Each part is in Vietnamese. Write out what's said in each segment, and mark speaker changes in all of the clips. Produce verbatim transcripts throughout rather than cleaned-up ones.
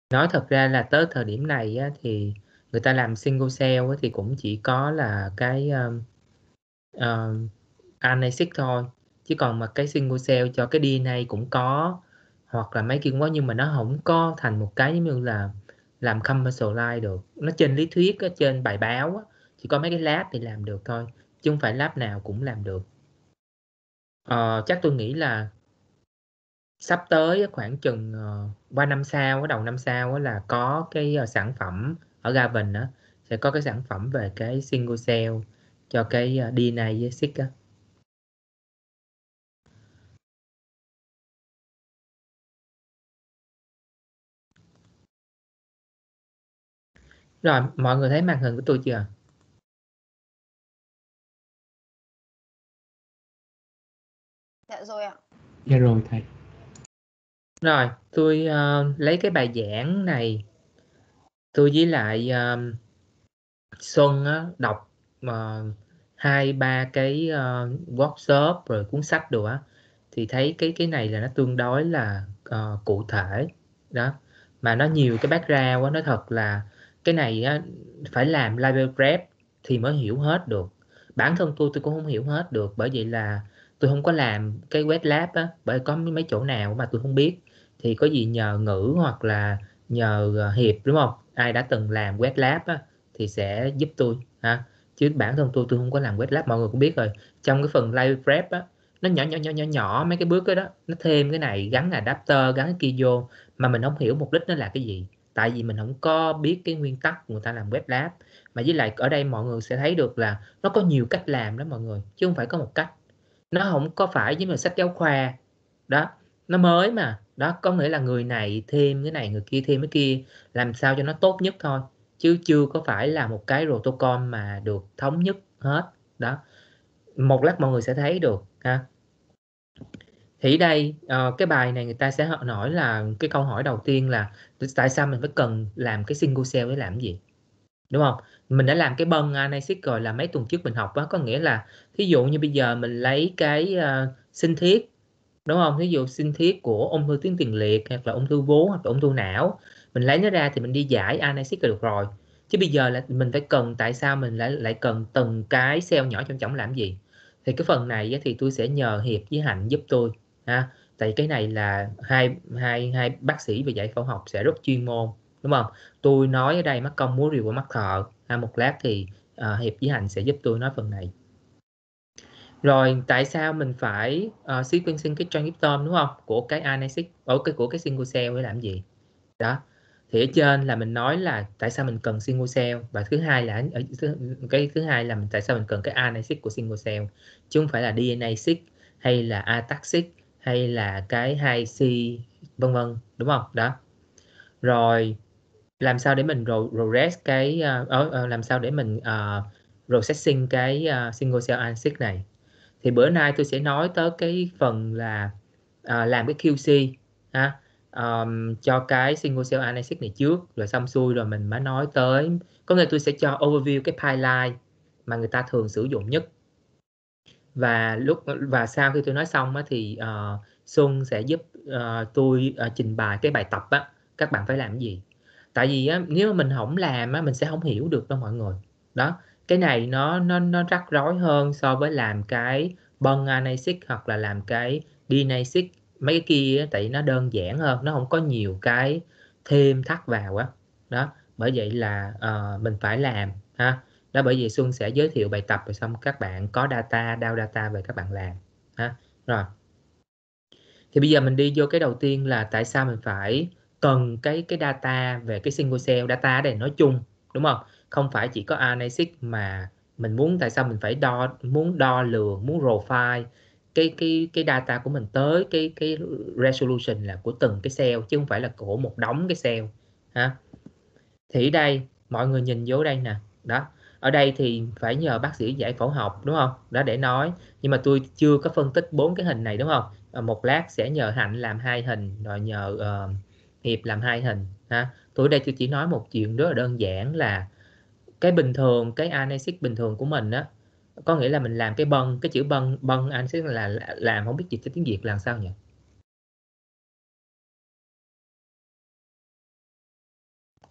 Speaker 1: Nói thật ra là tới thời điểm này á, thì người ta làm single cell á, thì cũng chỉ có là cái um, um, ANASIC thôi, chứ còn mà cái single cell cho cái đê en a cũng có, hoặc là mấy kia cũng có, nhưng mà nó không có thành một cái giống như là làm commercialize được. Nó trên lý thuyết á, trên bài báo á, chỉ có mấy cái lab thì làm được thôi, chứ không phải lab nào cũng làm được. Ờ, chắc tôi nghĩ là sắp tới á, khoảng chừng ờ, qua năm sau, cái đầu năm sau á, là có cái ờ, sản phẩm ở Gavin á, sẽ có cái sản phẩm về cái single cell cho cái ờ, đê en a với ét i xê á. Rồi, mọi người thấy màn hình của tôi chưa?
Speaker 2: Dạ rồi ạ.
Speaker 3: Dạ rồi thầy.
Speaker 1: Rồi, tôi ờ, lấy cái bài giảng này, tôi với lại ờ, Xuân á, đọc ờ, hai ba cái ờ, workshop rồi cuốn sách đồ á, thì thấy cái cái này là nó tương đối là ờ, cụ thể đó, mà nó nhiều cái background á. Nói thật là cái này á, phải làm library prep thì mới hiểu hết được. Bản thân tôi tôi cũng không hiểu hết được, bởi vậy là tôi không có làm cái web lab á, bởi có mấy chỗ nào mà tôi không biết, thì có gì nhờ Ngữ hoặc là nhờ ờ, Hiệp, đúng không, ai đã từng làm web lab á thì sẽ giúp tôi ha. Chứ bản thân tôi tôi không có làm web lab, mọi người cũng biết rồi, trong cái phần live prep á, nó nhỏ nhỏ nhỏ nhỏ nhỏ mấy cái bước đó, đó nó thêm cái này gắn adapter gắn cái kia vô, mà mình không hiểu mục đích nó là cái gì, tại vì mình không có biết cái nguyên tắc của người ta làm web lab. Mà với lại ở đây mọi người sẽ thấy được là nó có nhiều cách làm đó mọi người, chứ không phải có một cách. Nó không có phải với mà sách giáo khoa đó, nó mới mà đó, có nghĩa là người này thêm cái này, người kia thêm cái kia, làm sao cho nó tốt nhất thôi, chứ chưa có phải là một cái protocol mà được thống nhất hết đó. Một lát mọi người sẽ thấy được ha. Thì đây ờ, cái bài này người ta sẽ hỏi là cái câu hỏi đầu tiên là tại sao mình phải cần làm cái single cell để làm cái gì, đúng không? Mình đã làm cái bân analysis rồi, là mấy tuần trước mình học đó, có nghĩa là thí dụ như bây giờ mình lấy cái uh, sinh thiết, đúng không, thí dụ sinh thiết của ung thư tuyến tiền liệt hoặc là ung thư vú hoặc là ung thư não, mình lấy nó ra thì mình đi giải analysis là được rồi. Chứ bây giờ là mình phải cần, tại sao mình lại lại cần từng cái cell nhỏ trong chổng làm gì, thì cái phần này thì tôi sẽ nhờ Hiệp với Hạnh giúp tôi ha. Tại cái này là hai hai hai bác sĩ về giải phẫu học sẽ rất chuyên môn, đúng không? Tôi nói ở đây mất công múa rìu qua mắt thợ ha. Một lát thì uh, Hiệp với Hạnh sẽ giúp tôi nói phần này. Rồi tại sao mình phải uh, sequencing cái transcriptome, đúng không, của cái analysis ở cái của cái single cell để làm gì đó. Thì ở trên là mình nói là tại sao mình cần single cell, và thứ hai là ở cái thứ hai là mình tại sao mình cần cái analysis của single cell, chứ không phải là đê en a-seq hay là ataxic hay là cái hai C vân vân, đúng không đó. Rồi làm sao để mình progress cái uh, uh, làm sao để mình uh, processing cái uh, single cell analysis này. Thì bữa nay tôi sẽ nói tới cái phần là à, làm cái quy xê ha, um, cho cái single cell analysis này trước, rồi xong xuôi rồi mình mới nói tới, có nghĩa là tôi sẽ cho overview cái pipeline mà người ta thường sử dụng nhất. Và lúc và sau khi tôi nói xong á, thì uh, Xuân sẽ giúp uh, tôi uh, trình bày cái bài tập á, các bạn phải làm cái gì. Tại vì á, nếu mà mình không làm á, mình sẽ không hiểu được đâu mọi người đó. Cái này nó nó nó rắc rối hơn so với làm cái bân analysis hoặc là làm cái đê en a-seq. Mấy cái kia á, tại nó đơn giản hơn, nó không có nhiều cái thêm thắt vào á đó. Bởi vậy là uh, mình phải làm ha đó. Bởi vì Xuân sẽ giới thiệu bài tập, rồi xong các bạn có data, download data về các bạn làm ha. Rồi thì bây giờ mình đi vô cái đầu tiên là tại sao mình phải cần cái cái data về cái single cell. Data đây nói chung, đúng không, không phải chỉ có analysis, mà mình muốn tại sao mình phải đo, muốn đo lường, muốn profile cái cái cái data của mình tới cái cái resolution là của từng cái cell, chứ không phải là của một đống cái cell ha. Thì đây mọi người nhìn vô đây nè đó, ở đây thì phải nhờ bác sĩ giải phẫu học, đúng không đó, để nói. Nhưng mà tôi chưa có phân tích bốn cái hình này, đúng không. À, một lát sẽ nhờ Hạnh làm hai hình, rồi nhờ uh, Hiệp làm hai hình ha. Tôi ở đây tôi chỉ nói một chuyện rất là đơn giản là cái bình thường, cái analysis bình thường của mình á, có nghĩa là mình làm cái bân, cái chữ bân bân analysis là làm, không biết dịch cái tiếng Việt làm sao nhỉ.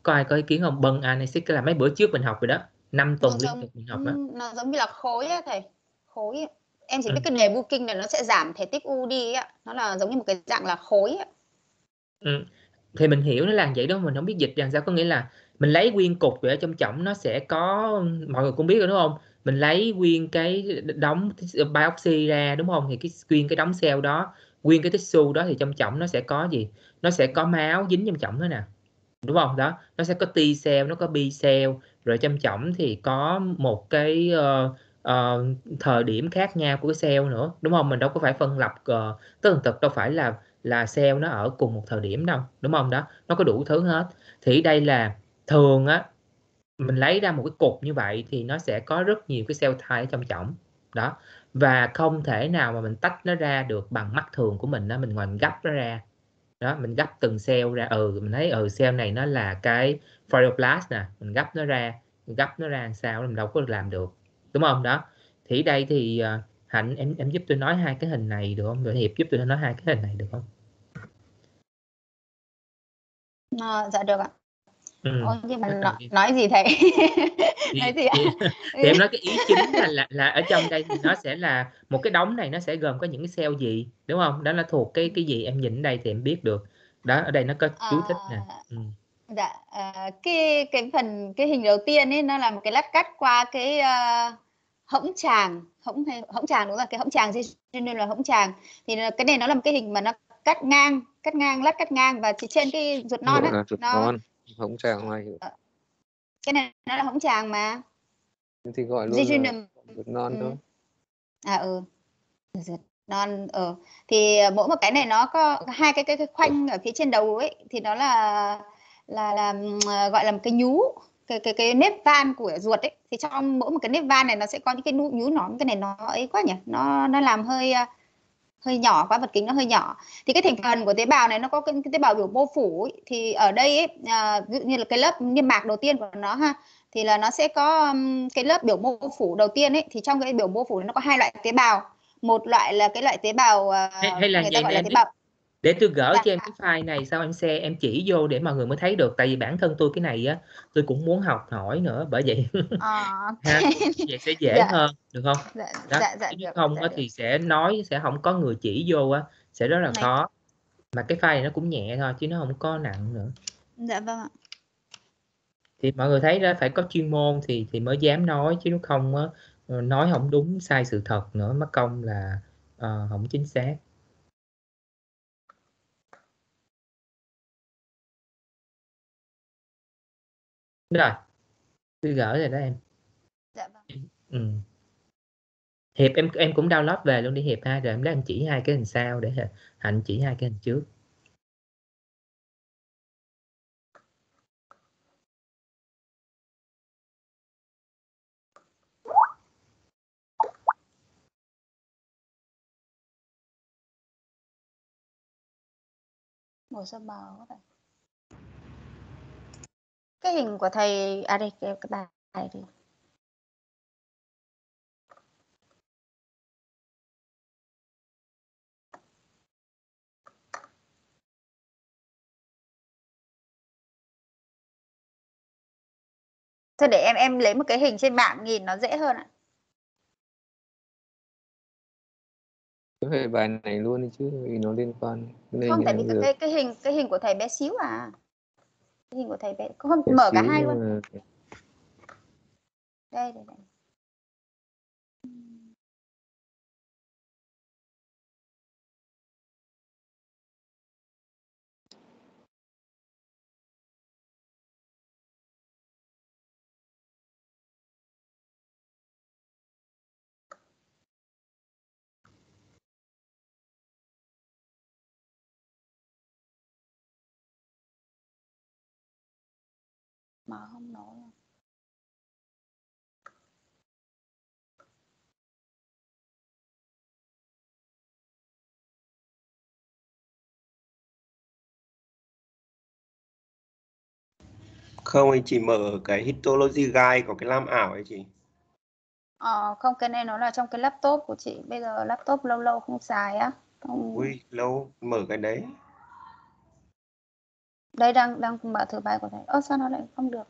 Speaker 1: có ai có ý kiến không? Bân analysis là mấy bữa trước mình học rồi đó, năm tuần liên tục mình học đó.
Speaker 2: Nó giống như là khối á thầy, khối ấy. Em chỉ biết
Speaker 1: Ừ.
Speaker 2: cái đề booking này nó sẽ giảm thể tích U đi á, nó là giống như một cái dạng là khối á.
Speaker 1: Ừ. Thì mình hiểu nó là vậy đó, mình không biết dịch rằng sao, có nghĩa là mình lấy nguyên cục rồi ở trong chổng nó sẽ có, mọi người cũng biết rồi đúng không, mình lấy nguyên cái đống biopsy ra đúng không, thì cái nguyên cái đống cell đó, nguyên cái tissue đó thì trong chổng nó sẽ có gì, nó sẽ có máu dính trong chổng thế nào đúng không, đó nó sẽ có T cell, nó có B cell, rồi trong chổng thì có một cái uh, uh, thời điểm khác nhau của cái cell nữa đúng không, mình đâu có phải phân lập uh, tất tần tật đâu phải là là cell nó ở cùng một thời điểm đâu đúng không, đó nó có đủ thứ hết. Thì đây là thường á, mình lấy ra một cái cục như vậy thì nó sẽ có rất nhiều cái cell type ở trong chổng đó, và không thể nào mà mình tách nó ra được bằng mắt thường của mình đó, mình ngoài mình gấp nó ra đó, mình gấp từng cell ra, ừ mình thấy ừ cell này nó là cái fibroblast nè, mình gấp nó ra, mình gấp nó ra làm sao mình đâu có làm được đúng không, đó thì đây thì uh, Hạnh em em giúp tôi nói hai cái hình này được không, rồi Hiệp giúp tôi nói hai cái hình này được không?
Speaker 2: À, dạ được ạ.
Speaker 1: Ừ.
Speaker 2: Ôi, nhưng mà nói,
Speaker 1: Thì,
Speaker 2: nói gì thầy?
Speaker 1: thì,
Speaker 2: Nói gì ạ?
Speaker 1: thì, thì em nói cái ý chính là, là là ở trong đây thì nó sẽ là một cái đống này, nó sẽ gồm có những cái cell gì đúng không, đó là thuộc cái cái gì em nhìn ở đây thì em biết được đó, ở đây nó có chú thích nè.
Speaker 2: À,
Speaker 1: Ừ.
Speaker 2: dạ, à, cái cái phần cái hình đầu tiên ấy nó là một cái lát cắt qua cái uh, hõng tràng, hõng hay hõng tràng đúng là cái hõng tràng nên là hõng tràng, thì cái này nó là một cái hình mà nó cắt ngang, cắt ngang lát cắt ngang, và chỉ trên cái ruột non á,
Speaker 3: ruột
Speaker 2: nó
Speaker 3: non, hõng tràng ngoài
Speaker 2: cái này nó là hõng tràng mà
Speaker 3: thì gọi luôn là ruột non
Speaker 2: ừ.
Speaker 3: thôi.
Speaker 2: À ừ, ruột non ở ừ. Thì mỗi một cái này nó có hai cái cái, cái khoanh ở phía trên đầu ấy, thì nó là là là gọi là một cái nhú, cái cái cái nếp van của ruột ấy, thì trong mỗi một cái nếp van này nó sẽ có những cái nhú, nhú nón, cái này nó ấy quá nhỉ, nó nó làm hơi hơi nhỏ quá, vật kính nó hơi nhỏ. Thì cái thành phần của tế bào này nó có cái, cái tế bào biểu mô phủ ấy. Thì ở đây ấy, à, ví dụ như là cái lớp niêm mạc đầu tiên của nó ha, thì là nó sẽ có um, cái lớp biểu mô phủ đầu tiên ấy, thì trong cái biểu mô phủ này nó có hai loại tế bào, một loại là cái loại tế bào uh,
Speaker 1: hay, hay là
Speaker 2: người ta
Speaker 1: vậy
Speaker 2: gọi
Speaker 1: nè
Speaker 2: là
Speaker 1: em,
Speaker 2: tế bào
Speaker 1: để tôi gỡ
Speaker 2: dạ.
Speaker 1: cho em cái file này, sau em share em chỉ vô để mọi người mới thấy được, tại vì bản thân tôi cái này á tôi cũng muốn học hỏi nữa, bởi vậy
Speaker 2: À,
Speaker 1: ha,
Speaker 2: okay.
Speaker 1: vậy sẽ dễ
Speaker 2: Dạ.
Speaker 1: hơn được không,
Speaker 2: Dạ,
Speaker 1: đó
Speaker 2: dạ, dạ
Speaker 1: chứ nếu
Speaker 2: được,
Speaker 1: không
Speaker 2: dạ
Speaker 1: á
Speaker 2: được.
Speaker 1: thì sẽ nói sẽ không có người chỉ vô á, sẽ rất là
Speaker 2: Này.
Speaker 1: khó, mà cái file này nó cũng nhẹ thôi chứ nó không có nặng nữa.
Speaker 2: Dạ vâng ạ.
Speaker 1: Thì mọi người thấy đó, phải có chuyên môn thì thì mới dám nói, chứ nếu không á nói không đúng sai sự thật nữa mất công là uh, không chính xác. Rồi tôi gỡ rồi đó em.
Speaker 2: Dạ vâng.
Speaker 1: Ừ. Hiệp em em cũng download về luôn đi Hiệp ha, rồi em lấy em chỉ hai cái hình sau để Hạnh chỉ hai cái hình trước.
Speaker 2: Hồ sơ bào các bạn. Cái hình của thầy à đây cái, cái bài này thì thôi để em em lấy một cái hình trên mạng nhìn nó dễ hơn ạ.
Speaker 3: Cứ về bài này luôn đi chứ, vì nó liên quan. Cái
Speaker 2: Không, tại vì
Speaker 3: giờ...
Speaker 2: cái cái hình cái hình của thầy bé xíu à, cái hình của thầy bé không
Speaker 3: bé
Speaker 2: mở cả
Speaker 3: xíu
Speaker 2: hai
Speaker 3: nhưng
Speaker 2: luôn.
Speaker 3: mà...
Speaker 2: Đây, đây, đây. Mà không nổi.
Speaker 4: Không, anh chỉ mở cái histology guide có cái lam ảo ấy chị.
Speaker 2: Ờ, không, cái này nó là trong cái laptop của chị, bây giờ laptop lâu lâu không xài á. Không...
Speaker 4: Ui, lâu mở cái đấy.
Speaker 2: Đây đang đang mở thử bài của thầy. Ơ sao nó lại không được?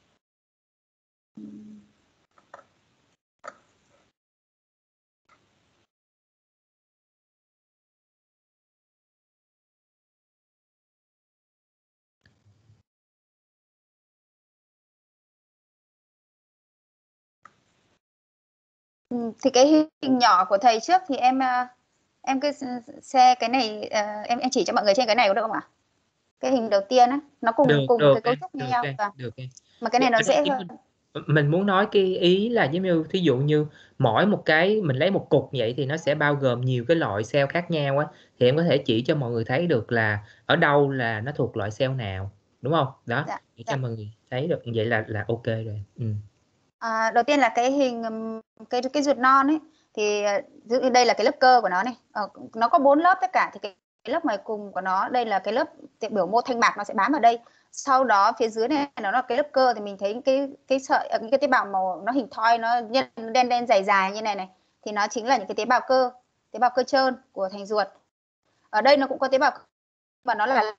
Speaker 2: Ừ, thì cái hình nhỏ của thầy trước thì em em cứ share cái này, em em chỉ cho mọi người trên cái này có được không ạ? Cái hình đầu tiên á, nó cùng
Speaker 1: Được,
Speaker 2: cùng
Speaker 1: được
Speaker 2: cái cấu
Speaker 1: em,
Speaker 2: trúc như
Speaker 1: được
Speaker 2: nhau.
Speaker 1: em,
Speaker 2: Vâng.
Speaker 1: được em.
Speaker 2: Mà cái này nó
Speaker 1: Ở đây
Speaker 2: dễ
Speaker 1: chỉ
Speaker 2: hơn.
Speaker 1: mình, mình muốn nói cái ý là giống như thí dụ như mỗi một cái mình lấy một cục vậy thì nó sẽ bao gồm nhiều cái loại cell khác nhau á, thì em có thể chỉ cho mọi người thấy được là ở đâu là nó thuộc loại cell nào, đúng không? Đó,
Speaker 2: Dạ,
Speaker 1: để
Speaker 2: dạ.
Speaker 1: cho mọi người thấy được vậy là là ok rồi. Ừ.
Speaker 2: À, đầu tiên là cái hình cái cái ruột non ấy, thì giữ đây là cái lớp cơ của nó này. Ờ, nó có bốn lớp tất cả, thì cái, cái lớp ngoài cùng của nó đây là cái lớp biểu mô thanh mạc, nó sẽ bám vào đây. Sau đó phía dưới này nó là cái lớp cơ, thì mình thấy cái cái sợi những cái tế bào màu nó hình thoi, nó đen đen dài dài như này này, thì nó chính là những cái tế bào cơ, tế bào cơ trơn của thành ruột. Ở đây nó cũng có tế bào và nó là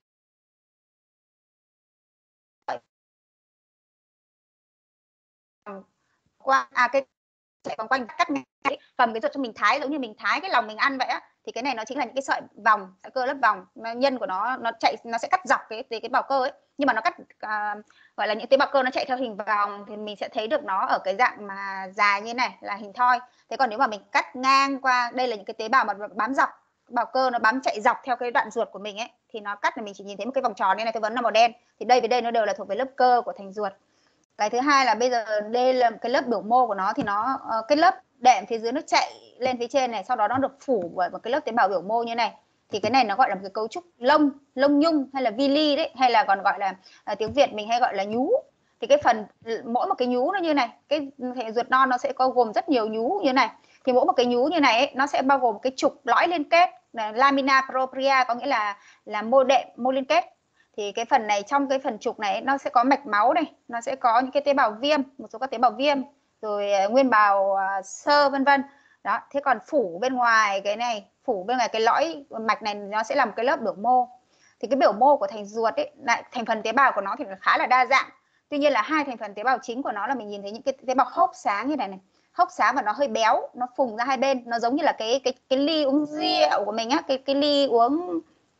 Speaker 2: qua à cái chạy vòng quanh cắt cầm cái ruột cho mình thái, giống như mình thái cái lòng mình ăn vậy á, thì cái này nó chính là những cái sợi vòng, sợi cơ lớp vòng, nhân của nó nó chạy, nó sẽ cắt dọc cái cái, cái bào cơ ấy, nhưng mà nó cắt à, gọi là những tế bào cơ nó chạy theo hình vòng, thì mình sẽ thấy được nó ở cái dạng mà dài như này là hình thoi. Thế còn nếu mà mình cắt ngang qua, đây là những cái tế bào mà bám dọc, bào cơ nó bám chạy dọc theo cái đoạn ruột của mình ấy, thì nó cắt là mình chỉ nhìn thấy một cái vòng tròn như này, cái vấn là màu đen, thì đây với đây nó đều là thuộc về lớp cơ của thành ruột. Cái thứ hai là bây giờ đây là cái lớp biểu mô của nó, thì nó cái lớp đệm phía dưới nó chạy lên phía trên này, sau đó nó được phủ bởi một cái lớp tế bào biểu mô như này, thì cái này nó gọi là một cái cấu trúc lông lông nhung hay là villi đấy, hay là còn gọi là à, tiếng Việt mình hay gọi là nhú. Thì cái phần mỗi một cái nhú nó như này, cái hệ ruột non nó sẽ có gồm rất nhiều nhú như này, thì mỗi một cái nhú như này ấy, nó sẽ bao gồm cái trục lõi liên kết, lamina propria, có nghĩa là là mô đệm, mô liên kết. Thì cái phần này, trong cái phần trục này nó sẽ có mạch máu này, nó sẽ có những cái tế bào viêm, một số các tế bào viêm, rồi nguyên bào xơ vân vân. Đó, thế còn phủ bên ngoài cái này, phủ bên ngoài cái lõi mạch này nó sẽ là một cái lớp biểu mô. Thì cái biểu mô của thành ruột ấy, lại thành phần tế bào của nó thì khá là đa dạng. Tuy nhiên là hai thành phần tế bào chính của nó là mình nhìn thấy những cái tế bào hốc sáng như này này, hốc sáng và nó hơi béo, nó phùng ra hai bên, nó giống như là cái cái cái ly uống rượu của mình á, cái cái ly uống,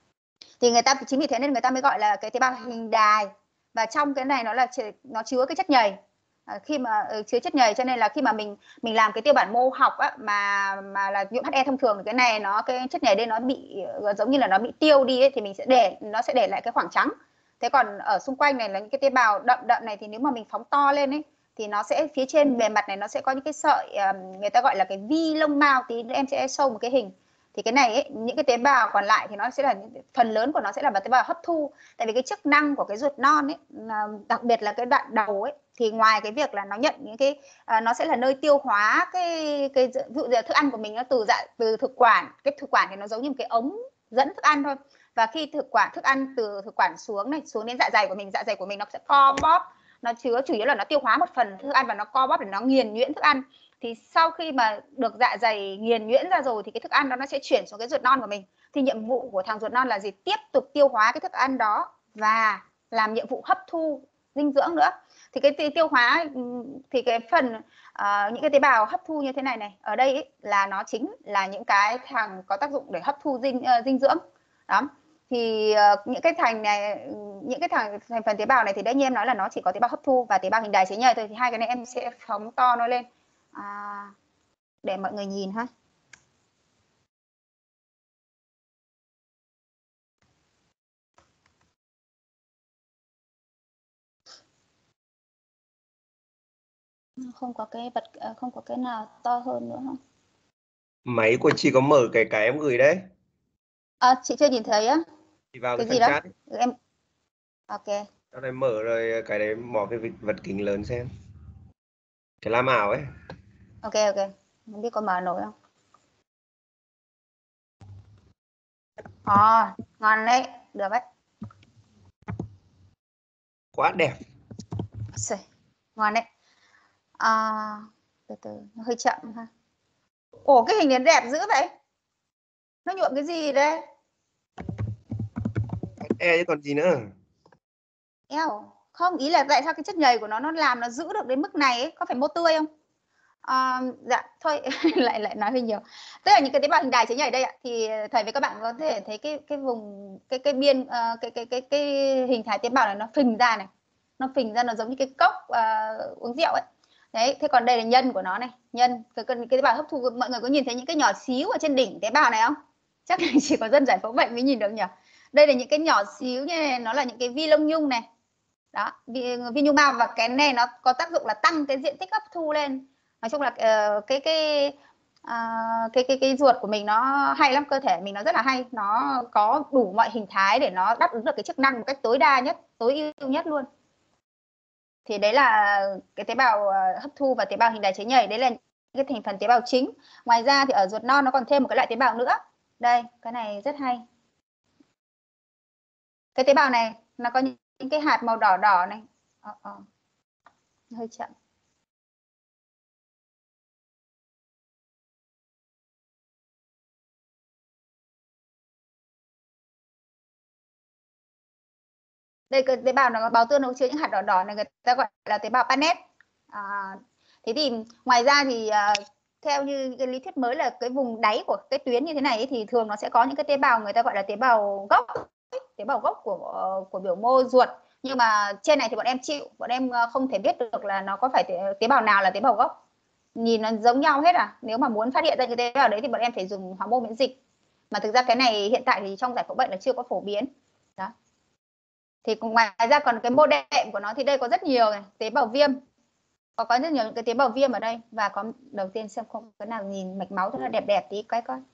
Speaker 2: thì người ta chính vì thế nên người ta mới gọi là cái tế bào hình đài. Và trong cái này nó là nó chứa cái chất nhầy, à, khi mà uh, chứa chất nhầy, cho nên là khi mà mình mình làm cái tiêu bản mô học á, mà mà là nhuộm hát e thông thường, cái này nó cái chất nhầy đây nó bị uh, giống như là nó bị tiêu đi ấy, thì mình sẽ để nó sẽ để lại cái khoảng trắng. Thế còn ở xung quanh này là những cái tế bào đậm đậm này, thì nếu mà mình phóng to lên ấy, thì nó sẽ phía trên bề mặt này nó sẽ có những cái sợi uh, người ta gọi là cái vi lông mao, tí nữa em sẽ show một cái hình. Thì cái này ấy, những cái tế bào còn lại thì nó sẽ là phần lớn của nó sẽ là tế bào hấp thu, tại vì cái chức năng của cái ruột non ấy, đặc biệt là cái đoạn đầu ấy, thì ngoài cái việc là nó nhận những cái à, nó sẽ là nơi tiêu hóa cái cái ví dụ như thức ăn của mình nó từ dạ từ thực quản, cái thực quản thì nó giống như một cái ống dẫn thức ăn thôi, và khi thực quản thức ăn từ thực quản xuống này xuống đến dạ dày của mình, dạ dày của mình nó sẽ co bóp, nó chứa chủ yếu là nó tiêu hóa một phần thức ăn và nó co bóp để nó nghiền nhuyễn thức ăn. Thì sau khi mà được dạ dày nghiền nhuyễn ra rồi thì cái thức ăn đó nó sẽ chuyển xuống cái ruột non của mình. Thì nhiệm vụ của thằng ruột non là gì? Tiếp tục tiêu hóa cái thức ăn đó và làm nhiệm vụ hấp thu dinh dưỡng nữa. Thì cái tiêu hóa thì cái phần uh, những cái tế bào hấp thu như thế này này, ở đây ấy, là nó chính là những cái thằng có tác dụng để hấp thu dinh uh, dinh dưỡng. Đó. Thì uh, những cái thành này, những cái thằng thành phần tế bào này thì đấy như em nói là nó chỉ có tế bào hấp thu và tế bào hình đài chế nhầy thôi. Thì hai cái này em sẽ phóng to nó lên à, để mọi người nhìn ha. Không có cái vật, không có cái nào to hơn nữa không?
Speaker 4: Máy của chị có mở cái cái em gửi đấy.
Speaker 2: À, chị chưa nhìn thấy á.
Speaker 4: Chị vào
Speaker 2: cái
Speaker 4: cái
Speaker 2: gì
Speaker 4: phần
Speaker 2: đó
Speaker 4: chat ấy.
Speaker 2: Em ok.
Speaker 4: Sau này mở rồi cái đấy mò cái vật kính lớn xem. Cái lam ảo ấy.
Speaker 2: Ok ok. Không biết có mở nổi không? À, ngon đấy, được đấy.
Speaker 4: Quá đẹp.
Speaker 2: Xì, ngon đấy. À, từ từ, nó hơi chậm ha. Ồ, cái hình này đẹp dữ vậy. Nó nhuộm cái gì đấy?
Speaker 4: E chứ còn gì nữa.
Speaker 2: Eo, không, ý là tại sao cái chất nhầy của nó nó làm nó giữ được đến mức này ấy, có phải mô tươi không? À, dạ thôi lại lại nói hơi nhiều. Tức là những cái tế bào hình đài chế nhầy đây ạ, thì thầy với các bạn có thể thấy cái cái vùng cái cái biên uh, cái cái cái cái hình thái tế bào này nó phình ra này, nó phình ra, nó giống như cái cốc uh, uống rượu ấy. Đấy, thế còn đây là nhân của nó này, nhân cái cái, cái tế bào hấp thu. Mọi người có nhìn thấy những cái nhỏ xíu ở trên đỉnh tế bào này không? Chắc là chỉ có dân giải phẫu bệnh mới nhìn được nhỉ. Đây là những cái nhỏ xíu như này, nó là những cái vi lông nhung này. Đó, vi, vi nhung mao, và cái này nó có tác dụng là tăng cái diện tích hấp thu lên. Nói chung là uh, cái cái uh, cái cái cái ruột của mình nó hay lắm, cơ thể mình nó rất là hay, nó có đủ mọi hình thái để nó đáp ứng được cái chức năng một cách tối đa nhất, tối ưu nhất luôn. Thì đấy là cái tế bào hấp thu và tế bào hình đài chế nhầy, đấy là cái thành phần tế bào chính. Ngoài ra thì ở ruột non nó còn thêm một cái loại tế bào nữa. Đây, cái này rất hay. Cái tế bào này nó có những cái hạt màu đỏ đỏ này. Ờ, ờ. Hơi chậm. Đây, cái tế bào nó báo tương nó chứa những hạt đỏ đỏ này, người ta gọi là tế bào Paneth. À, thế thì ngoài ra thì uh, theo như cái lý thuyết mới là cái vùng đáy của cái tuyến như thế này ấy, thì thường nó sẽ có những cái tế bào người ta gọi là tế bào gốc, tế bào gốc của của biểu mô ruột. Nhưng mà trên này thì bọn em chịu, bọn em không thể biết được là nó có phải tế, tế bào nào là tế bào gốc. Nhìn nó giống nhau hết à. Nếu mà muốn phát hiện ra cái tế bào đấy thì bọn em phải dùng hormone miễn dịch. Mà thực ra cái này hiện tại thì trong giải phẫu bệnh là chưa có phổ biến. Đó. Thì ngoài ra còn cái mô đệm của nó thì đây có rất nhiều này, tế bào viêm. Có có rất nhiều những cái tế bào viêm ở đây, và có đầu tiên xem không cái nào nhìn mạch máu rất là đẹp đẹp tí cái coi.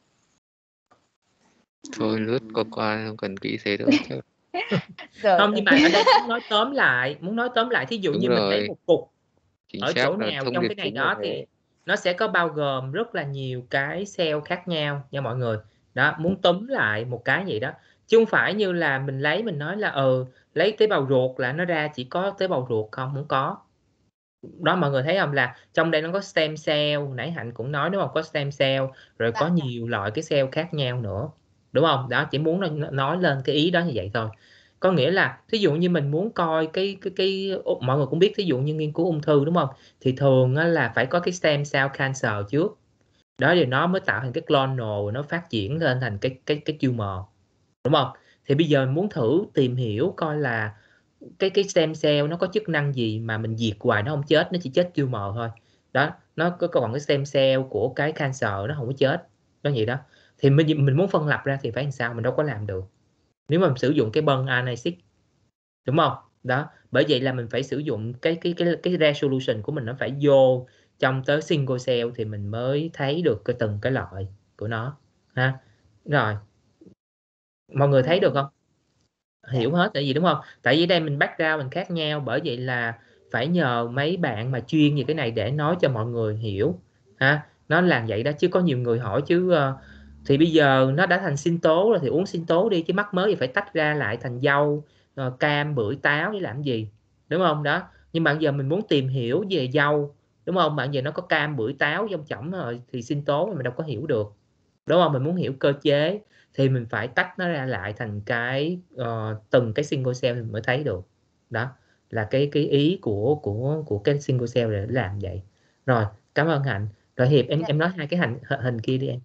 Speaker 3: Thôi lướt qua qua không cần kỹ thế đâu.
Speaker 1: Rồi, không, nhưng mà ở đây muốn nói tóm lại, muốn nói tóm lại thí dụ
Speaker 3: Đúng
Speaker 1: như
Speaker 3: rồi.
Speaker 1: mình lấy một cục
Speaker 3: Chính
Speaker 1: ở chỗ nào trong cái này đó thì nó sẽ có bao gồm rất là nhiều cái cell khác nhau nha mọi người. Đó, muốn tóm lại một cái vậy đó, chứ không phải như là mình lấy mình nói là ừ lấy tế bào ruột là nó ra chỉ có tế bào ruột không, không có. Đó, mọi người thấy không, là trong đây nó có stem cell, nãy Hạnh cũng nói đúng không, có stem cell rồi có nhiều loại cái cell khác nhau nữa, đúng không? Đó, chỉ muốn nói lên cái ý đó như vậy thôi. Có nghĩa là thí dụ như mình muốn coi cái cái cái mọi người cũng biết, thí dụ như nghiên cứu ung thư đúng không, thì thường là phải có cái stem cell cancer trước đó, thì nó mới tạo thành cái clonal, nó phát triển lên thành cái cái cái tumor, đúng không? Thì bây giờ mình muốn thử tìm hiểu coi là cái cái stem cell nó có chức năng gì mà mình diệt hoài nó không chết, nó chỉ chết tumor thôi. Đó, nó có còn cái stem cell của cái cancer nó không có chết, nó vậy đó. Thì mình mình muốn phân lập ra thì phải làm sao, mình đâu có làm được nếu mà mình sử dụng cái bân analysis, đúng không? Đó, bởi vậy là mình phải sử dụng cái cái cái cái resolution của mình nó phải vô trong tới single cell thì mình mới thấy được cái từng cái loại của nó ha. Rồi, mọi người thấy được không? Hiểu hết tại vì đúng không? Tại vì đây mình background mình khác nhau, bởi vậy là phải nhờ mấy bạn mà chuyên về cái này để nói cho mọi người hiểu ha. Nó là vậy đó, chứ có nhiều người hỏi chứ uh, thì bây giờ nó đã thành sinh tố rồi thì uống sinh tố đi, chứ mắc mới thì phải tách ra lại thành dâu, uh, cam, bưởi, táo để làm gì, đúng không? Đó, nhưng mà giờ mình muốn tìm hiểu về dâu, đúng không? Bạn giờ nó có cam, bưởi, táo trong chổng rồi thì sinh tố mà mình đâu có hiểu được, đúng không? Mình muốn hiểu cơ chế thì mình phải tách nó ra lại thành cái uh, từng cái single cell thì mình mới thấy được. Đó là cái cái ý của của của cái single cell để làm vậy. Rồi, cảm ơn Hạnh. Rồi Hiệp, em em nói hai cái hình hình kia đi em.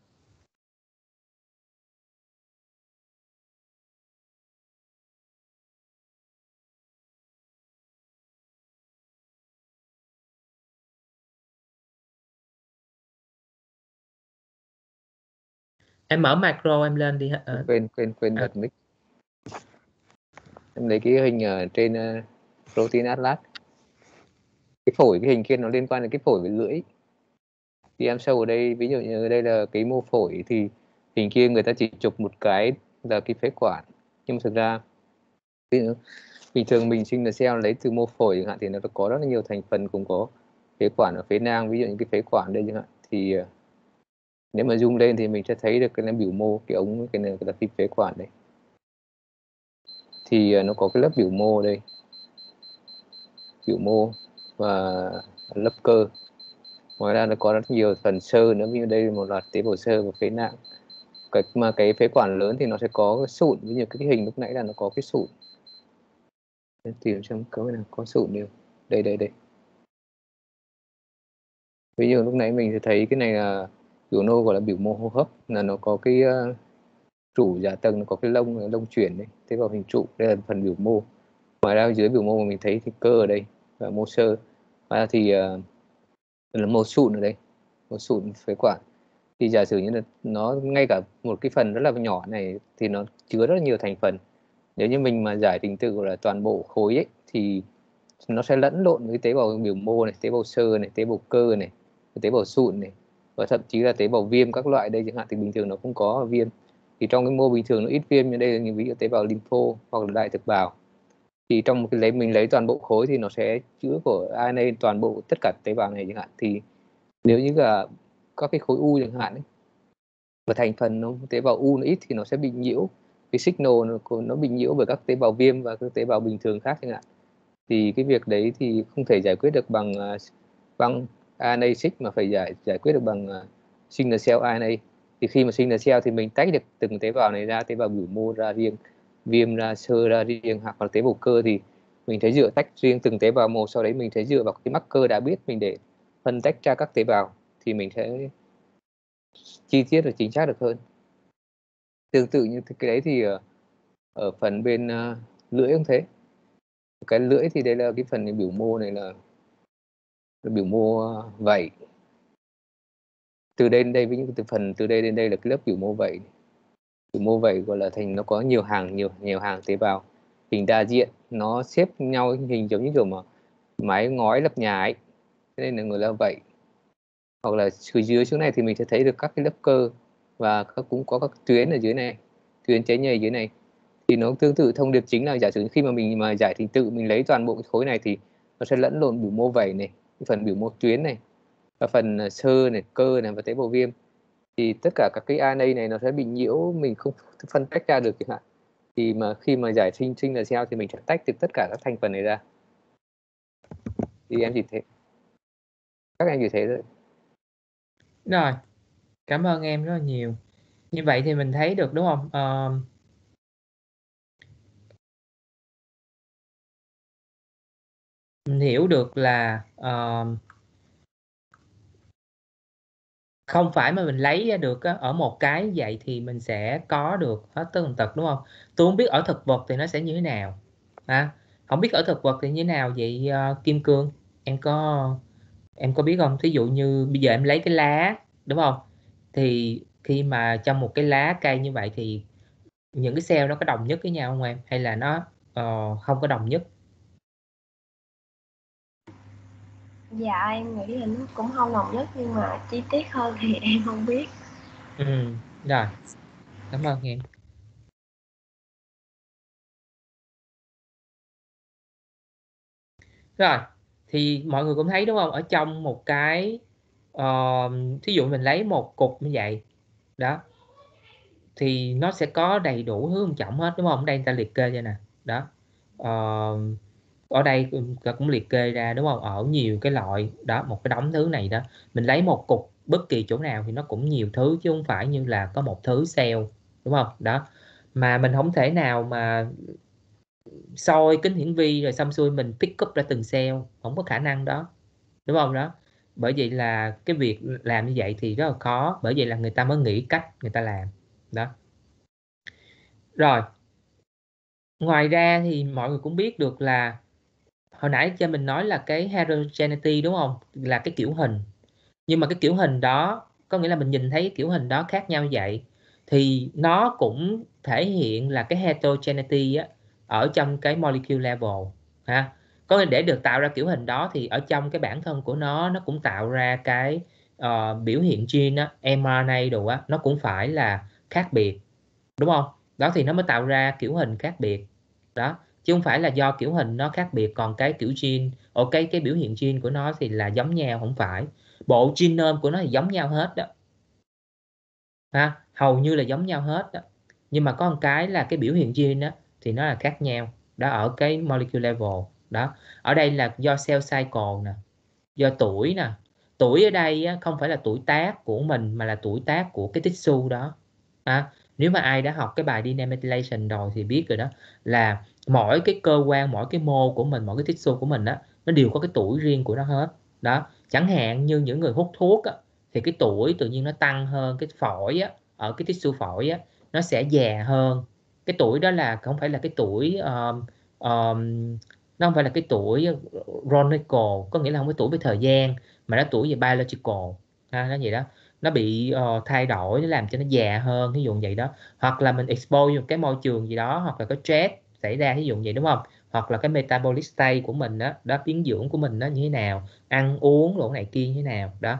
Speaker 1: Em mở micro em lên đi. Uh,
Speaker 3: quên quên quên bật mic. Em lấy cái hình ở trên uh, protein atlas. Cái phổi, cái hình kia nó liên quan đến cái phổi với lưỡi. Thì em show ở đây, ví dụ như ở đây là cái mô phổi, thì hình kia người ta chỉ chụp một cái là cái phế quản, nhưng mà thực ra bình thường mình sinh là cell lấy từ mô phổi chẳng hạn, thì nó có rất là nhiều thành phần, cũng có phế quản ở phế nang, ví dụ như cái phế quản đây chẳng hạn, thì uh, nếu mà zoom lên thì mình sẽ thấy được cái là biểu mô, cái ống, cái này là cái phế quản đây, thì uh, nó có cái lớp biểu mô đây, biểu mô và lớp cơ. Ngoài ra nó có rất nhiều phần xơ nữa, như đây là một loạt tế bào xơ và phế nang. Cái mà cái phế quản lớn thì nó sẽ có cái sụn, ví dụ cái hình lúc nãy là nó có cái sụn. Tìm xem có cái nào có sụn đều. Đây đây đây. Ví dụ lúc nãy mình sẽ thấy cái này là biểu mô gọi là biểu mô hô hấp, là nó có cái uh, trụ giả tầng, nó có cái lông lông chuyển đấy, tế bào hình trụ, đây là phần biểu mô. Ngoài ra dưới biểu mô mà mình thấy thì cơ ở đây và mô xơ. Ngoài ra thì uh, là mô sụn ở đây, mô sụn phế quản. Thì giả sử như là nó ngay cả một cái phần rất là nhỏ này thì nó chứa rất là nhiều thành phần. Nếu như mình mà giải trình tự gọi là toàn bộ khối ấy, thì nó sẽ lẫn lộn với tế bào biểu mô này, tế bào xơ này, tế bào cơ này, tế bào sụn này, và thậm chí là tế bào viêm các loại đây chẳng hạn, thì bình thường nó cũng có viêm. Thì trong cái mô bình thường nó ít viêm, như đây là những ví dụ tế bào lympho hoặc là đại thực bào. Thì trong một cái lấy mình lấy toàn bộ khối thì nó sẽ chứa của a en a toàn bộ tất cả tế bào này chẳng hạn. Thì nếu như là các cái khối u chẳng hạn ấy, và thành phần nó tế bào u nó ít thì nó sẽ bị nhiễu, cái signal nó, nó bị nhiễu bởi các tế bào viêm và các tế bào bình thường khác chẳng hạn. Thì cái việc đấy thì không thể giải quyết được bằng bằng a en a-seq mà phải giải giải quyết được bằng uh, single cell a en a. Thì khi mà single cell thì mình tách được từng tế bào này ra, tế bào biểu mô ra riêng, viêm ra, xơ ra riêng, hoặc là tế bào cơ thì mình thấy dựa tách riêng từng tế bào một, sau đấy mình thấy dựa vào cái marker đã biết mình để phân tách ra các tế bào thì mình sẽ chi tiết và chính xác được hơn. Tương tự như cái đấy thì uh, ở phần bên uh, lưỡi cũng thế. Cái lưỡi thì đây là cái phần biểu mô này là, là biểu mô vảy. Từ đây đến đây với những cái phần từ đây đến đây là cái lớp biểu mô vảy. Biểu mô vảy gọi là thành nó có nhiều hàng nhiều nhiều hàng tế bào hình đa diện, nó xếp nhau hình giống như kiểu mà mái ngói lập nhà ấy, thế nên là người là vảy. Hoặc là từ dưới xuống này thì mình sẽ thấy được các cái lớp cơ và cũng có các tuyến ở dưới này, tuyến cháy nhầy dưới này. Thì nó tương tự, thông điệp chính là giả sử khi mà mình mà giải trình tự mình lấy toàn bộ cái khối này thì nó sẽ lẫn lộn biểu mô vảy này, cái phần biểu mô tuyến này, và phần xơ này, cơ này và tế bào viêm. Thì tất cả các cái a en a này nó sẽ bị nhiễu, mình không phân tách ra được chẳng hạn. Thì mà khi mà giải sinh sinh là cell thì mình sẽ tách được tất cả các thành phần này ra. Thì em chỉ thế, các em chỉ thế thôi.
Speaker 1: Rồi, cảm ơn em rất là nhiều. Như vậy thì mình thấy được đúng không? Uh, mình hiểu được là uh, không phải mà mình lấy ra được á, ở một cái vậy thì mình sẽ có được hết tất tần tật đúng không? Tôi không biết ở thực vật thì nó sẽ như thế nào. À, không biết ở thực vật thì như thế nào vậy uh, Kim Cương? Em có em có biết không? Thí dụ như bây giờ em lấy cái lá đúng không? Thì khi mà trong một cái lá cây như vậy thì những cái cell nó có đồng nhất với nhau không em? Hay là nó uh, không có đồng nhất?
Speaker 5: Dạ em nghĩ là nó cũng không đồng nhất, nhưng mà chi tiết hơn thì em không biết.
Speaker 1: Ừ, rồi. Cảm ơn em. Rồi, thì mọi người cũng thấy đúng không? Ở trong một cái uh, thí dụ mình lấy một cục như vậy đó thì nó sẽ có đầy đủ thứ quan trọng hết đúng không? Đây người ta liệt kê cho nè. Đó. Uh, ở đây cũng liệt kê ra đúng không? Ở nhiều cái loại đó, một cái đống thứ này đó. Mình lấy một cục bất kỳ chỗ nào thì nó cũng nhiều thứ chứ không phải như là có một thứ cell đúng không? Đó. Mà mình không thể nào mà soi kính hiển vi rồi xong xuôi mình pick up ra từng cell, không có khả năng đó đúng không? Đó, bởi vậy là cái việc làm như vậy thì rất là khó, bởi vậy là người ta mới nghĩ cách người ta làm đó. Rồi, ngoài ra thì mọi người cũng biết được là hồi nãy cho mình nói là cái heterogeneity đúng không, là cái kiểu hình, nhưng mà cái kiểu hình đó có nghĩa là mình nhìn thấy cái kiểu hình đó khác nhau vậy thì nó cũng thể hiện là cái heterogeneity á, ở trong cái molecule level ha. Có nghĩa để được tạo ra kiểu hình đó thì ở trong cái bản thân của nó nó cũng tạo ra cái uh, biểu hiện gene á, em rờ en a đồ á, nó cũng phải là khác biệt đúng không? Đó thì nó mới tạo ra kiểu hình khác biệt đó, chứ không phải là do kiểu hình nó khác biệt còn cái kiểu gene ở cái cái biểu hiện gene của nó thì là giống nhau, không phải. Bộ genome của nó thì giống nhau hết đó ha, hầu như là giống nhau hết đó, nhưng mà có một cái là cái biểu hiện gene đó thì nó là khác nhau đó, ở cái molecule level đó. Ở đây là do cell cycle nè, do tuổi nè. Tuổi ở đây á, không phải là tuổi tác của mình mà là tuổi tác của cái tissue đó à, Nếu mà ai đã học cái bài demethylation rồi thì biết rồi đó, là mỗi cái cơ quan, mỗi cái mô của mình, mỗi cái tissue của mình á, nó đều có cái tuổi riêng của nó hết đó. Chẳng hạn như những người hút thuốc á, thì cái tuổi tự nhiên nó tăng hơn. Cái phổi á, ở cái tissue phổi á, nó sẽ già hơn. Cái tuổi đó là không phải là cái tuổi um, um, nó không phải là cái tuổi chronicle, có nghĩa là không phải tuổi về thời gian, mà nó tuổi về biological ha, nó vậy đó. Nó bị uh, thay đổi, nó làm cho nó già hơn, ví dụ vậy đó. Hoặc là mình expose một cái môi trường gì đó, hoặc là có stress xảy ra, ví dụ vậy, đúng không? Hoặc là cái metabolic state của mình đó, đó biến dưỡng của mình nó như thế nào, ăn uống đồ này kia như thế nào đó.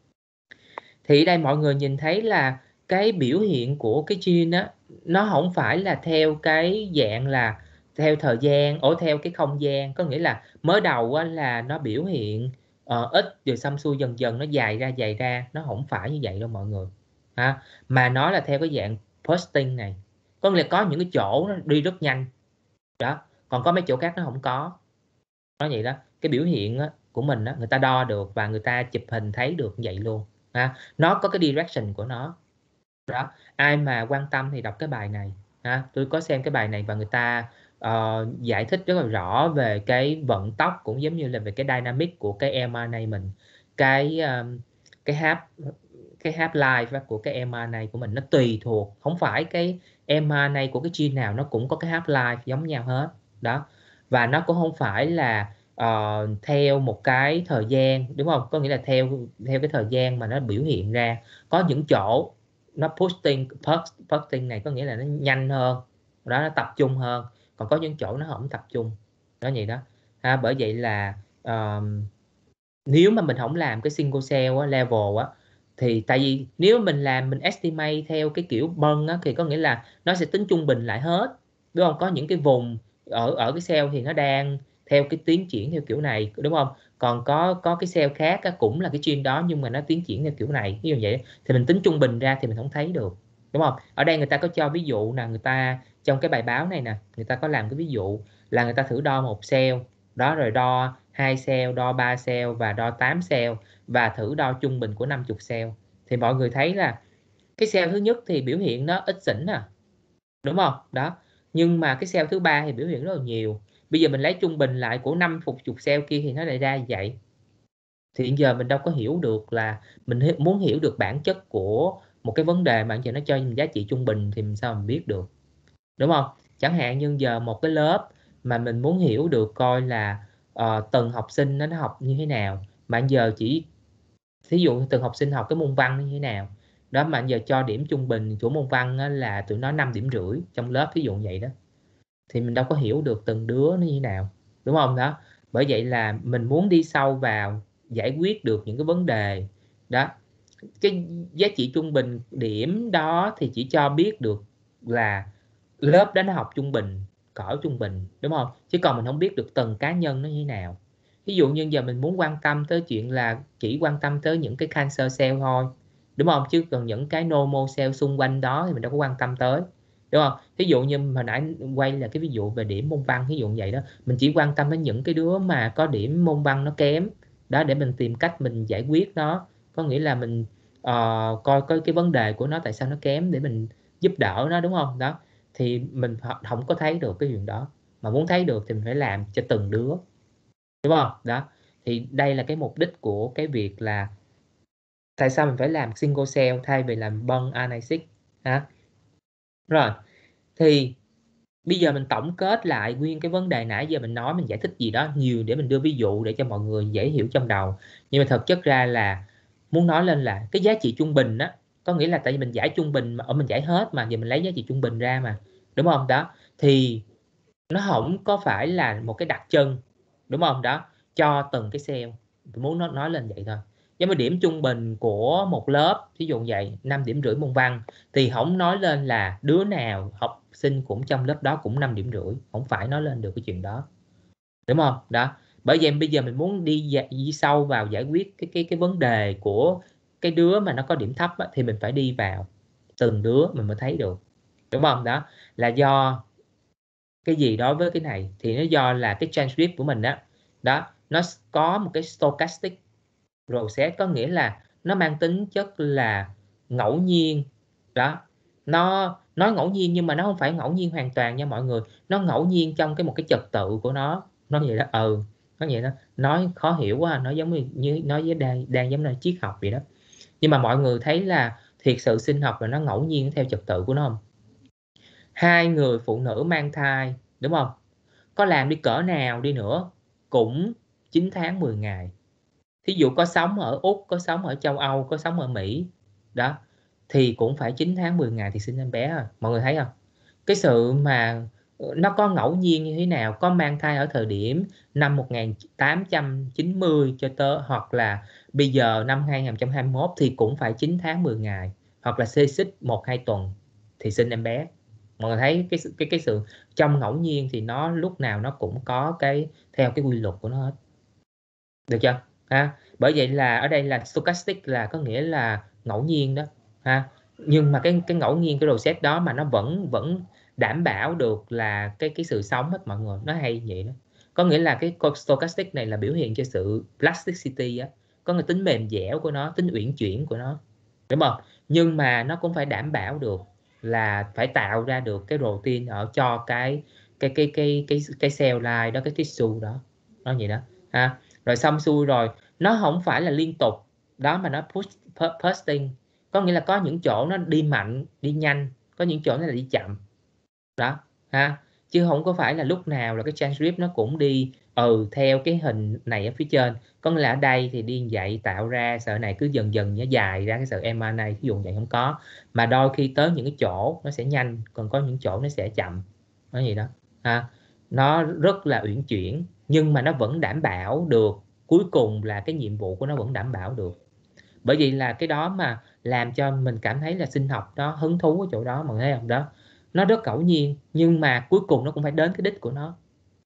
Speaker 1: Thì ở đây mọi người nhìn thấy là cái biểu hiện của cái gene á, nó không phải là theo cái dạng là theo thời gian, ở theo cái không gian. Có nghĩa là mới đầu á, là nó biểu hiện uh, ít, rồi xong xuôi dần dần nó dài ra dài ra. Nó không phải như vậy đâu mọi người ha. Mà nó là theo cái dạng bursting này. Có nghĩa là có những cái chỗ nó đi rất nhanh đó, còn có mấy chỗ khác nó không có. Nó vậy đó. Cái biểu hiện á, của mình á, người ta đo được và người ta chụp hình thấy được vậy luôn ha. Nó có cái direction của nó đó. Ai mà quan tâm thì đọc cái bài này ha. Tôi có xem cái bài này và người ta uh, giải thích rất là rõ về cái vận tốc, cũng giống như là về cái dynamic của cái em rờ en a mình, cái um, cái half cái half life của cái em rờ en a của mình nó tùy thuộc, không phải cái em rờ en a của cái gene nào nó cũng có cái half life giống nhau hết đó. Và nó cũng không phải là uh, theo một cái thời gian, đúng không? Có nghĩa là theo theo cái thời gian mà nó biểu hiện ra. Có những chỗ nó posting posting này có nghĩa là nó nhanh hơn đó, nó tập trung hơn, còn có những chỗ nó không tập trung đó, vậy đó ha. Bởi vậy là um, nếu mà mình không làm cái single cell á, level á, thì tại vì nếu mình làm mình estimate theo cái kiểu bân á, thì có nghĩa là nó sẽ tính trung bình lại hết, đúng không? Có những cái vùng ở ở cái cell thì nó đang theo cái tiến triển theo kiểu này, đúng không? Còn có có cái cell khác á, cũng là cái gene đó nhưng mà nó tiến triển theo kiểu này, ví dụ vậy, thì mình tính trung bình ra thì mình không thấy được, đúng không? Ở đây người ta có cho ví dụ là người ta trong cái bài báo này nè, người ta có làm cái ví dụ là người ta thử đo một cell đó, rồi đo hai cell, đo ba cell và đo tám cell, và thử đo trung bình của năm mươi cell. Thì mọi người thấy là cái cell thứ nhất thì biểu hiện nó ít xỉn à, đúng không? Đó. Nhưng mà cái cell thứ ba thì biểu hiện rất là nhiều. Bây giờ mình lấy trung bình lại của năm mươi cell kia thì nó lại ra như vậy. Thì hiện giờ mình đâu có hiểu được, là mình muốn hiểu được bản chất của một cái vấn đề mà giờ nó cho mình giá trị trung bình thì mình sao mình biết được, đúng không? Chẳng hạn như giờ một cái lớp mà mình muốn hiểu được coi là uh, từng học sinh nó, nó học như thế nào, mà giờ chỉ thí dụ từng học sinh học cái môn văn như thế nào đó, mà giờ cho điểm trung bình của môn văn là tụi nó năm điểm rưỡi trong lớp, ví dụ vậy đó, thì mình đâu có hiểu được từng đứa nó như thế nào, đúng không? Đó. Bởi vậy là mình muốn đi sâu vào giải quyết được những cái vấn đề đó. Cái giá trị trung bình điểm đó thì chỉ cho biết được là lớp đó nó học trung bình, cỡ trung bình, đúng không? Chứ còn mình không biết được từng cá nhân nó như thế nào. Ví dụ như giờ mình muốn quan tâm tới chuyện là chỉ quan tâm tới những cái cancer cell thôi, đúng không? Chứ còn những cái normal cell xung quanh đó thì mình đâu có quan tâm tới, đúng không? Ví dụ như hồi nãy quay là cái ví dụ về điểm môn văn, ví dụ như vậy đó, mình chỉ quan tâm đến những cái đứa mà có điểm môn văn nó kém đó, để mình tìm cách mình giải quyết nó. Có nghĩa là mình uh, coi coi cái vấn đề của nó tại sao nó kém để mình giúp đỡ nó, đúng không? Đó. Thì mình không có thấy được cái chuyện đó, mà muốn thấy được thì mình phải làm cho từng đứa, đúng không? Đó. Thì đây là cái mục đích của cái việc là tại sao mình phải làm single cell thay vì làm bân analysis ha. Rồi thì bây giờ mình tổng kết lại nguyên cái vấn đề nãy giờ mình nói, mình giải thích gì đó nhiều để mình đưa ví dụ để cho mọi người dễ hiểu trong đầu. Nhưng mà thực chất ra là muốn nói lên là cái giá trị trung bình á, có nghĩa là tại vì mình giải trung bình mà ở mình giải hết mà giờ mình lấy giá trị trung bình ra mà, đúng không? Đó. Thì nó không có phải là một cái đặc trưng, đúng không? Đó, cho từng cái cell. Tôi muốn nó nói lên vậy thôi. Giống như điểm trung bình của một lớp, ví dụ vậy, năm điểm rưỡi môn văn, thì không nói lên là đứa nào học sinh cũng trong lớp đó cũng năm điểm rưỡi, không phải nói lên được cái chuyện đó, đúng không? Đó. Bởi vậy bây giờ mình muốn đi, đi sâu vào giải quyết cái cái cái vấn đề của cái đứa mà nó có điểm thấp á, thì mình phải đi vào từng đứa mình mới thấy được, đúng không? Đó là do cái gì đối với cái này, thì nó do là cái transcript của mình đó, đó nó có một cái stochastic process, có nghĩa là nó mang tính chất là ngẫu nhiên đó. nó nói ngẫu nhiên nhưng mà nó không phải ngẫu nhiên hoàn toàn nha mọi người, nó ngẫu nhiên trong cái một cái trật tự của nó nó vậy đó. ừ nó vậy đó, nói khó hiểu quá, nó giống như, như nói với đang đang giống như triết học vậy đó. Nhưng mà mọi người thấy là thiệt sự sinh học là nó ngẫu nhiên theo trật tự của nó không? Hai người phụ nữ mang thai đúng không, có làm đi cỡ nào đi nữa cũng chín tháng mười ngày. Thí dụ có sống ở Úc, có sống ở châu Âu, có sống ở Mỹ đó, thì cũng phải chín tháng mười ngày thì sinh em bé rồi. Mọi người thấy không? Cái sự mà nó có ngẫu nhiên như thế nào, có mang thai ở thời điểm năm một nghìn tám trăm chín mươi cho tới hoặc là bây giờ năm hai nghìn không trăm hai mươi mốt thì cũng phải chín tháng mười ngày, hoặc là xê xích một hai tuần thì sinh em bé. Mọi người thấy cái cái cái sự trong ngẫu nhiên thì nó lúc nào nó cũng có cái theo cái quy luật của nó hết, được chưa ha? Bởi vậy là ở đây là stochastic là có nghĩa là ngẫu nhiên đó ha, nhưng mà cái cái ngẫu nhiên cái process đó mà nó vẫn vẫn đảm bảo được là cái cái sự sống hết mọi người, nó hay vậy đó. Có nghĩa là cái stochastic này là biểu hiện cho sự plasticity á, có cái tính mềm dẻo của nó, tính uyển chuyển của nó, đúng không? Nhưng mà nó cũng phải đảm bảo được là phải tạo ra được cái protein ở cho cái cái cái cái cái cái cell line đó, cái tissue đó, nó vậy đó ha. Rồi xong xuôi rồi nó không phải là liên tục đó mà nó push bursting, có nghĩa là có những chỗ nó đi mạnh đi nhanh, có những chỗ nó là đi chậm đó ha, chứ không có phải là lúc nào là cái transcript nó cũng đi ừ theo cái hình này ở phía trên. Có nghĩa là ở đây thì đi vậy tạo ra sợi này cứ dần dần nó dài ra cái sợi em rờ en a, ví dụ vậy không có, mà đôi khi tới những cái chỗ nó sẽ nhanh, còn có những chỗ nó sẽ chậm, nó gì đó ha. Nó rất là uyển chuyển nhưng mà nó vẫn đảm bảo được, cuối cùng là cái nhiệm vụ của nó vẫn đảm bảo được. Bởi vì là cái đó mà làm cho mình cảm thấy là sinh học đó hứng thú ở chỗ đó, mọi người thấy không? Đó, nó rất ngẫu nhiên nhưng mà cuối cùng nó cũng phải đến cái đích của nó.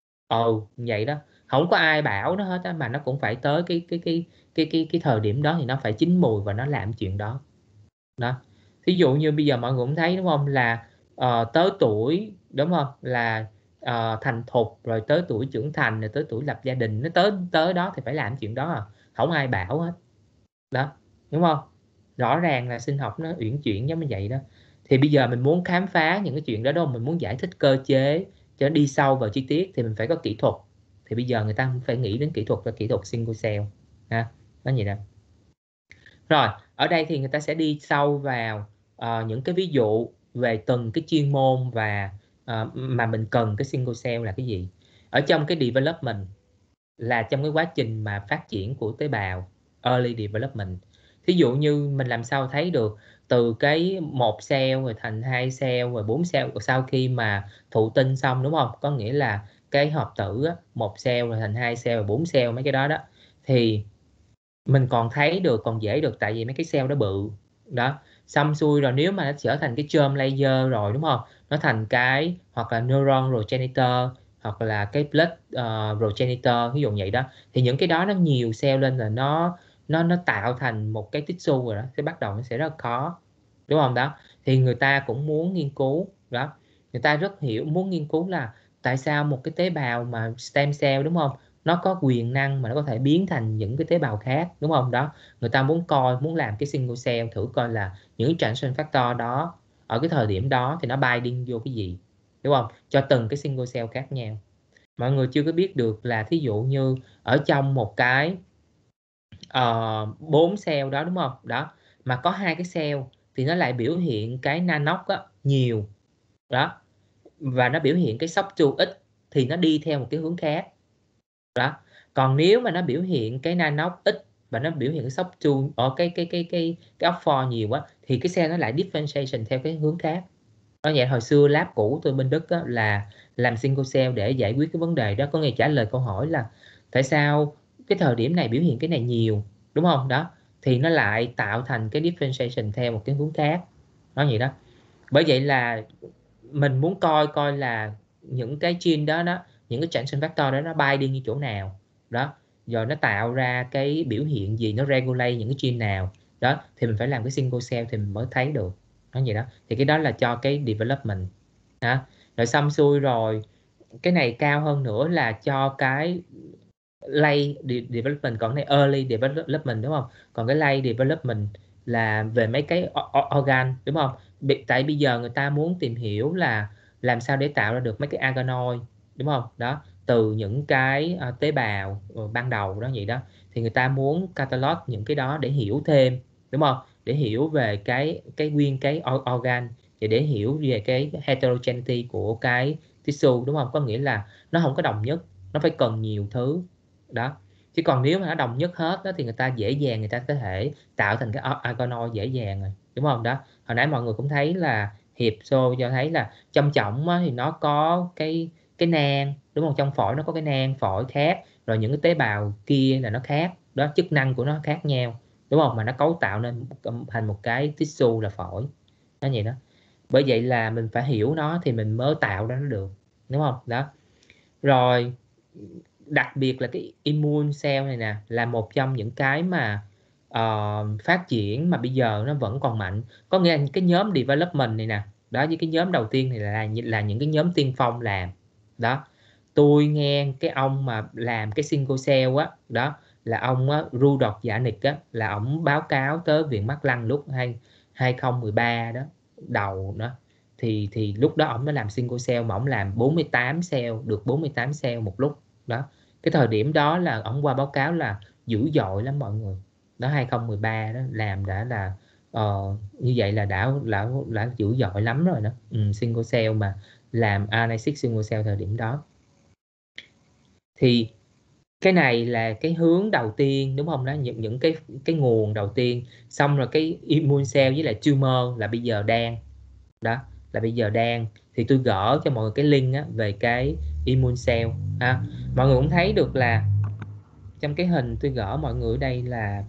Speaker 1: Ồ vậy đó, không có ai bảo nó hết á, mà nó cũng phải tới cái cái cái cái cái cái thời điểm đó thì nó phải chín mùi và nó làm chuyện đó đó. Ví dụ như bây giờ mọi người cũng thấy đúng không, là uh, tới tuổi đúng không, là uh, thành thục rồi, tới tuổi trưởng thành rồi, tới tuổi lập gia đình, nó tới tới đó thì phải làm chuyện đó à. Không ai bảo hết đó, đúng không? Rõ ràng là sinh học nó uyển chuyển giống như vậy đó. Thì bây giờ mình muốn khám phá những cái chuyện đó đâu, mình muốn giải thích cơ chế cho đi sâu vào chi tiết thì mình phải có kỹ thuật. Thì bây giờ người ta phải nghĩ đến kỹ thuật là kỹ thuật single cell ha, nó vậy đó. Rồi ở đây thì người ta sẽ đi sâu vào uh, những cái ví dụ về từng cái chuyên môn và uh, mà mình cần cái single cell là cái gì ở trong cái development, là trong cái quá trình mà phát triển của tế bào, early development. Thí dụ như mình làm sao thấy được từ cái một cell rồi thành hai cell rồi bốn cell sau khi mà thụ tinh xong, đúng không? Có nghĩa là cái hợp tử á, một cell rồi thành hai cell rồi bốn cell, mấy cái đó đó thì mình còn thấy được, còn dễ được, tại vì mấy cái cell đó bự đó. Xong xuôi rồi nếu mà nó trở thành cái germ layer rồi, đúng không, nó thành cái hoặc là neuron progenitor hoặc là cái blood uh, progenitor, ví dụ vậy đó, thì những cái đó nó nhiều cell lên là nó nó nó tạo thành một cái tissue rồi đó, sẽ bắt đầu nó sẽ rất khó, đúng không? Đó thì người ta cũng muốn nghiên cứu đó, người ta rất hiểu muốn nghiên cứu là tại sao một cái tế bào mà stem cell, đúng không, nó có quyền năng mà nó có thể biến thành những cái tế bào khác, đúng không? Đó, người ta muốn coi, muốn làm cái single cell thử coi là những transition factor đó ở cái thời điểm đó thì nó binding vô cái gì, đúng không, cho từng cái single cell khác nhau. Mọi người chưa có biết được là thí dụ như ở trong một cái bốn uh, cell đó, đúng không, đó mà có hai cái cell thì nó lại biểu hiện cái nanox á, nhiều đó, và nó biểu hiện cái sóc chu ít thì nó đi theo một cái hướng khác đó. Còn nếu mà nó biểu hiện cái nanox ít và nó biểu hiện cái sóc chu ở cái cái cái cái cái óc for nhiều quá thì cái cell nó lại differentiation theo cái hướng khác. Nó vậy. Hồi xưa lab cũ tôi bên Đức á, là làm single cell để giải quyết cái vấn đề đó, có nghĩa trả lời câu hỏi là tại sao cái thời điểm này biểu hiện cái này nhiều, đúng không? Đó thì nó lại tạo thành cái differentiation theo một cái hướng khác, nó vậy đó. Bởi vậy là mình muốn coi coi là những cái gene đó đó, những cái transition factor đó nó binding như chỗ nào đó, rồi nó tạo ra cái biểu hiện gì, nó regulate những cái gene nào đó, thì mình phải làm cái single cell thì mình mới thấy được, nó vậy đó. Thì cái đó là cho cái development đó. Rồi xong xuôi rồi cái này cao hơn nữa là cho cái late development, còn cái này early development, đúng không? Còn cái late development là về mấy cái organ, đúng không? tại bây giờ người ta muốn tìm hiểu là làm sao để tạo ra được mấy cái organoid, đúng không? Đó, từ những cái uh, tế bào uh, ban đầu đó vậy đó, thì người ta muốn catalog những cái đó để hiểu thêm, đúng không? Để hiểu về cái cái nguyên cái organ, và để hiểu về cái heterogeneity của cái tissue, đúng không? Có nghĩa là nó không có đồng nhất, nó phải cần nhiều thứ đó. Chứ còn nếu mà nó đồng nhất hết đó thì người ta dễ dàng người ta có thể tạo thành cái organoid dễ dàng rồi, đúng không? Đó, hồi nãy mọi người cũng thấy là Hiệp show cho thấy là trong trọng thì nó có cái cái nang, đúng không? Trong phổi nó có cái nang phổi khác, rồi những cái tế bào kia là nó khác đó, chức năng của nó khác nhau, đúng không? Mà nó cấu tạo nên thành một cái tissue là phổi, nó vậy đó. Bởi vậy là mình phải hiểu nó thì mình mới tạo ra nó được, đúng không? Đó, rồi đặc biệt là cái immune cell này nè là một trong những cái mà uh, phát triển mà bây giờ nó vẫn còn mạnh. Có nghĩa là cái nhóm development này nè, đó, với cái nhóm đầu tiên này là là những cái nhóm tiên phong làm đó. Tôi nghe cái ông mà làm cái single cell á, đó là ông á, Rudolf Janik á, là ông báo cáo tới Viện Max Planck lúc hai không một ba đó, đầu đó, thì thì lúc đó ông mới làm single cell mà ông làm bốn mươi tám cell, được bốn mươi tám cell một lúc đó. Cái thời điểm đó là ông qua báo cáo là dữ dội lắm mọi người đó, hai không một ba đó làm đã là uh, như vậy là đã đã đã dữ dội lắm rồi đó. Ừ, single cell mà làm rờ en a sáu single cell thời điểm đó. Thì cái này là cái hướng đầu tiên, đúng không? Đó, những những cái cái nguồn đầu tiên. Xong rồi cái immune cell với lại tumor là bây giờ đang đó, là bây giờ đang thì tôi gỡ cho mọi người cái link á, về cái immune cell ha. Mọi người cũng thấy được là trong cái hình tôi gỡ mọi người ở đây là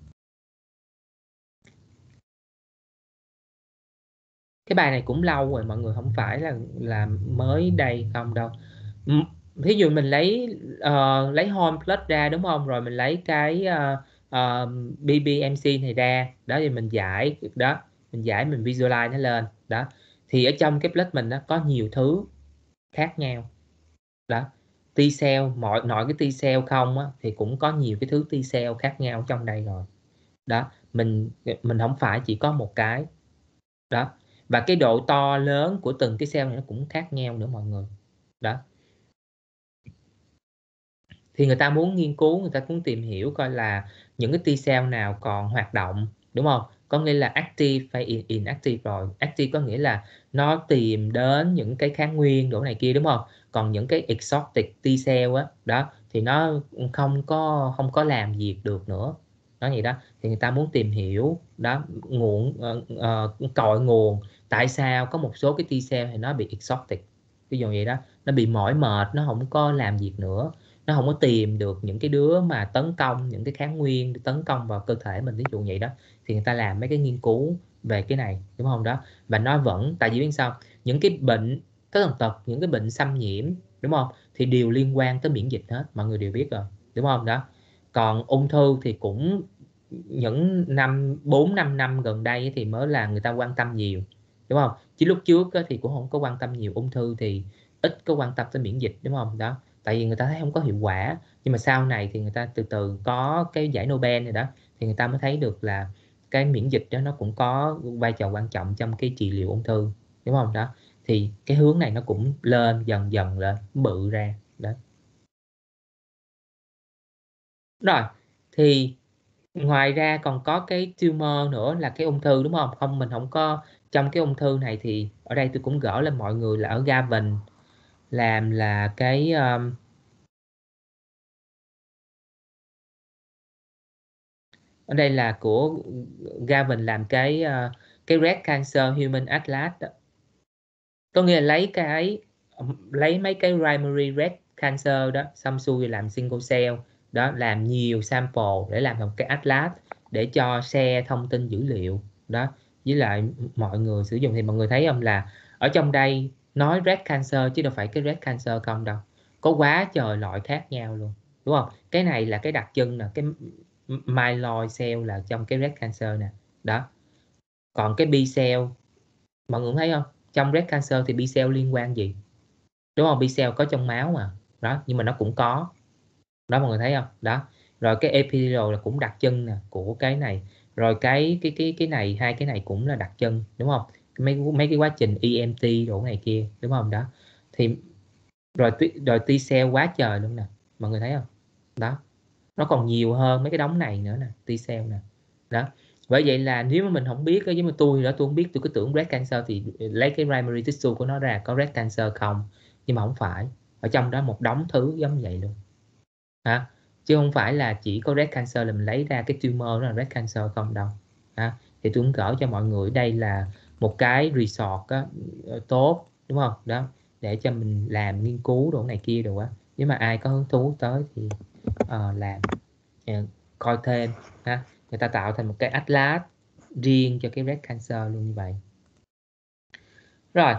Speaker 1: cái bài này cũng lâu rồi mọi người, không phải là là mới đây không đâu. Ví dụ mình lấy uh, lấy home plus ra, đúng không? Rồi mình lấy cái uh, uh, bê bê em xê này ra đó, thì mình giải đó, mình giải mình visualize nó lên đó. Thì ở trong cái plus mình nó có nhiều thứ khác nhau đó. T cell, mọi nội cái T cell không á, thì cũng có nhiều cái thứ T cell khác nhau trong đây rồi đó. Mình mình không phải chỉ có một cái đó, và cái độ to lớn của từng cái cell này nó cũng khác nhau nữa mọi người đó. Thì người ta muốn nghiên cứu, người ta cũng tìm hiểu coi là những cái T cell nào còn hoạt động, đúng không? Có nghĩa là active hay inactive. Rồi active có nghĩa là nó tìm đến những cái kháng nguyên đồ này kia, đúng không? Còn những cái exotic T cell á đó thì nó không có không có làm việc được nữa, nói vậy đó. Thì người ta muốn tìm hiểu đó nguồn uh, uh, cội nguồn tại sao có một số cái T cell thì nó bị exotic, ví dụ vậy đó, nó bị mỏi mệt, nó không có làm việc nữa, nó không có tìm được những cái đứa mà tấn công những cái kháng nguyên tấn công vào cơ thể mình, ví dụ vậy đó. Thì người ta làm mấy cái nghiên cứu về cái này, đúng không? Đó, và nó vẫn, tại vì biết sao, những cái bệnh tất tần tật, những cái bệnh xâm nhiễm, đúng không, thì đều liên quan tới miễn dịch hết, mọi người đều biết rồi, đúng không? Đó, còn ung thư thì cũng những năm bốn năm năm gần đây thì mới là người ta quan tâm nhiều, đúng không? Chứ lúc trước thì cũng không có quan tâm nhiều. Ung thư thì ít có quan tâm tới miễn dịch, đúng không? Đó, tại vì người ta thấy không có hiệu quả. Nhưng mà sau này thì người ta từ từ có cái giải Nobel này đó, thì người ta mới thấy được là cái miễn dịch đó nó cũng có vai trò quan trọng trong cái trị liệu ung thư, đúng không? Đó, thì cái hướng này nó cũng lên dần dần lên bự ra đó. Rồi thì ngoài ra còn có cái tumor nữa là cái ung thư, đúng không? Không, mình không có trong cái ung thư này. Thì ở đây tôi cũng gỡ lên mọi người là ở Gavin làm là cái um, ở đây là của Gavin làm cái uh, cái Red Cancer Human Atlas đó. Có nghĩa là lấy cái lấy mấy cái primary red cancer đó xong xuôi làm single cell đó, làm nhiều sample để làm một cái atlas để cho share thông tin dữ liệu đó với lại mọi người sử dụng. Thì mọi người thấy không, là ở trong đây nói red cancer chứ đâu phải cái red cancer không đâu, có quá trời loại khác nhau luôn, đúng không? Cái này là cái đặc trưng nè, cái myeloid cell là trong cái red cancer nè đó. Còn cái B cell mọi người thấy không, trong red cancer thì B cell liên quan gì, đúng không? B cell có trong máu mà đó, nhưng mà nó cũng có đó, mọi người thấy không? Đó, rồi cái epithelial là cũng đặc trưng nè của cái này. Rồi cái cái cái cái này, hai cái này cũng là đặc trưng, đúng không? mấy mấy cái quá trình E M T đồ này kia, đúng không? Đó thì rồi rồi T cell quá trời luôn nè, mọi người thấy không? Đó, nó còn nhiều hơn mấy cái đống này nữa nè, T cell nè. Đó, bởi vậy là nếu mà mình không biết, với mà tôi đó, tôi không biết, tôi cứ tưởng breast cancer thì lấy cái primary tissue của nó ra có breast cancer không, nhưng mà không phải, ở trong đó một đống thứ giống vậy luôn. Hả? Chứ không phải là chỉ có breast cancer là mình lấy ra cái tumor đó là breast cancer không đâu. Hả? Thì tôi cũng gửi cho mọi người đây là một cái resort á, tốt, đúng không? Đó, để cho mình làm nghiên cứu đồ này kia đồ á. Nếu mà ai có hứng thú tới thì uh, làm uh, coi thêm ha. Người ta tạo thành một cái atlas riêng cho cái breast cancer luôn như vậy. Rồi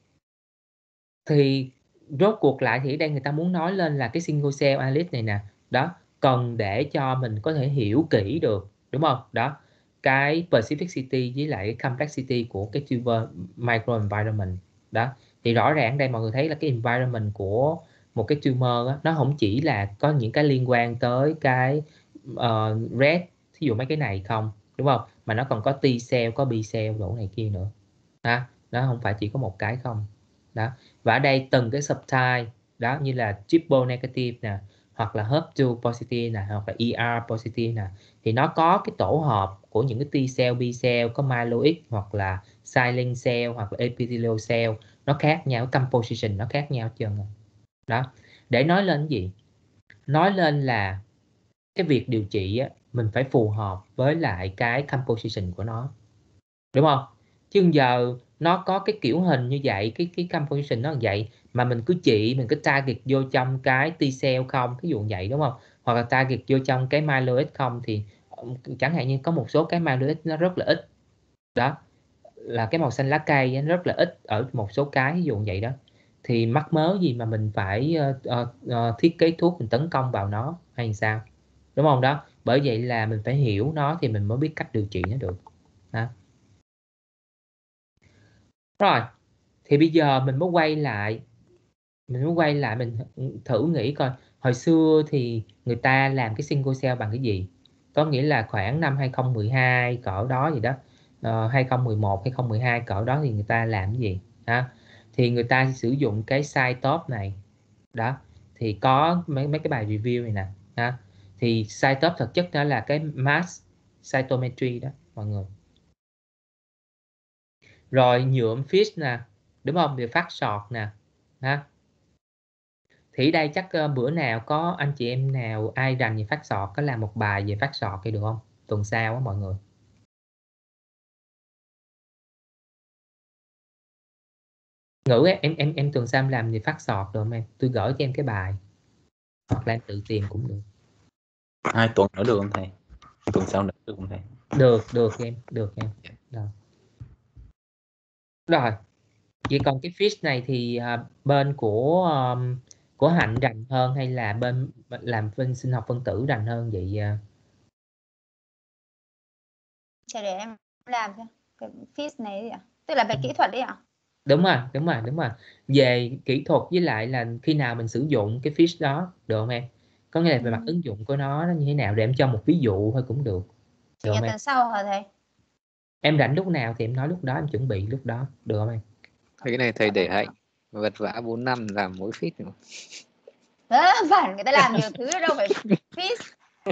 Speaker 1: thì rốt cuộc lại thì ở đây người ta muốn nói lên là cái single cell analysis này nè, đó, cần để cho mình có thể hiểu kỹ được, đúng không? Đó, cái specificity với lại cái complexity của cái tumor microenvironment. Đó, thì rõ ràng đây mọi người thấy là cái environment của một cái tumor đó, nó không chỉ là có những cái liên quan tới cái uh, red, thí dụ mấy cái này không, đúng không? Mà nó còn có T cell, có B cell đồ này kia nữa. Ha, nó không phải chỉ có một cái không. Đó, và ở đây từng cái subtype đó, như là triple negative nè, hoặc là H E R two positive nè, hoặc là E R positive nè, thì nó có cái tổ hợp của những cái T cell, B cell, có myeloid hoặc là silent cell hoặc là epithelial cell, nó khác nhau, composition nó khác nhau hết trơn. Đó, để nói lên cái gì? Nói lên là cái việc điều trị á, mình phải phù hợp với lại cái composition của nó, đúng không? Chứ giờ nó có cái kiểu hình như vậy, cái cái composition nó như vậy, mà mình cứ trị, mình cứ target vô trong cái T cell không, ví dụ vậy, đúng không? Hoặc là target vô trong cái myeloid không, thì chẳng hạn như có một số cái myeloid nó rất là ít. Đó, là cái màu xanh lá cây nó rất là ít ở một số cái, ví dụ vậy đó. Thì mắc mớ gì mà mình phải uh, uh, uh, thiết kế thuốc mình tấn công vào nó hay sao? Đúng không? Đó, bởi vậy là mình phải hiểu nó thì mình mới biết cách điều trị nó được. Ha. Rồi, thì bây giờ mình mới quay lại, mình mới quay lại mình thử nghĩ coi, hồi xưa thì người ta làm cái single cell bằng cái gì? Có nghĩa là khoảng năm hai không một hai cỡ đó gì đó, uh, hai không một một, hai không một hai cỡ đó thì người ta làm cái gì? Ha? Thì người ta sử dụng cái site top này. Đó, thì có mấy mấy cái bài review này nè. Ha? Thì site top thực chất đó là cái mass cytometry đó mọi người. Rồi nhuộm fish nè, đúng không? Thì phát sọt nè. Ha? Thì đây chắc uh, bữa nào có anh chị em nào ai rành về phát sọt có làm một bài về phát sọt thì được không? Tuần sau á mọi người. Ngữ em em em em tuần sau em làm về phát sọt được không em? Tôi gửi cho em cái bài. Hoặc là em tự tìm cũng được.
Speaker 6: Hai tuần nữa được không thầy? Tuần sau nữa được không thầy?
Speaker 1: Được, được em, được em. Rồi. Rồi. Vậy còn cái fish này thì uh, bên của um, của Hạnh rành hơn hay là bên làm bên sinh học phân tử rành hơn vậy? Uh...
Speaker 2: Chờ để em làm cho cái fish này gì ạ? Tức là về kỹ thuật đấy ạ?
Speaker 1: Đúng rồi, đúng rồi, đúng rồi. Về kỹ thuật với lại là khi nào mình sử dụng cái fish đó, được không em? Có nghĩa là về
Speaker 2: Ừ.
Speaker 1: mặt ứng dụng của nó, nó như thế nào để em cho một ví dụ thôi cũng được.
Speaker 2: Chủ nhật tuần sau hả thầy?
Speaker 1: Em rảnh lúc nào thì em nói lúc đó, em chuẩn bị lúc đó, được không em?
Speaker 3: Cái này thầy để Hạnh vật vã bốn năm làm mỗi feed nữa.
Speaker 2: À, phản người ta làm nhiều thứ đâu phải fish.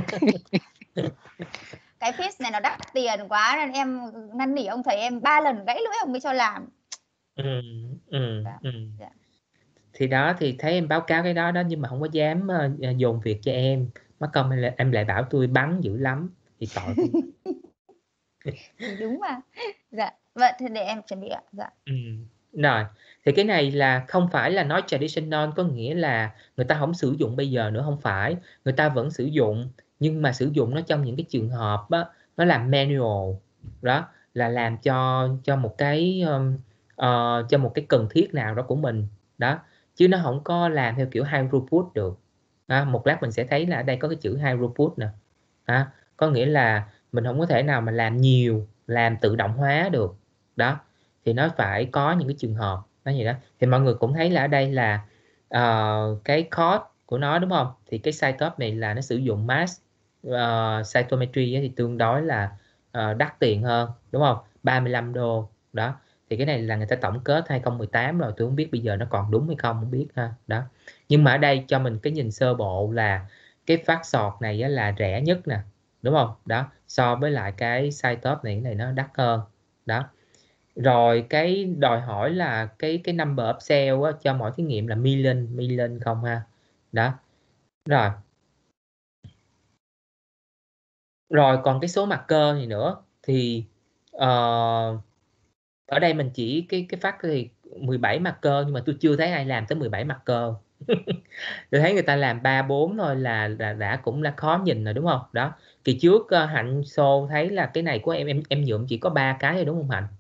Speaker 2: Cái fish này nó đắt tiền quá nên em năn nỉ ông thầy em ba lần gãy lưỡi ông mới cho làm.
Speaker 1: Ừ, ừ,
Speaker 2: Dạ.
Speaker 1: ừ.
Speaker 2: Dạ.
Speaker 1: Thì đó thì thấy em báo cáo cái đó đó nhưng mà không có dám uh, dồn việc cho em, mất công em lại, em lại bảo tôi bắn dữ lắm thì tội tôi.
Speaker 2: Thì đúng mà. Dạ. Vậy thì để em chuẩn bị ạ. Dạ.
Speaker 1: Ừ. Rồi, thì cái này là không phải là nói traditional có nghĩa là người ta không sử dụng bây giờ nữa, không phải, người ta vẫn sử dụng nhưng mà sử dụng nó trong những cái trường hợp á, nó làm manual đó, là làm cho cho một cái um, uh, cho một cái cần thiết nào đó của mình đó, chứ nó không có làm theo kiểu high throughput được. À, một lát mình sẽ thấy là ở đây có cái chữ high throughput nè. À, có nghĩa là mình không có thể nào mà làm nhiều, làm tự động hóa được đó, thì nó phải có những cái trường hợp nó gì đó. Thì mọi người cũng thấy là ở đây là uh, cái code của nó, đúng không? Thì cái site top này là nó sử dụng mass uh, cytometry thì tương đối là uh, đắt tiền hơn, đúng không? ba mươi lăm đô đó. thì cái này là người ta tổng kết hai không một tám rồi, tôi không biết bây giờ nó còn đúng hay không, không biết ha. Đó, nhưng mà ở đây cho mình cái nhìn sơ bộ là cái phát sọt này á, là rẻ nhất nè, đúng không? Đó, so với lại cái side top này, cái này nó đắt hơn. Đó, rồi cái đòi hỏi là cái cái number upsell á, cho mỗi thí nghiệm là million million không ha. Đó, rồi rồi còn cái số marker này nữa thì uh, ở đây mình chỉ cái cái phát thì mười bảy marker, nhưng mà tôi chưa thấy ai làm tới mười bảy marker. Tôi thấy người ta làm ba bốn thôi là, là đã cũng là khó nhìn rồi, đúng không? Đó, kỳ trước uh, Hạnh show thấy là cái này của em em em nhuộm chỉ có ba cái thôi, đúng không Hạnh?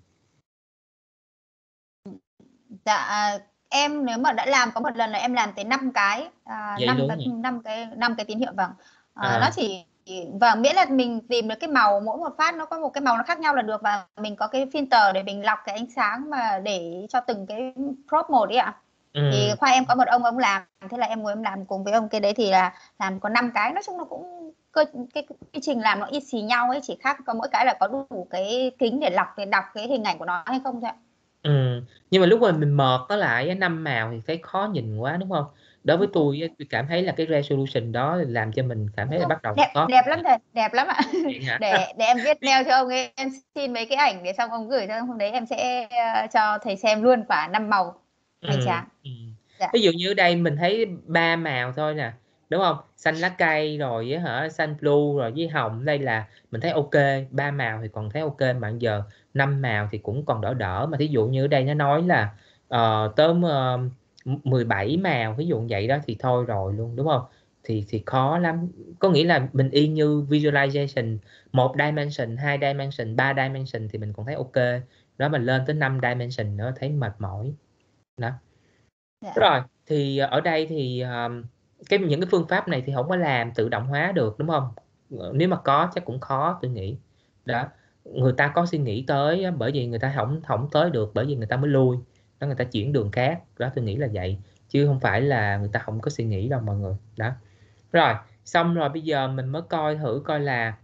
Speaker 2: Dạ em nếu mà đã làm có một lần là em làm tới năm cái à,
Speaker 1: Vậy
Speaker 2: năm
Speaker 1: luôn
Speaker 2: cái
Speaker 1: nhỉ?
Speaker 2: năm cái năm cái tín hiệu vâng. À,
Speaker 1: À.
Speaker 2: nó chỉ vâng, miễn là mình tìm được cái màu, mỗi một phát nó có một cái màu nó khác nhau là được, và mình có cái filter để mình lọc cái ánh sáng mà để cho từng cái crop một ấy ạ.
Speaker 1: Ừ.
Speaker 2: Thì khoa em có một ông ông làm, thế là em ngồi em làm cùng với ông, cái đấy thì là làm có năm cái, nói chung nó cũng cơ cái quy trình làm nó y xì nhau ấy, chỉ khác có mỗi cái là có đủ cái kính để lọc để đọc cái hình ảnh của nó hay không thôi ạ.
Speaker 1: Ừ. Nhưng mà lúc mà mình mợt nó lại năm màu thì thấy khó nhìn quá, đúng không? Đối với tôi, tôi cảm thấy là cái resolution đó làm cho mình cảm thấy là bắt đầu
Speaker 2: đẹp
Speaker 1: khó.
Speaker 2: đẹp lắm thầy, đẹp lắm ạ.
Speaker 1: hả?
Speaker 2: để để em viết mail cho ông ấy, em xin mấy cái ảnh để xong ông gửi cho hôm đấy em sẽ uh, cho thầy xem luôn quả năm màu hoành
Speaker 1: Ừ.
Speaker 2: tráng.
Speaker 1: Ừ.
Speaker 2: Dạ.
Speaker 1: Ví dụ như ở đây mình thấy ba màu thôi nè, đúng không? Xanh lá cây rồi với hả xanh blue rồi với hồng, đây là mình thấy ok, ba màu thì còn thấy ok, mà giờ năm màu thì cũng còn đỡ đỡ. Mà thí dụ như ở đây nó nói là uh, tới uh, mười bảy màu ví dụ như vậy đó thì thôi rồi luôn, đúng không? Thì thì khó lắm. Có nghĩa là mình y như visualization một dimension, hai dimension, ba dimension thì mình còn thấy ok, đó mình lên tới năm dimension nữa thấy mệt mỏi. Đó.
Speaker 2: Dạ.
Speaker 1: Rồi thì ở đây thì um, cái những cái phương pháp này thì không có làm tự động hóa được, đúng không? Nếu mà có chắc cũng khó, tôi nghĩ. Đó, người ta có suy nghĩ tới, bởi vì người ta không không tới được, bởi vì người ta mới lui, đó, người ta chuyển đường khác. Đó, tôi nghĩ là vậy, chứ không phải là người ta không có suy nghĩ đâu mọi người. Đó, rồi xong rồi bây giờ mình mới coi thử coi là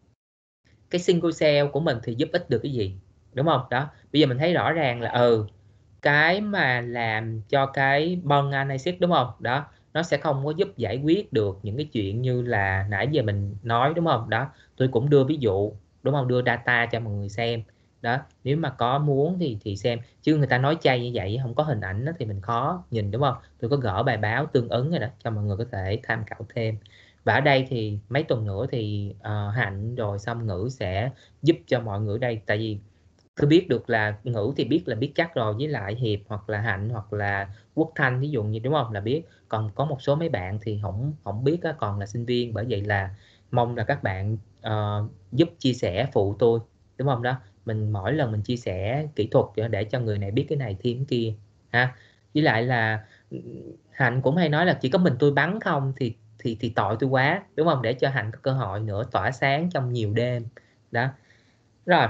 Speaker 1: cái single cell của mình thì giúp ích được cái gì, đúng không? Đó, bây giờ mình thấy rõ ràng là ừ cái mà làm cho cái bond analysis, đúng không? Đó, nó sẽ không có giúp giải quyết được những cái chuyện như là nãy giờ mình nói, đúng không? Đó, tôi cũng đưa ví dụ, đúng không? Đưa data cho mọi người xem. Đó, nếu mà có muốn thì thì xem, chứ người ta nói chay như vậy không có hình ảnh đó, thì mình khó nhìn, đúng không? Tôi có gỡ bài báo tương ứng rồi đó cho mọi người có thể tham khảo thêm. Và ở đây thì mấy tuần nữa thì uh, Hạnh rồi xong Ngữ sẽ giúp cho mọi người đây, tại vì tôi biết được là Ngữ thì biết là biết chắc rồi, với lại Hiệp hoặc là Hạnh hoặc là Quốc Thanh ví dụ như, đúng không, là biết. Còn có một số mấy bạn thì không không biết á, còn là sinh viên, bởi vậy là mong là các bạn uh, giúp chia sẻ phụ tôi, đúng không? Đó, mình mỗi lần mình chia sẻ kỹ thuật để cho người này biết cái này thêm cái kia ha. Với lại là Hạnh cũng hay nói là chỉ có mình tôi bắn không thì thì thì tội tôi quá, đúng không? Để cho Hạnh có cơ hội nữa tỏa sáng trong nhiều đêm. Đó, rồi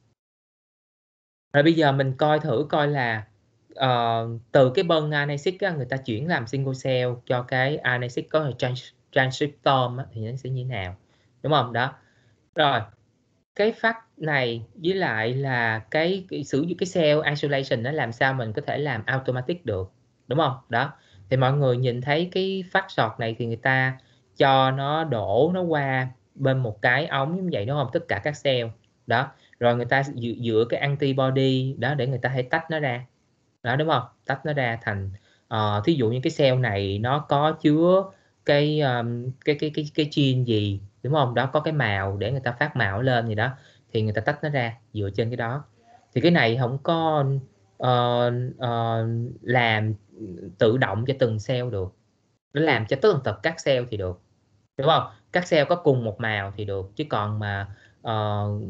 Speaker 1: rồi bây giờ mình coi thử coi là uh, từ cái bond analysis á, người ta chuyển làm single cell cho cái analysis có trans transcriptome á, thì nó sẽ như thế nào, đúng không? Đó, rồi cái phát này với lại là cái, cái sử dụng cái cell isolation nó làm sao mình có thể làm automatic được, đúng không? Đó, thì mọi người nhìn thấy cái phát sọt này thì người ta cho nó đổ nó qua bên một cái ống như vậy, đúng không? Tất cả các cell đó, rồi người ta dựa, dựa cái antibody đó để người ta hãy tách nó ra, đó, đúng không? Tách nó ra thành uh, thí dụ như cái cell này nó có chứa cái um, cái cái cái cái gene gì, đúng không? Đó, có cái màu để người ta phát màu lên gì đó, thì người ta tách nó ra dựa trên cái đó. Thì cái này không có uh, uh, làm tự động cho từng cell được, nó làm cho tất tật các cell thì được, đúng không? Các cell có cùng một màu thì được, chứ còn mà uh,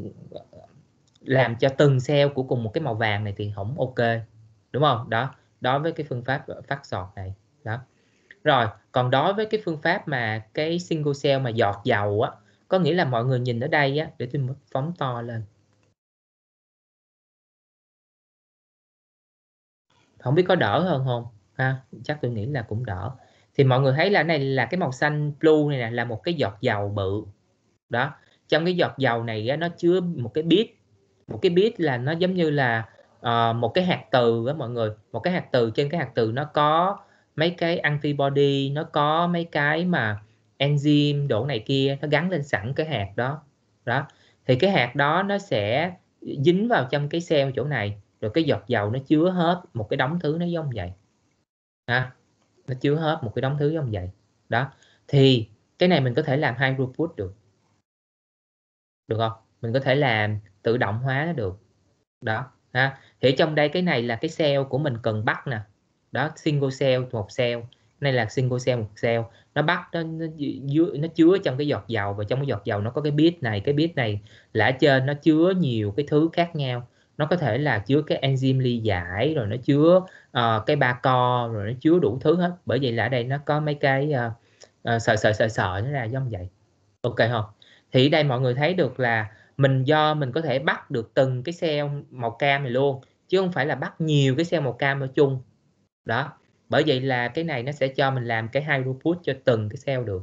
Speaker 1: làm cho từng cell của cùng một cái màu vàng này thì không ok, đúng không? Đó, đối với cái phương pháp phát sọt này. Đó, rồi còn đối với cái phương pháp mà cái single cell mà giọt dầu á, có nghĩa là mọi người nhìn ở đây á, để tôi phóng to lên, không biết có đỡ hơn không ha? Chắc tôi nghĩ là cũng đỡ. Thì mọi người thấy là này là cái màu xanh blue này nè, là một cái giọt dầu bự. Đó, trong cái giọt dầu này á, nó chứa một cái bit, một cái bit là nó giống như là uh, một cái hạt từ đó mọi người, một cái hạt từ, trên cái hạt từ nó có mấy cái antibody, nó có mấy cái mà enzyme đổ này kia, nó gắn lên sẵn cái hạt đó. Đó thì cái hạt đó nó sẽ dính vào trong cái cell chỗ này, rồi cái giọt dầu nó chứa hết một cái đống thứ nó giống vậy ha, nó chứa hết một cái đống thứ giống vậy. Đó thì cái này mình có thể làm high throughput được, được không? Mình có thể làm tự động hóa nó được. Đó ha, thì trong đây cái này là cái cell của mình cần bắt nè. Đó, single cell một cell, này là single cell một cell, nó bắt nó nó, nó chứa trong cái giọt dầu, và trong cái giọt dầu nó có cái bit này, cái bit này là ở trên nó chứa nhiều cái thứ khác nhau. Nó có thể là chứa cái enzyme ly giải, rồi nó chứa uh, cái ba co, rồi nó chứa đủ thứ hết. Bởi vậy là ở đây nó có mấy cái uh, uh, sợi sợi sợi sợi nó ra giống vậy. Ok không? Thì đây mọi người thấy được là mình do mình có thể bắt được từng cái cell màu cam này luôn, chứ không phải là bắt nhiều cái cell màu cam ở chung. Đó, bởi vậy là cái này nó sẽ cho mình làm cái high throughput cho từng cái cell được.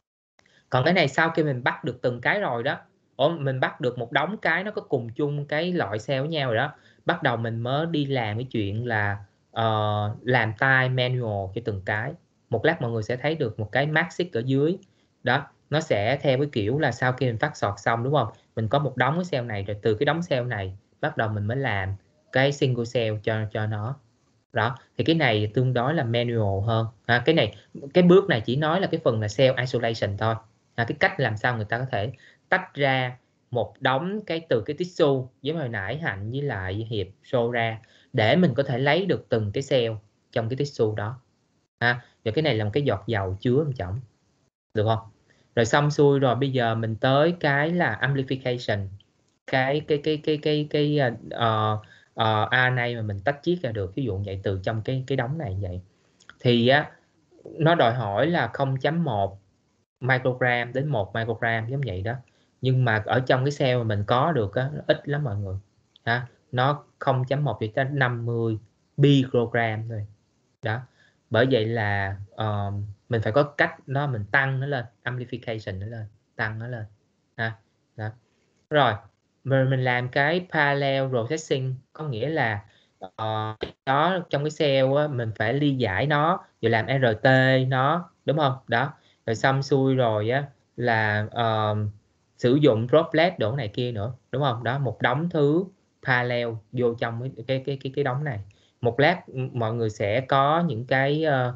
Speaker 1: Còn cái này sau khi mình bắt được từng cái rồi đó, Ủa, mình bắt được một đống cái nó có cùng chung cái loại cell với nhau rồi đó, bắt đầu mình mới đi làm cái chuyện là uh, làm tay manual cho từng cái. Một lát mọi người sẽ thấy được một cái matrix ở dưới đó, nó sẽ theo cái kiểu là sau khi mình phát sọt xong đúng không, mình có một đống cái cell này, rồi từ cái đống cell này bắt đầu mình mới làm cái single cell cho cho nó. Đó thì cái này tương đối là manual hơn à, cái này cái bước này chỉ nói là cái phần là cell isolation thôi à, cái cách làm sao người ta có thể tách ra một đống cái từ cái tissue giống hồi nãy Hạnh với lại Hiệp show ra, để mình có thể lấy được từng cái cell trong cái tissue đó à, và cái này là một cái giọt dầu chứa bên trong, được không? Rồi xong xuôi rồi, bây giờ mình tới cái là amplification, cái cái cái cái cái cái uh, uh, uh, a en a mà mình tách chiết ra được, ví dụ vậy, từ trong cái cái đống này vậy, thì á nó đòi hỏi là không phẩy một microgram đến một microgram giống vậy đó, nhưng mà ở trong cái cell mà mình có được á, ít lắm mọi người ha, nó không phẩy một cho tới năm mươi microgram thôi. Đó, bởi vậy là uh, mình phải có cách đó, mình tăng nó lên, amplification nó lên, tăng nó lên ha. Đó rồi mình làm cái parallel processing, có nghĩa là uh, đó trong cái cell á, mình phải ly giải nó rồi làm rờ tê nó, đúng không? Đó rồi xong xuôi rồi á là uh, sử dụng droplet đổ này kia nữa, đúng không? Đó, một đống thứ parallel vô trong cái cái cái cái, cái đống này. Một lát mọi người sẽ có những cái uh,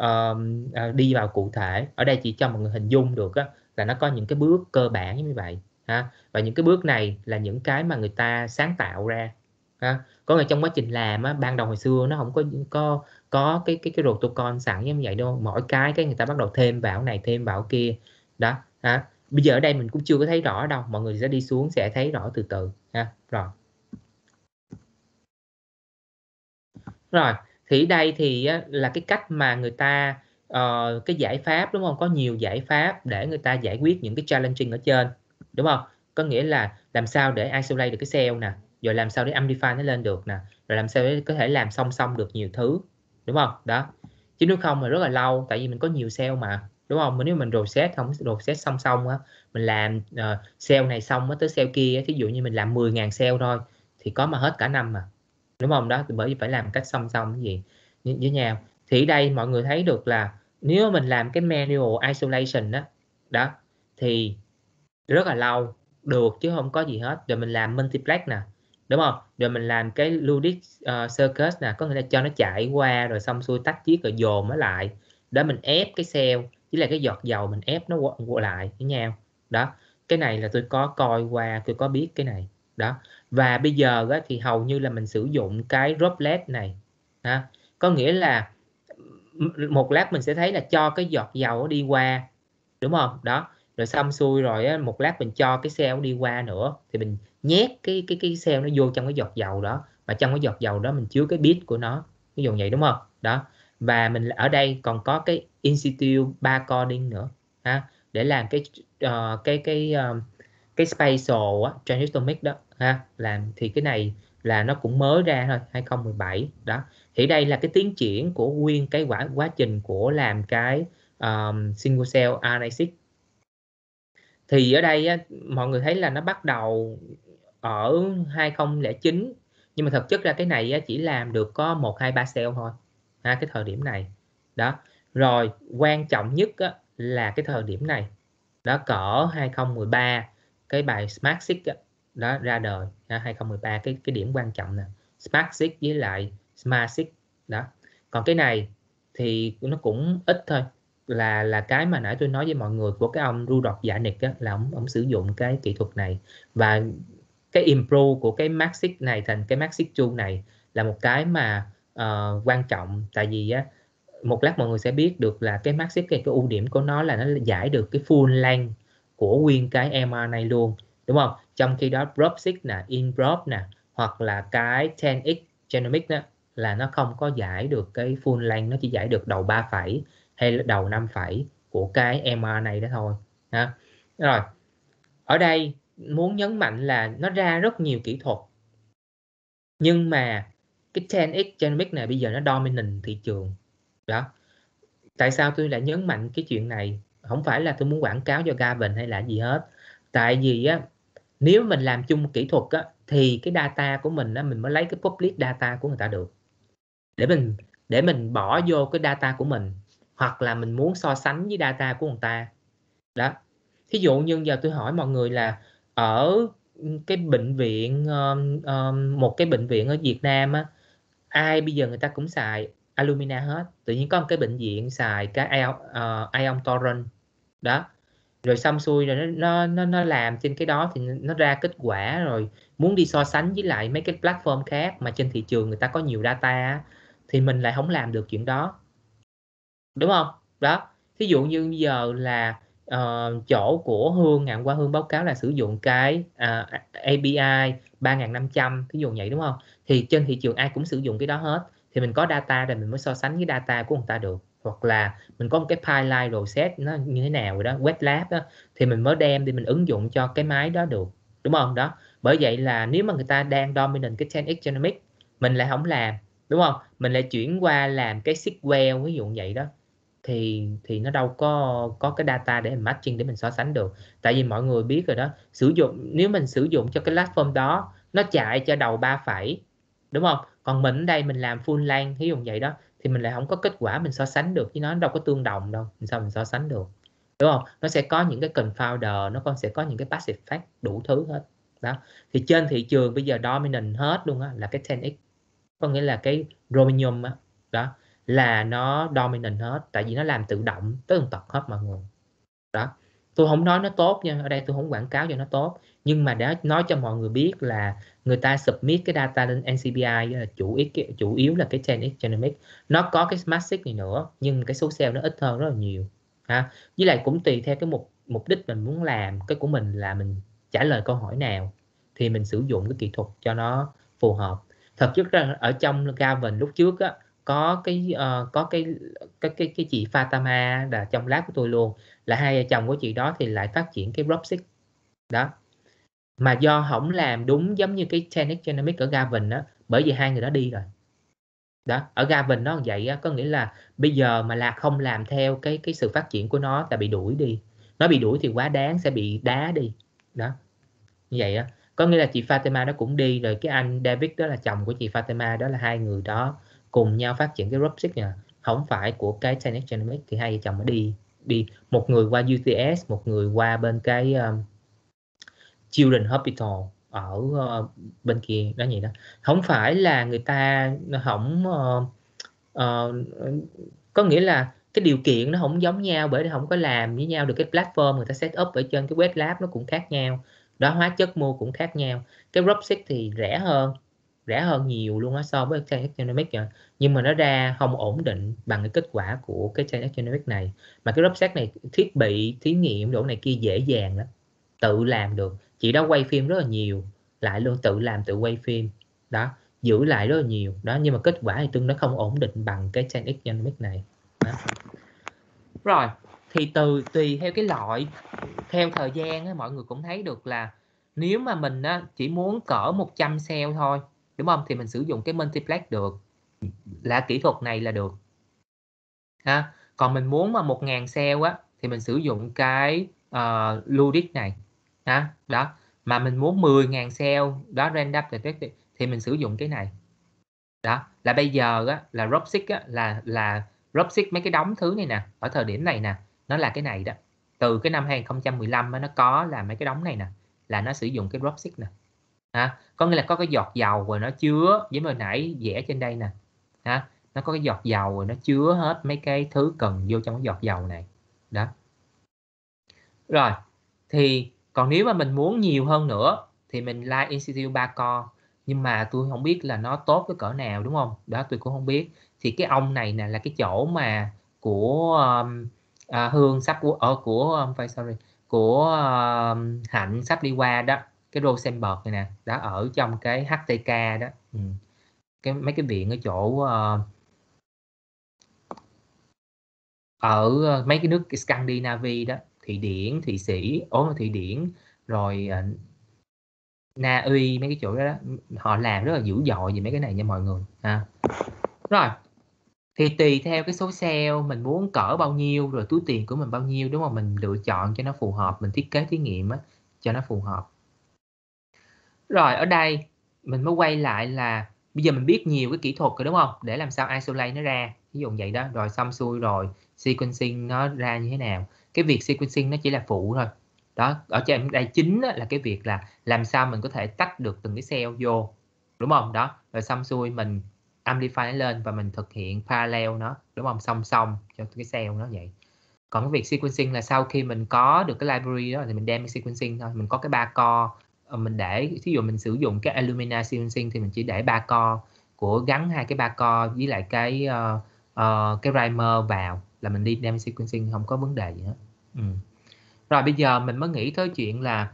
Speaker 1: uh, uh, đi vào cụ thể, ở đây chỉ cho mọi người hình dung được á, là nó có những cái bước cơ bản như vậy ha, và những cái bước này là những cái mà người ta sáng tạo ra ha. Có ngày trong quá trình làm á, ban đầu hồi xưa nó không có có có cái cái cái protocol sẵn như vậy đâu, mỗi cái cái người ta bắt đầu thêm vào này, thêm vào kia đó ha. Bây giờ ở đây mình cũng chưa có thấy rõ đâu, mọi người sẽ đi xuống sẽ thấy rõ từ từ ha. Rồi rồi thì đây thì á, là cái cách mà người ta uh, cái giải pháp, đúng không? Có nhiều giải pháp để người ta giải quyết những cái challenging ở trên, đúng không? Có nghĩa là làm sao để isolate được cái cell nè, rồi làm sao để amplify nó lên được nè, rồi làm sao để có thể làm song song được nhiều thứ, đúng không? Đó, chứ nếu không là rất là lâu, tại vì mình có nhiều cell mà, đúng không? Nếu mình reset không reset song song á, mình làm uh, cell này xong á tới cell kia, thí dụ như mình làm mười nghìn cell thôi thì có mà hết cả năm mà, đúng không? Đó, bởi vì phải làm cách song song cái gì với nhau. Thì ở đây mọi người thấy được là nếu mình làm cái manual isolation đó, đó thì rất là lâu được chứ không có gì hết. Rồi mình làm multiplex nè, đúng không? Rồi mình làm cái ludic uh, circuit nè, có nghĩa là cho nó chạy qua rồi xong xuôi tách chiết rồi dồn nó lại để mình ép cái cell với là cái giọt dầu, mình ép nó qua lại với nhau. Đó, cái này là tôi có coi qua, tôi có biết cái này đó. Và bây giờ á, thì hầu như là mình sử dụng cái droplet này ha. Có nghĩa là một lát mình sẽ thấy là cho cái giọt dầu đi qua, đúng không? Đó, rồi xong xuôi rồi á, một lát mình cho cái cell đi qua nữa, thì mình nhét cái cái cái cell nó vô trong cái giọt dầu đó, và trong cái giọt dầu đó mình chứa cái bit của nó, ví dụ vậy, đúng không? Đó, và mình ở đây còn có cái in situ barcoding nữa ha, để làm cái uh, cái cái uh, cái spatial á, transcriptomics đó ha, làm thì cái này là nó cũng mới ra thôi, hai không một bảy đó. Thì đây là cái tiến triển của nguyên cái quá quá trình của làm cái um, single cell rờ en a seq. Thì ở đây á, mọi người thấy là nó bắt đầu ở hai không không chín, nhưng mà thực chất ra cái này á, chỉ làm được có một hai ba sale thôi ha, cái thời điểm này đó. Rồi quan trọng nhất á, là cái thời điểm này đó, cỡ hai không một ba cái bài Smart Six đó, đó ra đời ha, hai không một ba cái cái điểm quan trọng nè, Smart Six với lại Smart Six đó. Còn cái này thì nó cũng ít thôi, là là cái mà nãy tôi nói với mọi người của cái ông Rudolf Zanuck á, là ông, ông sử dụng cái kỹ thuật này, và cái improve của cái Max Six này thành cái Max Six hai này là một cái mà uh, quan trọng. Tại vì á, một lát mọi người sẽ biết được là cái Max Six, cái, cái ưu điểm của nó là nó giải được cái full length của nguyên cái em rờ này luôn, đúng không? Trong khi đó Prop Six nè, InProp nè, hoặc là cái ten x Genomics đó, là nó không có giải được cái full length, nó chỉ giải được đầu ba phẩy hay là đầu năm phẩy của cái em rờ này đó thôi ha. Rồi ở đây muốn nhấn mạnh là nó ra rất nhiều kỹ thuật, nhưng mà cái ten x Genomics này bây giờ nó dominant thị trường đó. Tại sao tôi lại nhấn mạnh cái chuyện này? Không phải là tôi muốn quảng cáo cho Gavin hay là gì hết. Tại vì á, nếu mình làm chung kỹ thuật á, thì cái data của mình á, mình mới lấy cái public data của người ta được, để mình để mình bỏ vô cái data của mình, hoặc là mình muốn so sánh với data của người ta đó. Thí dụ như giờ tôi hỏi mọi người là ở cái bệnh viện um, um, một cái bệnh viện ở Việt Nam á, ai bây giờ người ta cũng xài Illumina hết, tự nhiên có một cái bệnh viện xài cái Ion, uh, Ion Torrent đó, rồi xong xuôi rồi nó nó nó làm trên cái đó thì nó ra kết quả, rồi muốn đi so sánh với lại mấy cái platform khác mà trên thị trường người ta có nhiều data thì mình lại không làm được chuyện đó, đúng không? Đó, thí dụ như bây giờ là uh, chỗ của Hương, Ngạn Qua Hương báo cáo là sử dụng cái uh, a pê i ba nghìn năm trăm, thí dụ vậy đúng không? Thì trên thị trường ai cũng sử dụng cái đó hết, thì mình có data rồi mình mới so sánh với data của người ta được. Hoặc là mình có một cái pipeline rồi set nó như thế nào rồi đó, wet lab đó, thì mình mới đem đi mình ứng dụng cho cái máy đó được, đúng không? Đó, bởi vậy là nếu mà người ta đang dominant cái ten x Genomics, mình lại không làm, đúng không? Mình lại chuyển qua làm cái Sequel ví dụ vậy đó, thì thì nó đâu có có cái data để mình matching để mình so sánh được. Tại vì mọi người biết rồi đó, sử dụng nếu mình sử dụng cho cái platform đó nó chạy cho đầu ba phẩy, đúng không? Còn mình ở đây mình làm full length ví dụ vậy đó, thì mình lại không có kết quả mình so sánh được, chứ nó đâu có tương đồng đâu, mình sao mình so sánh được, đúng không? Nó sẽ có những cái confounder, nó còn sẽ có những cái passive effect đủ thứ hết đó. Thì trên thị trường bây giờ dominant hết luôn á là cái ten x, có nghĩa là cái Chromium á, đó là nó dominant hết, tại vì nó làm tự động tới tận tật hết mọi người đó. Tôi không nói nó tốt nha, ở đây tôi không quảng cáo cho nó tốt, nhưng mà đã nói cho mọi người biết là người ta submit cái data lên en xê bê i là chủ yếu chủ yếu là cái ten x Genomics, nó có cái Smart Six này nữa nhưng cái số sale nó ít hơn rất là nhiều ha. Với lại cũng tùy theo cái mục mục đích mình muốn làm, cái của mình là mình trả lời câu hỏi nào thì mình sử dụng cái kỹ thuật cho nó phù hợp. Thật chất ra ở trong Gavin lúc trước á, có cái uh, có cái cái cái cái chị Fatima là trong lab của tôi luôn, là hai vợ chồng của chị đó thì lại phát triển cái Prop Six đó, mà do không làm đúng giống như cái ten x Genomics ở Gavin á, bởi vì hai người đó đi rồi đó. Ở Gavin nó vậy á, có nghĩa là bây giờ mà là không làm theo cái cái sự phát triển của nó là bị đuổi đi, nó bị đuổi thì quá đáng, sẽ bị đá đi đó, như vậy á. Có nghĩa là chị Fatima nó cũng đi rồi, cái anh David đó là chồng của chị Fatima đó, là hai người đó cùng nhau phát triển cái Prop Six nè, không phải của cái ten x Genomics, thì hai vợ chồng nó đi đi một người qua u tê ét, một người qua bên cái um, Children's Hospital ở uh, bên kia đó, vậy đó. Không phải là người ta không uh, uh, có nghĩa là cái điều kiện nó không giống nhau, bởi vì không có làm với nhau được cái platform người ta set up ở trên cái web lab nó cũng khác nhau đó, hóa chất mua cũng khác nhau. Cái Prop Six thì rẻ hơn rẻ hơn nhiều luôn á so với ten x Genomics, nhưng mà nó ra không ổn định bằng cái kết quả của cái ten x Genomics này. Mà cái Prop Six này thiết bị thí nghiệm độ này kia dễ dàng lắm, tự làm được. Chị đó quay phim rất là nhiều lại luôn, tự làm tự quay phim đó, giữ lại rất là nhiều đó, nhưng mà kết quả thì tương nó không ổn định bằng cái ten x Genomics này đó. Rồi thì từ tùy theo cái loại, theo thời gian á, mọi người cũng thấy được là nếu mà mình á, chỉ muốn cỡ một trăm cell thôi, đúng không, thì mình sử dụng cái multiplex được, là kỹ thuật này là được ha. Còn mình muốn mà một nghìn cell á thì mình sử dụng cái uh, Ludic này ha. Đó, mà mình muốn mười nghìn cell đó, random detected thì mình sử dụng cái này. Đó, là bây giờ á, là dropsic á, là là dropsic mấy cái đống thứ này nè, ở thời điểm này nè, nó là cái này đó. Từ cái năm hai nghìn không trăm mười lăm á, nó có là mấy cái đống này nè, là nó sử dụng cái dropsic nè. Ha, có nghĩa là có cái giọt dầu rồi nó chứa, giống hồi nãy vẽ trên đây nè. Ha, nó có cái giọt dầu rồi nó chứa hết mấy cái thứ cần vô trong cái giọt dầu này. Đó. Rồi, thì còn nếu mà mình muốn nhiều hơn nữa thì mình Light Institute ba core, nhưng mà tôi không biết là nó tốt cái cỡ nào, đúng không? Đó, tôi cũng không biết. Thì cái ông này nè là cái chỗ mà của um, à, Hương sắp của ở của um, phải sorry của um, Hạnh sắp đi qua đó, cái Rosenberg này nè, đó ở trong cái hát tê ca đó. Ừ. Cái mấy cái viện ở chỗ uh, ở uh, mấy cái nước Scandinavia đó, Thụy Điển, Thụy Sĩ, ố Thụy Điển rồi uh, Na Uy, mấy cái chỗ đó, đó họ làm rất là dữ dội về mấy cái này nha mọi người ha. Rồi thì tùy theo cái số cell mình muốn cỡ bao nhiêu, rồi túi tiền của mình bao nhiêu, đúng không, mình lựa chọn cho nó phù hợp, mình thiết kế thí nghiệm á, cho nó phù hợp. Rồi ở đây mình mới quay lại là bây giờ mình biết nhiều cái kỹ thuật rồi, đúng không, để làm sao isolate nó ra, ví dụ vậy đó. Rồi xong xuôi rồi sequencing nó ra như thế nào. Cái việc sequencing nó chỉ là phụ thôi. Đó, ở trên đây chính là cái việc là làm sao mình có thể tách được từng cái cell vô, đúng không? Đó, rồi xong xuôi mình amplify nó lên và mình thực hiện parallel nó, đúng không, song song cho cái cell nó vậy. Còn cái việc sequencing là sau khi mình có được cái library đó thì mình đem cái sequencing thôi. Mình có cái ba core, mình để ví dụ mình sử dụng cái Illumina sequencing thì mình chỉ để ba core của gắn hai cái ba core với lại cái uh, uh, cái Reimer vào là mình đi đem sequencing, không có vấn đề gì hết. Ừ. Rồi bây giờ mình mới nghĩ tới chuyện là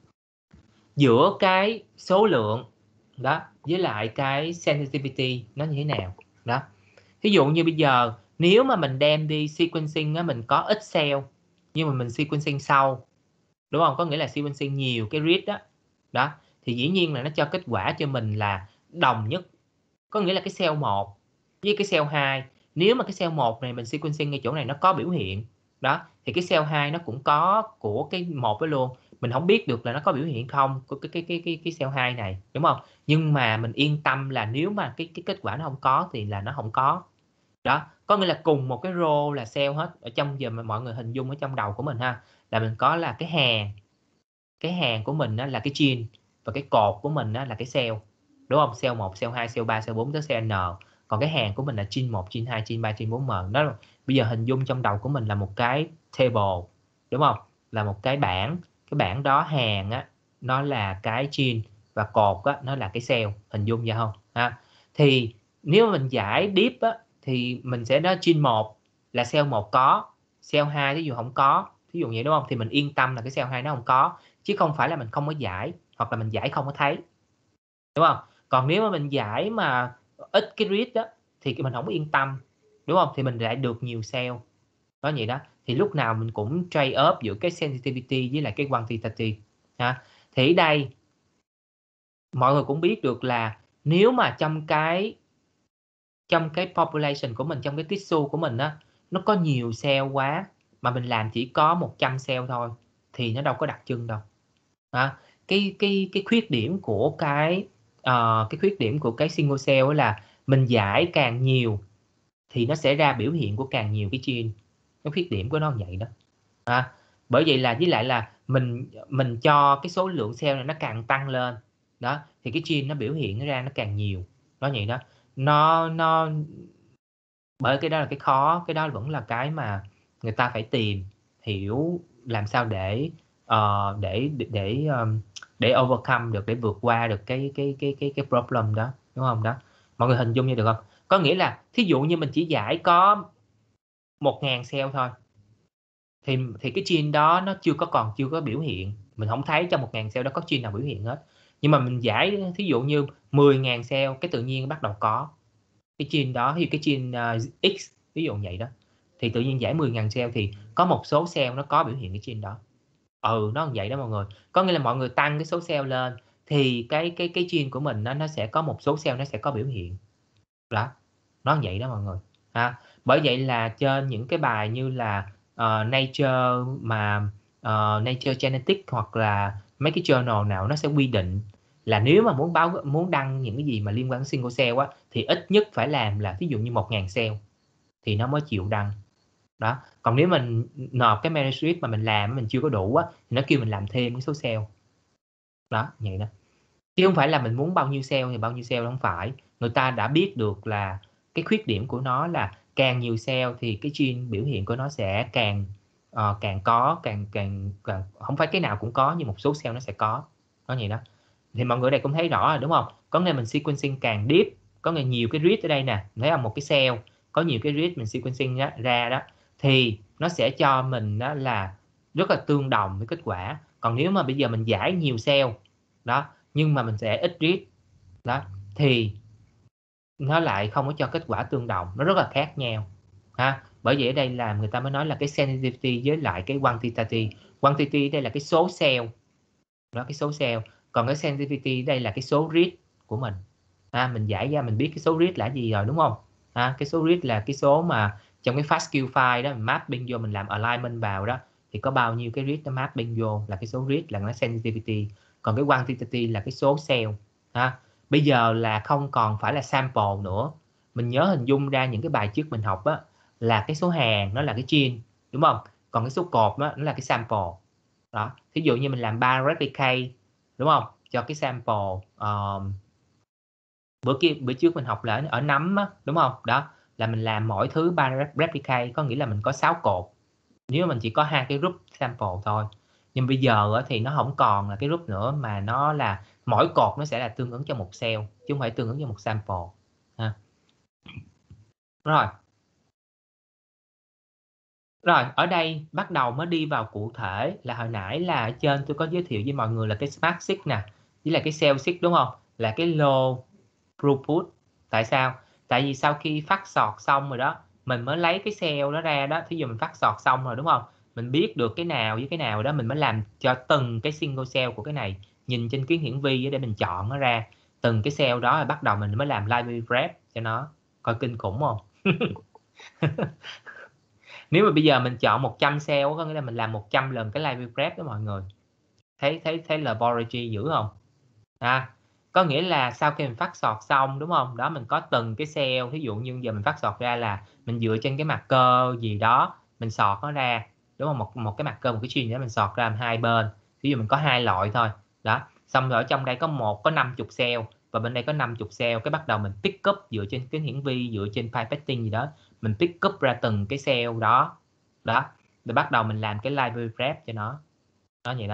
Speaker 1: giữa cái số lượng đó với lại cái sensitivity nó như thế nào đó. Ví dụ như bây giờ nếu mà mình đem đi sequencing á, mình có ít cell nhưng mà mình sequencing sâu, đúng không, có nghĩa là sequencing nhiều cái read đó đó, thì dĩ nhiên là nó cho kết quả cho mình là đồng nhất, có nghĩa là cái cell một với cái cell hai, nếu mà cái cell một này mình sequencing ngay chỗ này nó có biểu hiện đó, thì cái cell hai nó cũng có của cái một đó luôn. Mình không biết được là nó có biểu hiện không của cái cái cái cái cái cell hai này, đúng không, nhưng mà mình yên tâm là nếu mà cái cái kết quả nó không có thì là nó không có. Đó, có nghĩa là cùng một cái row là cell hết. Ở trong giờ mà mọi người hình dung ở trong đầu của mình ha, là mình có là cái hàng cái hàng của mình đó là cái gene và cái cột của mình đó là cái cell, đúng không, cell một, cell hai, cell ba, cell bốn tới cell N. Còn cái hàng của mình là gene một, gene hai, gene ba, gene bốn M. Đó, bây giờ hình dung trong đầu của mình là một cái table, đúng không, là một cái bảng. Cái bảng đó hàng á nó là cái gene và cột á nó là cái cell, hình dung vậy không ha. Thì nếu mà mình giải deep á thì mình sẽ nói gene một là cell một có, cell hai ví dụ không có, ví dụ vậy, đúng không, thì mình yên tâm là cái cell hai nó không có, chứ không phải là mình không có giải hoặc là mình giải không có thấy, đúng không. Còn nếu mà mình giải mà ít cái read đó thì mình không có yên tâm, đúng không, thì mình lại được nhiều cell đó vậy đó. Thì lúc nào mình cũng trade off giữa cái sensitivity với lại cái quantitative ha. Thì ở đây mọi người cũng biết được là nếu mà trong cái trong cái population của mình, trong cái tissue của mình á, nó có nhiều cell quá mà mình làm chỉ có một trăm cell thôi thì nó đâu có đặc trưng đâu. À, cái cái cái khuyết điểm của cái uh, cái khuyết điểm của cái single cell là mình giải càng nhiều thì nó sẽ ra biểu hiện của càng nhiều cái gene. Cái khuyết điểm của nó vậy đó. À, bởi vậy là với lại là mình mình cho cái số lượng cell này nó càng tăng lên đó thì cái gene nó biểu hiện nó ra nó càng nhiều đó vậy đó. Nó nó bởi cái đó là cái khó, cái đó vẫn là cái mà người ta phải tìm hiểu làm sao để uh, để để để, um, để overcome được, để vượt qua được cái cái cái cái cái problem đó, đúng không đó. Mọi người hình dung như được không? Có nghĩa là thí dụ như mình chỉ giải có một ngàn cell thôi thì thì cái gene đó nó chưa có còn chưa có biểu hiện, mình không thấy trong một ngàn cell đó có gene nào biểu hiện hết. Nhưng mà mình giải thí dụ như mười ngàn cell cái tự nhiên bắt đầu có cái gene đó, ví dụ cái gene uh, X ví dụ vậy đó, thì tự nhiên giải mười ngàn cell thì có một số cell nó có biểu hiện cái gene đó. Ừ, nó như vậy đó mọi người. Có nghĩa là mọi người tăng cái số cell lên thì cái cái cái gene của mình nó nó sẽ có một số cell nó sẽ có biểu hiện đó, nó như vậy đó mọi người ha. Bởi vậy là trên những cái bài như là uh, Nature mà uh, Nature Genetics hoặc là mấy cái journal nào nó sẽ quy định là nếu mà muốn báo muốn đăng những cái gì mà liên quan đến single cell á thì ít nhất phải làm là ví dụ như một nghìn cell thì nó mới chịu đăng đó. Còn nếu mình nộp cái manuscript mà mình làm mình chưa có đủ á thì nó kêu mình làm thêm cái số cell đó, vậy đó, chứ không phải là mình muốn bao nhiêu cell thì bao nhiêu cell, không phải. Người ta đã biết được là cái khuyết điểm của nó là càng nhiều cell thì cái gene biểu hiện của nó sẽ càng uh, càng có càng, càng càng không phải cái nào cũng có, nhưng một số cell nó sẽ có có vậy đó. Thì mọi người đây cũng thấy rõ rồi đúng không? Có nghĩa mình sequencing càng deep, có nghĩa nhiều cái read ở đây nè, thấy không, một cái cell có nhiều cái read mình sequencing đó, ra đó thì nó sẽ cho mình đó là rất là tương đồng với kết quả. Còn nếu mà bây giờ mình giải nhiều cell đó nhưng mà mình sẽ ít read đó thì nó lại không có cho kết quả tương đồng, nó rất là khác nhau ha. Bởi vậy ở đây là người ta mới nói là cái sensitivity với lại cái quantity. Quantity đây là cái số cell đó, cái số cell, còn cái sensitivity đây là cái số read của mình. À, mình giải ra mình biết cái số read là gì rồi đúng không? À, cái số read là cái số mà trong cái FASTQ file đó mình mapping vô, mình làm alignment vào đó thì có bao nhiêu cái read nó mapping vô là cái số read, là nó sensitivity. Còn cái quantity là cái số cell. À, bây giờ là không còn phải là sample nữa. Mình nhớ hình dung ra những cái bài trước mình học á là cái số hàng nó là cái gene đúng không? Còn cái số cột đó, nó là cái sample. Đó, thí dụ như mình làm ba replicate đúng không? Cho cái sample um, bữa kia bữa trước mình học là ở nấm á, đúng không? Đó là mình làm mỗi thứ ba replicate, có nghĩa là mình có sáu cột. Nếu mình chỉ có hai cái group sample thôi. Nhưng bây giờ thì nó không còn là cái group nữa, mà nó là mỗi cột nó sẽ là tương ứng cho một cell chứ không phải tương ứng cho một sample ha. Rồi. Rồi, ở đây bắt đầu mới đi vào cụ thể, là hồi nãy là ở trên tôi có giới thiệu với mọi người là cái Smart Seq nè, với là cái Cell Seq đúng không? Là cái low throughput. Tại sao? Tại vì sau khi phát sọt xong rồi đó, mình mới lấy cái cell đó ra đó, thí dụ mình phát sọt xong rồi đúng không? Mình biết được cái nào với cái nào đó, mình mới làm cho từng cái single cell của cái này, nhìn trên kiến hiển vi để mình chọn nó ra. Từng cái cell đó rồi bắt đầu mình mới làm library prep cho nó. Coi kinh khủng không? Nếu mà bây giờ mình chọn một trăm cell có nghĩa là mình làm một trăm lần cái library prep đó mọi người. Thấy thấy thấy laboratory dữ không? À, có nghĩa là sau khi mình phát sọt xong đúng không? Đó mình có từng cái cell, ví dụ như giờ mình phát sọt ra là mình dựa trên cái marker gì đó, mình sọt nó ra, đúng không? Một một cái marker, một cái gene đó mình sọt ra làm hai bên. Ví dụ mình có hai loại thôi. Đó, xong rồi ở trong đây có một có năm mươi cell và bên đây có năm mươi cell, cái bắt đầu mình pick up dựa trên cái hiển vi, dựa trên pipetting gì đó, mình pick up ra từng cái cell đó. Đó, rồi bắt đầu mình làm cái library prep cho nó. Đó vậy đó.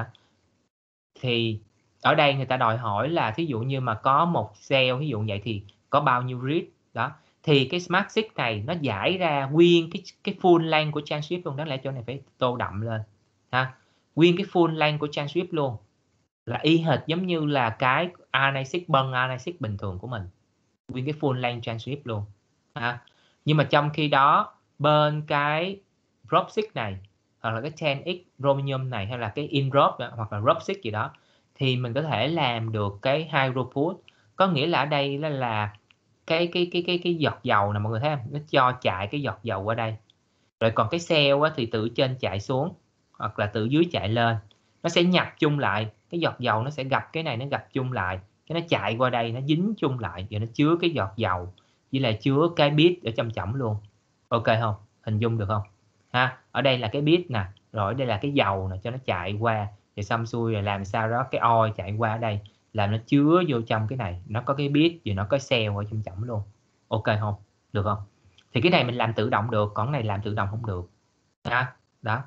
Speaker 1: Thì ở đây người ta đòi hỏi là thí dụ như mà có một cell ví dụ vậy thì có bao nhiêu read đó, thì cái Smart Seq này nó giải ra nguyên cái cái full length của transcript luôn. Đó là chỗ này phải tô đậm lên ha, nguyên cái full length của transcript luôn, là y hệt giống như là cái rờ en a-seq bân rờ en a-seq bình thường của mình, nguyên cái full length transcript luôn ha. Nhưng mà trong khi đó bên cái ROP-seq này hoặc là cái ten x Chromium này hay là cái InROP hoặc là ROP-seq gì đó thì mình có thể làm được cái high throughput. Có nghĩa là ở đây là, là cái cái cái cái cái giọt dầu nè mọi người thấy không? Nó cho chạy cái giọt dầu ở đây. Rồi còn cái cell á, thì từ trên chạy xuống hoặc là từ dưới chạy lên. Nó sẽ nhập chung lại, cái giọt dầu nó sẽ gặp cái này, nó gặp chung lại, cái nó chạy qua đây nó dính chung lại, rồi nó chứa cái giọt dầu với lại chứa cái bit ở trong chỏng luôn. Ok không? Hình dung được không? Ha, ở đây là cái bit nè, rồi đây là cái dầu nè cho nó chạy qua, rồi xong xuôi rồi làm sao đó cái oil chạy qua ở đây làm nó chứa vô trong cái này, nó có cái bit rồi nó có cell ở trong chỏng luôn. Ok không? Được không? Thì cái này mình làm tự động được, còn cái này làm tự động không được. Ha, đó.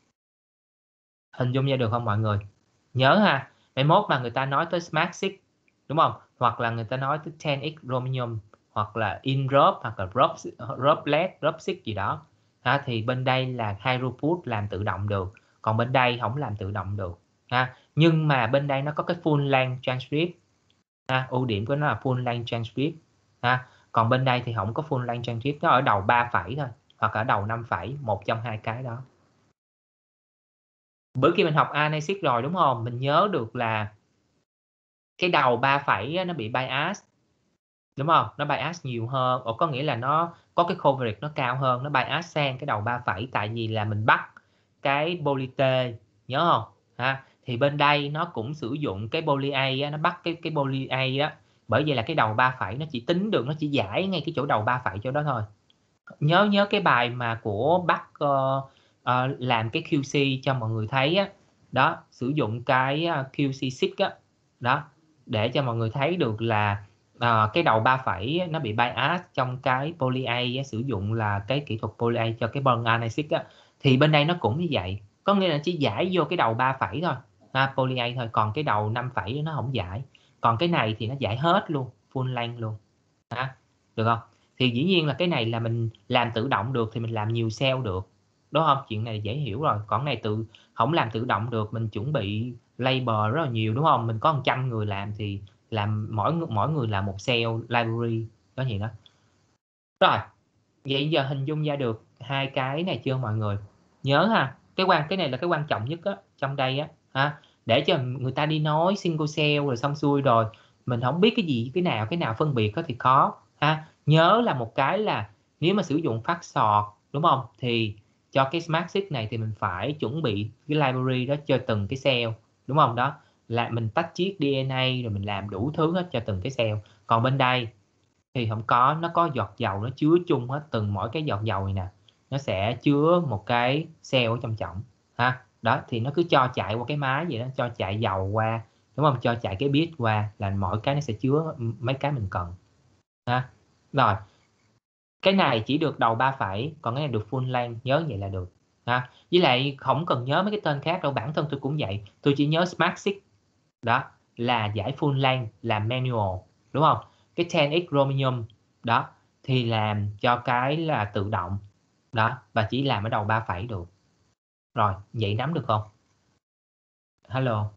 Speaker 1: Hình dung ra được không mọi người? Nhớ ha, mai mốt mà người ta nói tới Smart Seq đúng không? Hoặc là người ta nói tới ten x Chromium hoặc là InROP hoặc là ROPlet, ROP-seq gì đó. Ha, thì bên đây là high throughput làm tự động được, còn bên đây không làm tự động được. Ha, nhưng mà bên đây nó có cái full length transcript. Ha, ưu điểm của nó là full length transcript. Ha, còn bên đây thì không có full length transcript, nó ở đầu ba phẩy thôi hoặc ở đầu năm phẩy, một trong hai cái đó. Bữa kia mình học rờ en a-seq rồi đúng không? Mình nhớ được là cái đầu ba phẩy nó bị bias. Đúng không? Nó bias nhiều hơn. Ồ, có nghĩa là nó có cái coverage nó cao hơn, nó bias sang cái đầu ba phẩy, tại vì là mình bắt cái poly T, nhớ không? Ha? thì bên đây nó cũng sử dụng cái poly A á, nó bắt cái cái poly A á, bởi vậy là cái đầu ba phẩy nó chỉ tính được, nó chỉ giải ngay cái chỗ đầu ba phẩy chỗ đó thôi. Nhớ nhớ cái bài mà của Bắc uh, uh, làm cái Q C cho mọi người thấy á, đó, sử dụng cái Q C six á, đó, để cho mọi người thấy được là uh, cái đầu ba phẩy nó bị bias trong cái poly A á, sử dụng là cái kỹ thuật poly A cho cái bond analysis á, thì bên đây nó cũng như vậy, có nghĩa là chỉ giải vô cái đầu ba phẩy thôi, ha, poly A thôi, còn cái đầu năm phẩy nó không giải, còn cái này thì nó giải hết luôn, full length luôn, ha, được không? Thì dĩ nhiên là cái này là mình làm tự động được thì mình làm nhiều cell được, đúng không? Chuyện này dễ hiểu rồi. Còn này tự không làm tự động được, mình chuẩn bị label rất là nhiều, đúng không? Mình có một trăm người làm thì làm mỗi mỗi người làm một cell library đó gì đó. Rồi, vậy giờ hình dung ra được hai cái này chưa mọi người? Nhớ ha, cái quan cái này là cái quan trọng nhất á trong đây á, ha, để cho người ta đi nói single cell rồi xong xuôi rồi mình không biết cái gì cái nào cái nào phân biệt đó thì khó, ha. Nhớ là một cái là nếu mà sử dụng phát sọt, đúng không, thì cho cái Smart Sheet này thì mình phải chuẩn bị cái library đó cho từng cái cell, đúng không? Đó là mình tách chiết đê en a rồi mình làm đủ thứ hết cho từng cái cell. Còn bên đây thì không có, nó có giọt dầu, nó chứa chung hết, từng mỗi cái giọt dầu này nè nó sẽ chứa một cái cell ở trong trọng, ha. Đó thì nó cứ cho chạy qua cái máy vậy đó, cho chạy dầu qua, đúng không, cho chạy cái bit qua là mỗi cái nó sẽ chứa mấy cái mình cần, ha. Rồi cái này chỉ được đầu ba phẩy, còn cái này được full length, nhớ vậy là được, ha. Với lại không cần nhớ mấy cái tên khác đâu, bản thân tôi cũng vậy, tôi chỉ nhớ Smart Sheet đó là giải full length, làm manual, đúng không? Cái ten x chromium đó thì làm cho cái là tự động đó, và chỉ làm ở đầu ba phẩy được. Rồi vậy nắm được không? Hello.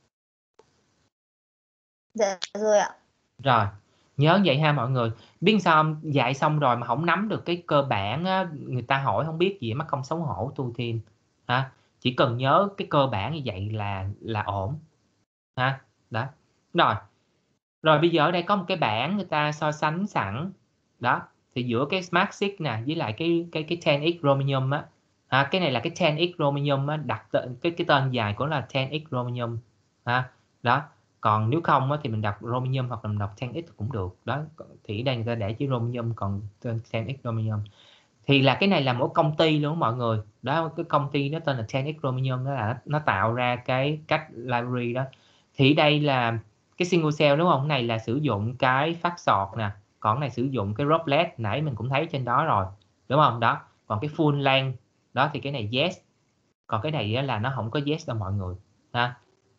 Speaker 2: Dạ rồi ạ.
Speaker 1: Rồi nhớ vậy ha mọi người. Biết sao dạy xong rồi mà không nắm được cái cơ bản á, người ta hỏi không biết gì mắc công xấu hổ tu thêm, ha. Chỉ cần nhớ cái cơ bản như vậy là là ổn, ha. Đó rồi. Rồi bây giờ ở đây có một cái bảng người ta so sánh sẵn đó, thì giữa cái Smart Sheet nè với lại cái cái cái ten x chromium á, à, cái này là cái ten x chromium á, đặt cái cái tên dài của nó là ten x chromium, ha. Đó còn nếu không á, thì mình đọc chromium hoặc là mình đọc ten x cũng được đó, thì ở đây người ta để chữ chromium còn tên ten x chromium, thì là cái này là một công ty luôn mọi người đó, cái công ty nó tên là ten x chromium, đó là nó tạo ra cái cách library đó. Thì đây là cái single cell, đúng không? Cái này là sử dụng cái phát sọt nè, còn cái này sử dụng cái droplet nãy mình cũng thấy trên đó rồi, đúng không? Đó còn cái full length đó thì cái này yes, còn cái này là nó không có yes đâu mọi người, ha.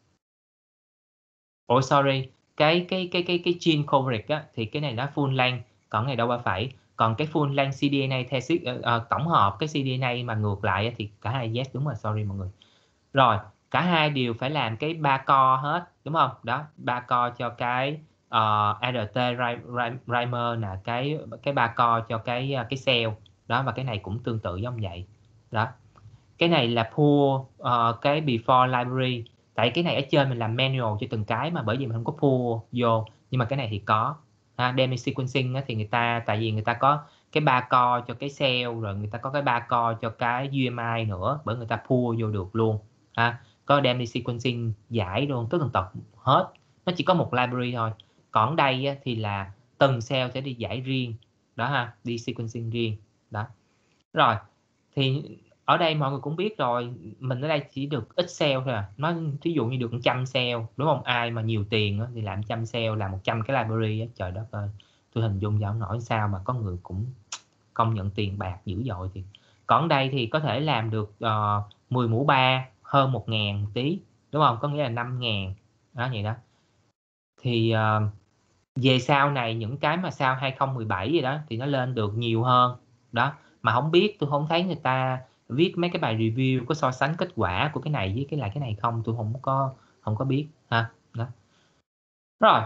Speaker 1: Ôi sorry, cái cái cái cái cái gene coverage á, thì cái này nó full length, còn cái này đâu ba phẩy, còn cái full length xê đê en a thesis uh, uh, tổng hợp cái xê đê en a mà ngược lại thì cả hai yes, đúng rồi, sorry mọi người. Rồi cả hai đều phải làm cái ba co hết, đúng không? Đó ba co cho cái uh, rờ tê Rhymer là cái cái ba co cho cái cái cell đó, và cái này cũng tương tự giống vậy đó. Cái này là pull uh, cái before library, tại cái này ở trên mình làm manual cho từng cái mà, bởi vì mình không có pull vô, nhưng mà cái này thì có, ha. Demi sequencing á, thì người ta tại vì người ta có cái ba co cho cái cell, rồi người ta có cái ba co cho cái u em i nữa, bởi người ta pull vô được luôn, ha. Có Demi sequencing giải luôn tất tần tật hết, nó chỉ có một library thôi. Còn đây á, thì là từng cell sẽ đi giải riêng đó, ha, đi sequencing riêng đó. Rồi thì ở đây mọi người cũng biết rồi, mình ở đây chỉ được ít cell thôi à, nó ví dụ như được một trăm cell, đúng không? Ai mà nhiều tiền á, thì làm trăm cell, làm một trăm cái library á, trời đất ơi, tôi hình dung ra không nổi sao mà có người cũng công nhận tiền bạc dữ dội. Thì còn đây thì có thể làm được uh, mười mũ ba hơn một ngàn một tí, đúng không? Có nghĩa là năm ngàn đó, vậy đó. Thì uh, về sau này những cái mà sau hai không một bảy gì đó thì nó lên được nhiều hơn đó, mà không biết, tôi không thấy người ta viết mấy cái bài review có so sánh kết quả của cái này với cái lại cái này không, tôi không có không có biết, ha. Đó. Rồi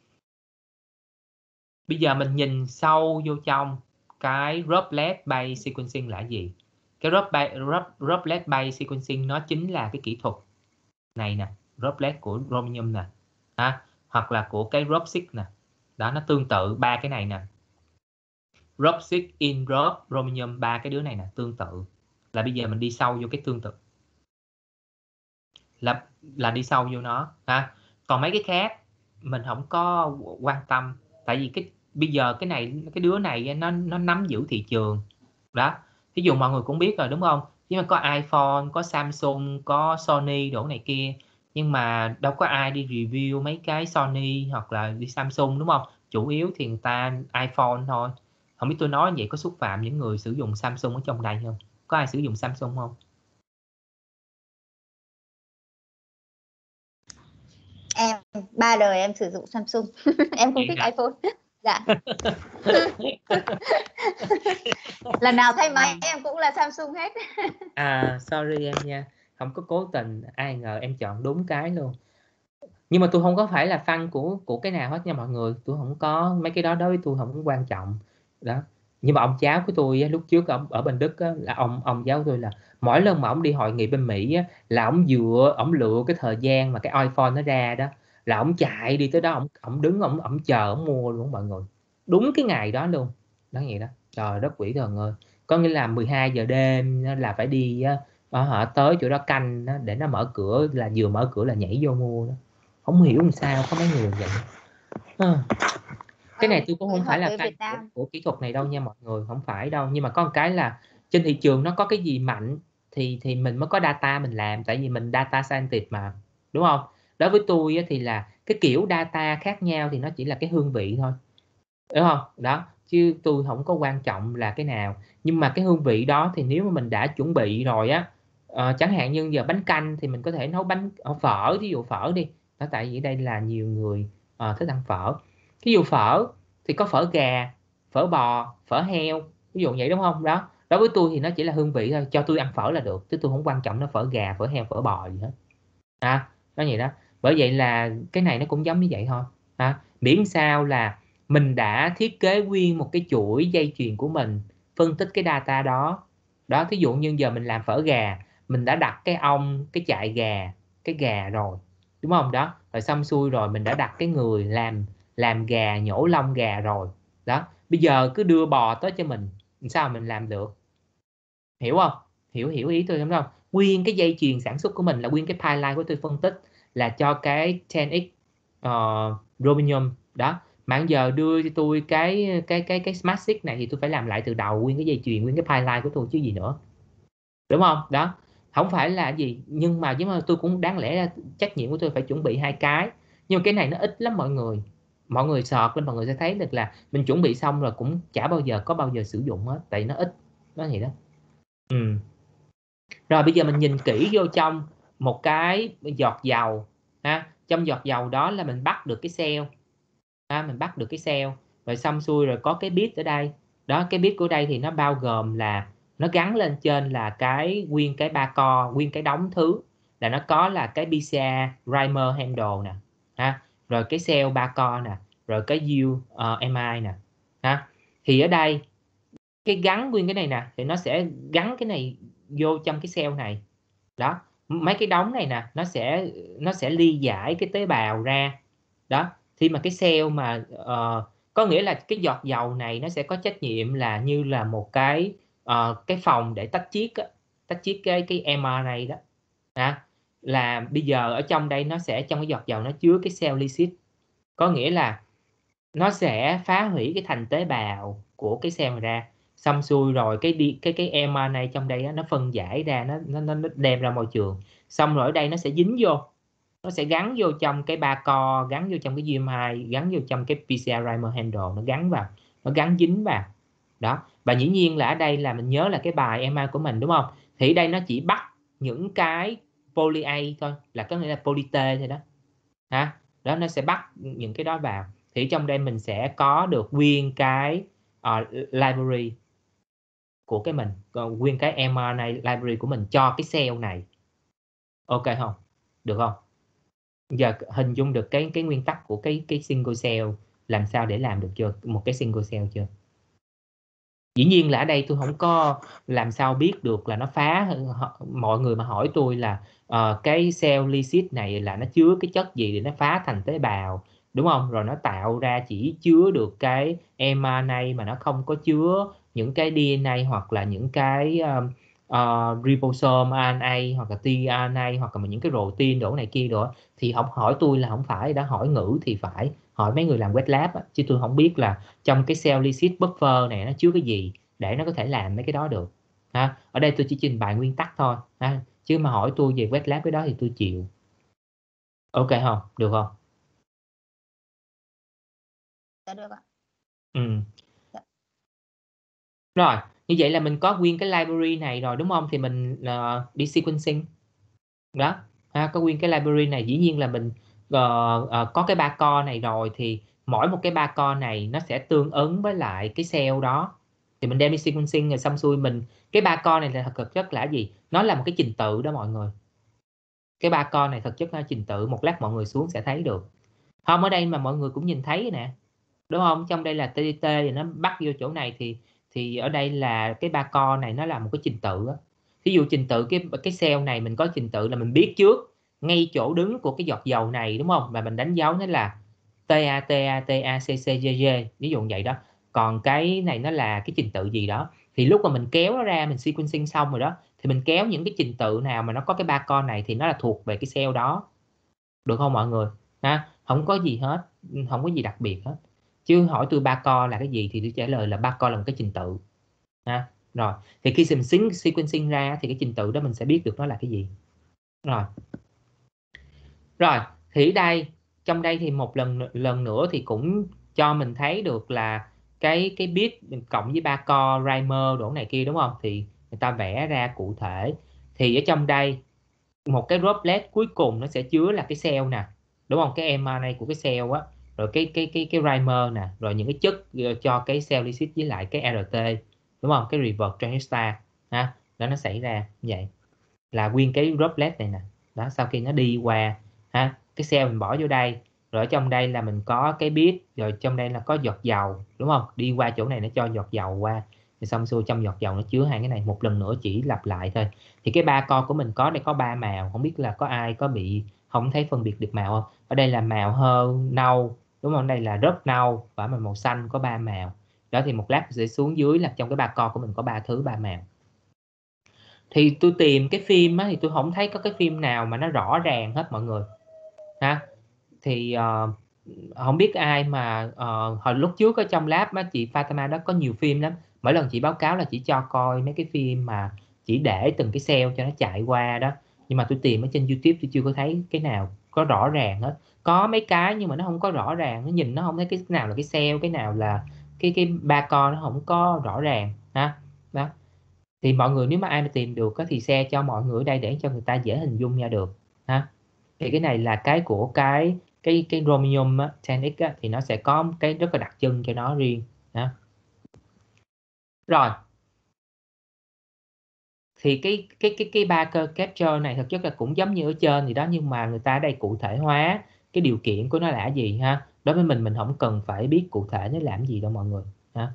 Speaker 1: bây giờ mình nhìn sâu vô trong cái droplet based sequencing là gì. Cái droplet based sequencing nó chính là cái kỹ thuật này nè, droplet của chromium nè, ha, hoặc là của cái dropseq nè, đó nó tương tự ba cái này nè, dropseq, in drop, chromium, ba cái đứa này nè tương tự, là bây giờ mình đi sâu vô cái tương tự là là đi sâu vô nó ha. Còn mấy cái khác mình không có quan tâm, tại vì cái bây giờ cái này cái đứa này nó nó nắm giữ thị trường đó. Ví dụ mọi người cũng biết rồi đúng không, chứ mà có iPhone, có Samsung, có Sony đổ này kia, nhưng mà đâu có ai đi review mấy cái Sony hoặc là đi Samsung đúng không, chủ yếu thì người ta iPhone thôi. Không biết tôi nói vậy có xúc phạm những người sử dụng Samsung ở trong đây không? Có ai sử dụng Samsung không?
Speaker 2: Em ba đời em sử dụng Samsung. Em không
Speaker 1: Vậy
Speaker 2: thích
Speaker 1: hả?
Speaker 2: iPhone. Dạ. Lần nào thay máy em cũng là Samsung hết.
Speaker 1: À sorry em nha, không có cố tình, ai ngờ em chọn đúng cái luôn. Nhưng mà tôi không có phải là fan của của cái nào hết nha mọi người, tôi không có mấy cái đó, đối với tôi không có quan trọng đó. Nhưng mà ông cháu của tôi á, lúc trước ông ở bên Đức á, là ông ông giáo của tôi là mỗi lần mà ông đi hội nghị bên Mỹ á, là ông dựa ông lựa cái thời gian mà cái iPhone nó ra đó, là ông chạy đi tới đó, ông ông đứng ông ông chờ ông mua luôn mọi người, đúng cái ngày đó luôn đó. Vậy đó, trời đất quỷ thần ơi, có nghĩa là mười hai giờ đêm là phải đi á, họ tới chỗ đó canh đó, để nó mở cửa, là vừa mở cửa là nhảy vô mua đó. Không hiểu làm sao có mấy người vậy. À, cái này tôi cũng không phải là
Speaker 2: Với
Speaker 1: fan
Speaker 2: Việt
Speaker 1: của,
Speaker 2: Nam.
Speaker 1: của kỹ thuật này đâu nha mọi người, không phải đâu. Nhưng mà có một cái là trên thị trường nó có cái gì mạnh thì thì mình mới có data mình làm, tại vì mình data scientist mà, đúng không? Đối với tôi á, thì là cái kiểu data khác nhau thì nó chỉ là cái hương vị thôi, đúng không? Đó, chứ tôi không có quan trọng là cái nào. Nhưng mà cái hương vị đó thì nếu mà mình đã chuẩn bị rồi á, ờ, chẳng hạn như giờ bánh canh thì mình có thể nấu bánh ở phở, ví dụ phở đi đó, tại vì đây là nhiều người ờ, thích ăn phở. Ví dụ phở thì có phở gà, phở bò, phở heo, ví dụ vậy đúng không? Đó, đối với tôi thì nó chỉ là hương vị thôi, cho tôi ăn phở là được, chứ tôi không quan trọng nó phở gà, phở heo, phở bò gì hết à, nó vậy đó. Bởi vậy là cái này nó cũng giống như vậy thôi à, miễn sao là mình đã thiết kế nguyên một cái chuỗi dây chuyền của mình, phân tích cái data đó đó. Thí dụ như giờ mình làm phở gà, mình đã đặt cái ong, cái chạy gà, cái gà rồi đúng không? Đó, rồi xong xuôi rồi mình đã đặt cái người làm làm gà, nhổ lông gà rồi đó. Bây giờ cứ đưa bò tới cho mình, sao mình làm được? Hiểu không? Hiểu hiểu ý tôi đúng không? Nguyên cái dây chuyền sản xuất của mình là nguyên cái pipeline của tôi phân tích là cho cái ten x uh, Rubidium đó. Mà giờ đưa cho tôi cái cái cái cái Smart Six này thì tôi phải làm lại từ đầu nguyên cái dây chuyền, nguyên cái pipeline của tôi chứ gì nữa, đúng không? Đó, không phải là gì, nhưng mà nhưng mà tôi cũng đáng lẽ là trách nhiệm của tôi phải chuẩn bị hai cái. Nhưng mà cái này nó ít lắm mọi người, mọi người sọt lên mọi người sẽ thấy được là mình chuẩn bị xong rồi cũng chả bao giờ có bao giờ sử dụng hết, tại nó ít, nó vậy đó. Ừ. Rồi bây giờ mình nhìn kỹ vô trong một cái giọt dầu ha, trong giọt dầu đó là mình bắt được cái cell ha, mình bắt được cái cell rồi xong xuôi rồi có cái bit ở đây đó. Cái bit của đây thì nó bao gồm là nó gắn lên trên là cái nguyên cái ba co, nguyên cái đống thứ là nó có là cái pê xê rờ Rimer handle nè ha, rồi cái cell ba co nè, rồi cái U uh, em i nè ha. Thì ở đây cái gắn nguyên cái này nè thì nó sẽ gắn cái này vô trong cái cell này đó. Mấy cái đống này nè nó sẽ nó sẽ ly giải cái tế bào ra đó. Khi mà cái cell mà uh, có nghĩa là cái giọt dầu này nó sẽ có trách nhiệm là như là một cái uh, cái phòng để tách chiết á, tách chiết cái cái em rờ en a đó à, là bây giờ ở trong đây nó sẽ, trong cái giọt dầu nó chứa cái cell lysis, có nghĩa là nó sẽ phá hủy cái thành tế bào của cái cell ra. Xong xuôi rồi cái đi cái cái em rờ en a trong đây á, nó phân giải ra, nó nó nó đem ra môi trường, xong rồi ở đây nó sẽ dính vô, nó sẽ gắn vô trong cái ba co, gắn vô trong cái u em i, gắn vô trong cái pê xê rờ Rimer handle, nó gắn vào, nó gắn dính vào đó. Và dĩ nhiên là ở đây là mình nhớ là cái bài em i của mình đúng không, thì đây nó chỉ bắt những cái poly A thôi, là có nghĩa là poly T thôi đó ha. Đó, nó sẽ bắt những cái đó vào, thì trong đây mình sẽ có được nguyên cái uh, library của cái mình, còn nguyên cái em rờ en a library của mình cho cái cell này. Ok không? Được không? Giờ hình dung được cái cái nguyên tắc của cái cái single cell làm sao để làm được chưa, một cái single cell chưa? Dĩ nhiên là ở đây tôi không có làm sao biết được là nó phá. Mọi người mà hỏi tôi là uh, cái cell lysis này là nó chứa cái chất gì để nó phá thành tế bào, đúng không? Rồi nó tạo ra chỉ chứa được cái em rờ en a mà nó không có chứa những cái đê en a hoặc là những cái uh, uh, ribosome rờ en a hoặc là tRNA hoặc là những cái protein đổ này kia đó, thì không hỏi tôi là không phải, đã hỏi ngữ thì phải hỏi mấy người làm wet lab á, chứ tôi không biết là trong cái cell lysis buffer này nó chứa cái gì để nó có thể làm mấy cái đó được ha. Ở đây tôi chỉ trình bày nguyên tắc thôi ha, chứ mà hỏi tôi về wet lab cái đó thì tôi chịu. Ok không? Được không?
Speaker 2: Dạ được ạ.
Speaker 1: Ừ.
Speaker 2: Dạ.
Speaker 1: Rồi, như vậy là mình có nguyên cái library này rồi đúng không? Thì mình uh, đi sequencing. Đó, ha, có nguyên cái library này, dĩ nhiên là mình uh, uh, có cái ba core này rồi, thì mỗi một cái ba core này nó sẽ tương ứng với lại cái cell đó. Thì mình đem đi sequencing rồi xong xuôi mình, cái ba core này là thật thực chất là gì? Nó là một cái trình tự đó mọi người. Cái ba core này thực chất là trình tự, một lát mọi người xuống sẽ thấy được. Không, ở đây mà mọi người cũng nhìn thấy nè. Đúng không? Trong đây là tê đê tê và nó bắt vô chỗ này thì thì ở đây là cái ba core này nó là một cái trình tự á. Ví dụ trình tự cái cái cell này mình có trình tự là mình biết trước ngay chỗ đứng của cái giọt dầu này đúng không? Và mình đánh dấu nó là tê a tê a tê a xê xê giê giê, ví dụ vậy đó. Còn cái này nó là cái trình tự gì đó. Thì lúc mà mình kéo nó ra, mình sequencing xong rồi đó, thì mình kéo những cái trình tự nào mà nó có cái ba core này thì nó là thuộc về cái cell đó. Được không mọi người? Ha, không có gì hết, không có gì đặc biệt hết. Chứ hỏi tôi ba core là cái gì thì tôi trả lời là ba core là một cái trình tự. Ha, rồi thì khi mình sequencing ra thì cái trình tự đó mình sẽ biết được nó là cái gì. Rồi rồi thì ở đây, trong đây thì một lần lần nữa thì cũng cho mình thấy được là cái cái bit cộng với ba core Reimer đổ này kia đúng không, thì người ta vẽ ra cụ thể. Thì ở trong đây một cái droplet cuối cùng nó sẽ chứa là cái cell nè, đúng không, cái em rờ en a của cái cell á, rồi cái cái cái cái Reimer nè, rồi những cái chất cho cái cell lysis với lại cái rờ tê, đúng không, cái reverse transcriptase ha, đó nó xảy ra như vậy là nguyên cái droplet này nè. Đó, sau khi nó đi qua ha, cái cell mình bỏ vô đây, rồi ở trong đây là mình có cái bit, rồi trong đây là có giọt dầu đúng không, đi qua chỗ này nó cho giọt dầu qua, thì xong xuôi trong giọt dầu nó chứa hai cái này. Một lần nữa chỉ lặp lại thôi. Thì cái ba core của mình có đây có ba màu, không biết là có ai có bị không thấy phân biệt được màu không. Ở đây là màu hơn nâu đúng không, đây là rất nâu, và màu xanh có ba màu đó. Thì một lát sẽ xuống dưới là trong cái ba core của mình có ba thứ ba màu. Thì tôi tìm cái phim á, thì tôi không thấy có cái phim nào mà nó rõ ràng hết mọi người ha. Thì uh, không biết ai mà uh, hồi lúc trước ở trong lab á, chị Fatima đó có nhiều phim lắm. Mỗi lần chị báo cáo là chỉ cho coi mấy cái phim mà chỉ để từng cái cell cho nó chạy qua đó. Nhưng mà tôi tìm ở trên YouTube tôi chưa có thấy cái nào có rõ ràng hết. Có mấy cái nhưng mà nó không có rõ ràng, nó nhìn nó không thấy cái nào là cái cell, cái nào là cái cái ba core, nó không có rõ ràng ha. Đó. Thì mọi người nếu mà ai mà tìm được thì share cho mọi người ở đây để cho người ta dễ hình dung ra được ha. Thì cái này là cái của cái cái cái Chromium ten x á, thì nó sẽ có cái rất là đặc trưng cho nó riêng ha. Rồi thì cái cái cái cái Barker capture này thực chất là cũng giống như ở trên thì đó, nhưng mà người ta ở đây cụ thể hóa cái điều kiện của nó là gì ha. Đối với mình mình không cần phải biết cụ thể nó làm gì đâu mọi người ha.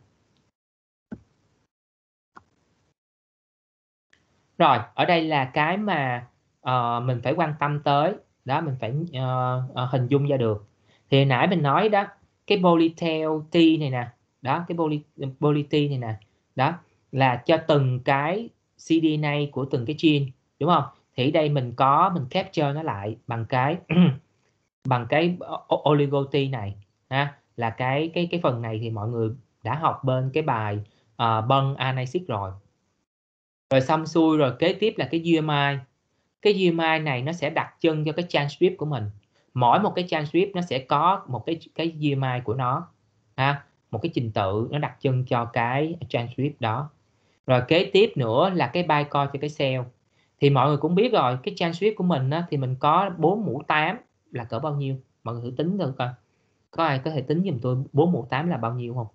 Speaker 1: Rồi ở đây là cái mà uh, mình phải quan tâm tới đó, mình phải uh, uh, hình dung ra được. Thì nãy mình nói đó, cái polytail T này nè, đó cái poly, poly T này nè, đó là cho từng cái xê đê en a của từng cái gene đúng không. Thì ở đây mình có mình capture nó lại bằng cái bằng cái oligo T này ha, là cái cái cái phần này thì mọi người đã học bên cái bài uh, bân anaxit rồi. Rồi xong xuôi rồi kế tiếp là cái giê em i. Cái giê em i này nó sẽ đặc trưng cho cái transcript của mình. Mỗi một cái transcript nó sẽ có một cái cái giê em i của nó ha, một cái trình tự nó đặc trưng cho cái transcript đó. Rồi kế tiếp nữa là cái bytecode cho cái cell. Thì mọi người cũng biết rồi, cái transcript của mình á, thì mình có bốn mũ tám là cỡ bao nhiêu? Mọi người thử tính thử coi. Có ai có thể tính giùm tôi bốn mũ tám là bao nhiêu không?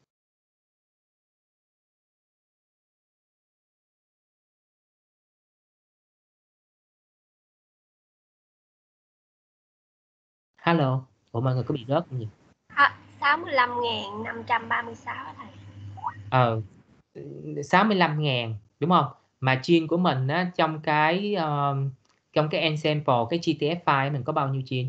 Speaker 1: Hello, ủa mọi người có bị rớt không gì?
Speaker 5: sáu mươi lăm nghìn năm trăm ba mươi sáu thầy.
Speaker 1: Ờ, sáu mươi lăm ngàn đúng không? Mà gene của mình á, trong cái uh, trong cái ensample, cái giê tê ép file mình có bao nhiêu gene?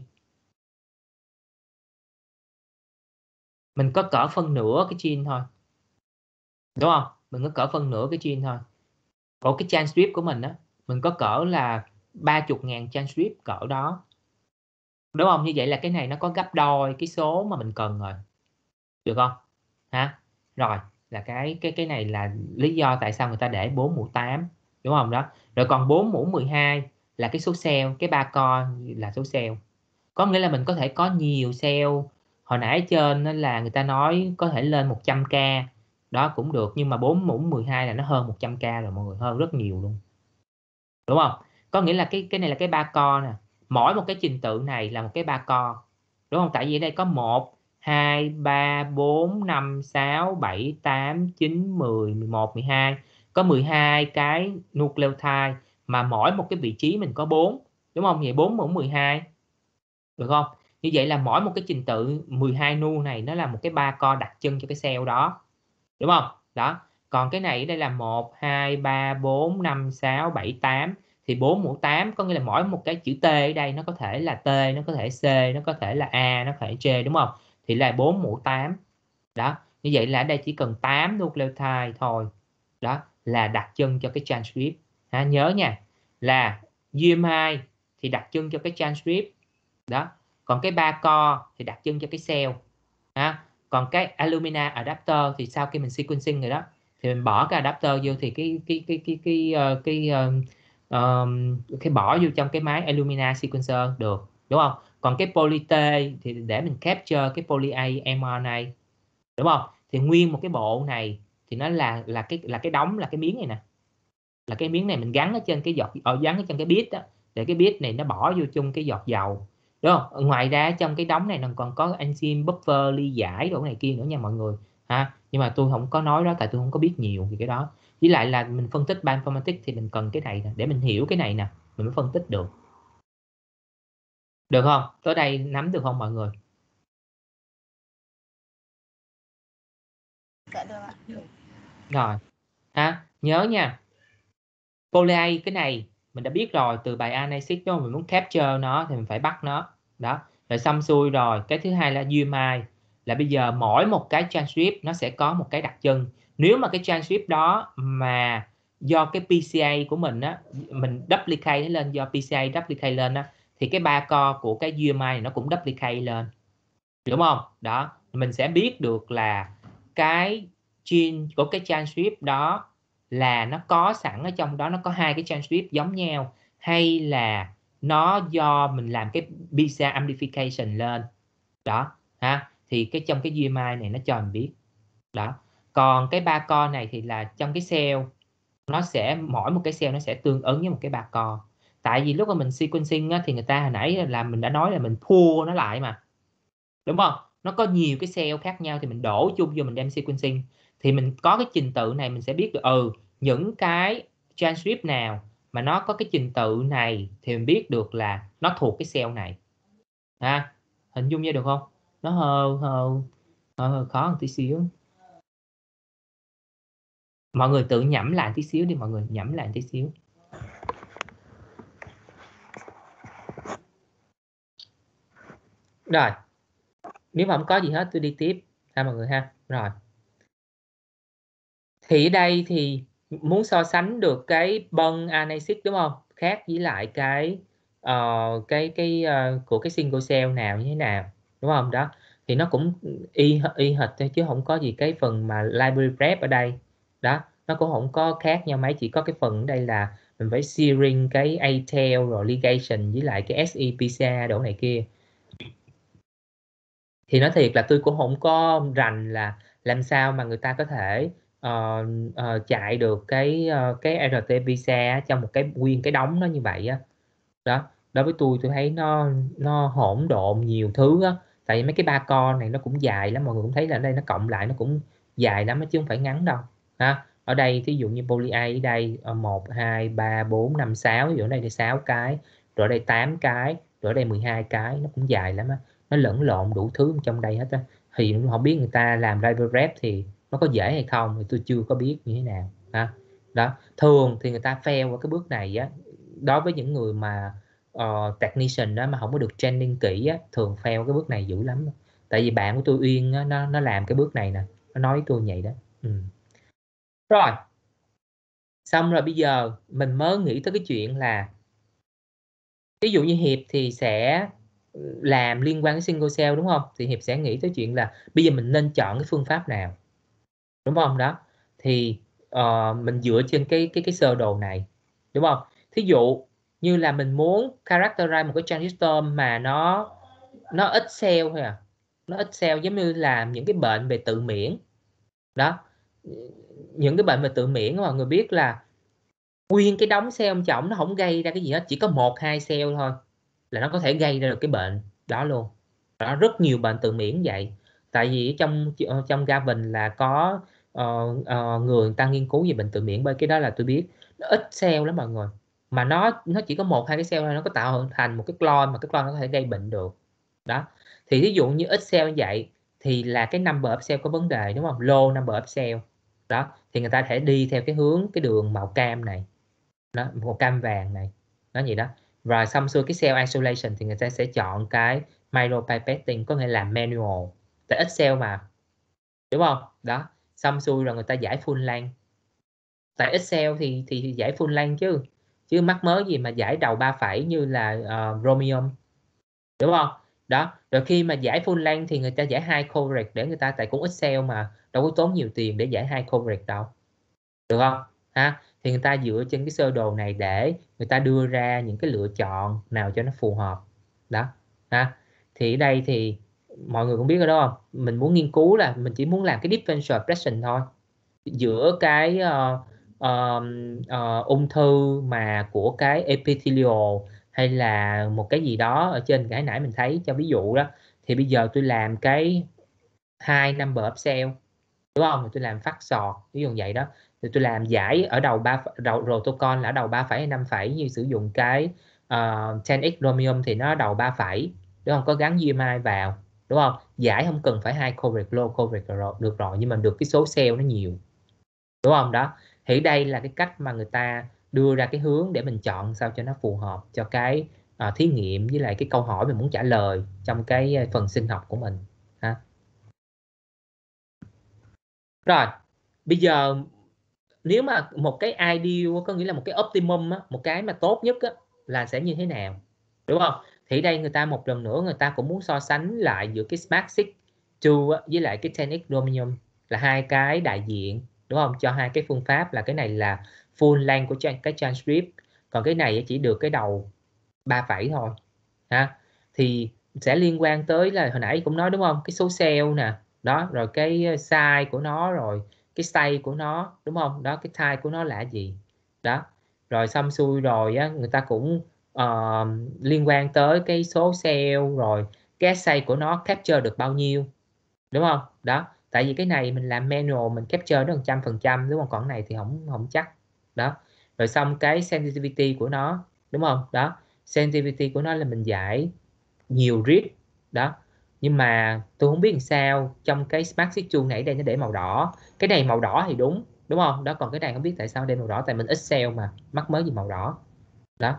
Speaker 1: Mình có cỡ phân nửa cái gene thôi. Đúng không? Mình có cỡ phân nửa cái gene thôi. của cái transcript của mình á, mình có cỡ là ba mươi ngàn transcript cỡ đó, đúng không? Như vậy là cái này nó có gấp đôi cái số mà mình cần rồi, được không hả? Rồi là cái cái cái này là lý do tại sao người ta để bốn mũ tám, đúng không đó. Rồi còn bốn mũ mười hai là cái số cell, cái ba core là số cell, có nghĩa là mình có thể có nhiều cell. Hồi nãy trên là người ta nói có thể lên một trăm k đó cũng được, nhưng mà bốn mũ mười hai là nó hơn một trăm k rồi mọi người, hơn rất nhiều luôn, đúng không? Có nghĩa là cái cái này là cái ba core nè, mỗi một cái trình tự này là một cái ba core, đúng không? Tại vì ở đây có một hai ba bốn năm sáu bảy tám chín mười mười một mười hai, có mười hai cái nucleotide mà mỗi một cái vị trí mình có bốn, đúng không? Vậy bốn mũ mười hai, được không? Như vậy là mỗi một cái trình tự mười hai nu này nó là một cái ba core đặc trưng cho cái cell đó, đúng không? Đó. Còn cái này đây là một hai ba bốn năm sáu bảy tám, thì bốn mũ tám có nghĩa là mỗi một cái chữ T ở đây nó có thể là T, nó có thể C, nó có thể là A, nó có thể J, đúng không? Thì là bốn mũ tám. Đó. Như vậy là ở đây chỉ cần tám nucleotide thôi. Đó là đặc trưng cho cái transcript. Ha, nhớ nha, là giê em hai thì đặc trưng cho cái transcript. Đó. Còn cái ba core thì đặc trưng cho cái cell. Ha. Còn cái Illumina adapter thì sau khi mình sequencing rồi đó thì mình bỏ cái adapter vô thì cái cái cái cái cái cái cái, um, cái bỏ vô trong cái máy Illumina sequencer được, đúng không? Còn cái poly T thì để mình capture cái poly A em rờ en a, đúng không? Thì nguyên một cái bộ này thì nó là là cái là cái đóng, là cái miếng này nè, là cái miếng này mình gắn ở trên cái giọt, ở gắn ở trên cái bit đó, để cái bit này nó bỏ vô chung cái giọt dầu, đúng không? Ngoài ra trong cái đống này nó còn có enzyme buffer ly giải đồ này kia nữa nha mọi người ha. Nhưng mà tôi không có nói đó tại tôi không có biết nhiều về cái đó. Với lại là mình phân tích bioinformatics thì mình cần cái này nè, để mình hiểu cái này nè mình mới phân tích được, được không? Tới đây nắm được không mọi người?
Speaker 2: Dạ được ạ.
Speaker 1: Rồi ha, nhớ nha, poly A cái này mình đã biết rồi từ bài analysis, đúng không? Mình muốn capture nó thì mình phải bắt nó đó, rồi xong xuôi rồi. Cái thứ hai là giê em i, là bây giờ mỗi một cái transcript nó sẽ có một cái đặc trưng. Nếu mà cái transcript đó mà do cái pê xê a của mình á, mình duplicate nó lên, do pê xê a duplicate lên á, thì cái ba core của cái giê em i này nó cũng duplicate lên, đúng không? Đó, mình sẽ biết được là cái gene của cái transcript đó là nó có sẵn ở trong đó, nó có hai cái transcript giống nhau, hay là nó do mình làm cái pê xê a amplification lên đó ha. Thì cái trong cái giê em i này nó cho mình biết đó. Còn cái ba core này thì là trong cái cell nó sẽ, mỗi một cái cell nó sẽ tương ứng với một cái ba core. Tại vì lúc mà mình sequencing á, thì người ta hồi nãy là mình đã nói là mình pull nó lại mà, đúng không? Nó có nhiều cái cell khác nhau thì mình đổ chung vô mình đem sequencing, thì mình có cái trình tự này mình sẽ biết được ừ những cái transcript nào mà nó có cái trình tự này thì mình biết được là nó thuộc cái cell này ha. Hình dung ra được không? Nó hơi hơi, hơi, hơi khó một tí xíu, mọi người tự nhẩm lại tí xíu đi, mọi người nhẩm lại tí xíu. Rồi, nếu mà không có gì hết tôi đi tiếp ha mọi người ha. Rồi, thì ở đây thì muốn so sánh được cái bân analysis, đúng không, khác với lại cái uh, cái cái uh, của cái single cell nào như thế nào, đúng không? Đó thì nó cũng y y hệt thôi chứ không có gì cái phần mà library prep ở đây đó, nó cũng không có khác nhau mấy, chỉ có cái phần ở đây là mình phải searing cái A tail rồi ligation với lại cái ét e pê xê a đồ này kia. Thì nói thiệt là tôi cũng không có rành là làm sao mà người ta có thể uh, uh, chạy được cái uh, cái rờ tê pê xê a trong một cái nguyên cái đống nó như vậy á. Đó, đối với tôi tôi thấy nó nó hỗn độn nhiều thứ á. Tại vì mấy cái ba con này nó cũng dài lắm, mọi người cũng thấy là ở đây nó cộng lại nó cũng dài lắm chứ không phải ngắn đâu ha. Ở đây thí dụ như poly A ở đây một hai ba bốn năm sáu, ví dụ ở đây là sáu cái, rồi ở đây tám cái, rồi ở đây mười hai cái, nó cũng dài lắm á, nó lẫn lộn đủ thứ trong đây hết á. Thì không biết người ta làm library prep thì nó có dễ hay không thì tôi chưa có biết như thế nào ha. Đó, thường thì người ta fail ở cái bước này á, đối với những người mà uh, technician đó mà không có được training kỹ á, thường fail cái bước này dữ lắm. Tại vì bạn của tôi Uyên á, nó nó làm cái bước này nè, nó nói với tôi vậy đó. Ừ. Rồi, Xong rồi bây giờ mình mới nghĩ tới cái chuyện là ví dụ như Hiệp thì sẽ làm liên quan đến single cell đúng không? Thì Hiệp sẽ nghĩ tới chuyện là bây giờ mình nên chọn cái phương pháp nào, đúng không? Đó thì uh, mình dựa trên cái cái cái sơ đồ này, đúng không? Thí dụ như là mình muốn characterize một cái transistor mà nó nó ít cell thôi à, nó ít cell, giống như là những cái bệnh về tự miễn đó, những cái bệnh về tự miễn mọi người biết là nguyên cái đống cell trọng nó không gây ra cái gì hết, chỉ có một hai cell thôi là nó có thể gây ra được cái bệnh đó luôn. Đó, rất nhiều bệnh tự miễn vậy. Tại vì trong trong Gavin là có uh, uh, người, người ta nghiên cứu về bệnh tự miễn, bởi cái đó là tôi biết nó ít cell lắm mọi người, mà nó nó chỉ có một hai cái cell thôi, nó có tạo thành một cái clone mà cái clone nó có thể gây bệnh được đó. Thì ví dụ như ít cell như vậy thì là cái number of cell có vấn đề, đúng không? Low number of cell đó, thì người ta thể đi theo cái hướng cái đường màu cam này đó, màu cam vàng này nó vậy đó. Và xong xuôi cái cell isolation thì người ta sẽ chọn cái micropipetting, có nghĩa là manual, tại ít cell mà, đúng không? Đó, xong xuôi rồi người ta giải full length, tại ít cell thì thì giải full length chứ chứ mắc mớ gì mà giải đầu ba phẩy như là uh, Chromium, đúng không? Đó, rồi khi mà giải full length thì người ta giải hai coverage để người ta, tại cũng ít cell mà đâu có tốn nhiều tiền để giải hai coverage đâu, được không ha? Thì người ta dựa trên cái sơ đồ này để người ta đưa ra những cái lựa chọn nào cho nó phù hợp đó ha. Thì ở đây thì mọi người cũng biết rồi đó không, mình muốn nghiên cứu là mình chỉ muốn làm cái differential expression thôi giữa cái uh, uh, uh, ung thư mà của cái epithelial hay là một cái gì đó ở trên cái nãy mình thấy cho ví dụ đó. Thì bây giờ tôi làm cái hai number of cell, đúng không? Tôi làm phát sọt ví dụ vậy đó, thì tôi làm giải ở đầu ba đầu protocol là ở đầu ba phẩy hay năm phẩy, như sử dụng cái uh, ten x Chromium thì nó đầu ba phẩy, đúng không? Có gắn giê em i vào, đúng không? Giải không cần phải hai coverage, low coverage rồi, được rồi, nhưng mà được cái số cell nó nhiều, đúng không? Đó thì đây là cái cách mà người ta đưa ra cái hướng để mình chọn sao cho nó phù hợp cho cái uh, thí nghiệm với lại cái câu hỏi mình muốn trả lời trong cái phần sinh học của mình ha. Rồi bây giờ nếu mà một cái ideal có nghĩa là một cái optimum á, một cái mà tốt nhất á, là sẽ như thế nào, đúng không? Thì đây người ta một lần nữa người ta cũng muốn so sánh lại giữa cái SmartSeq hai với lại cái ten x Chromium, là hai cái đại diện, đúng không, cho hai cái phương pháp, là cái này là full length của cái transcript, còn cái này chỉ được cái đầu ba phẩy thôi ha. Thì sẽ liên quan tới là hồi nãy cũng nói đúng không, cái số cell nè đó, rồi cái size của nó, rồi cái state của nó, đúng không? Đó, cái type của nó là gì đó, rồi xong xuôi rồi á, người ta cũng uh, liên quan tới cái số cell, rồi cái assay của nó capture được bao nhiêu, đúng không? Đó, tại vì cái này mình làm manual mình capture nó một trăm phần trăm, đúng không? Còn cái này thì không không chắc đó. Rồi xong cái sensitivity của nó, đúng không? Đó, sensitivity của nó là mình giải nhiều read đó. Nhưng mà tôi không biết làm sao trong cái SmartSeq hai này đây nó để màu đỏ, cái này màu đỏ thì đúng, đúng không? Đó, còn cái này không biết tại sao để màu đỏ, tại mình ít cell mà mắc mới gì màu đỏ đó.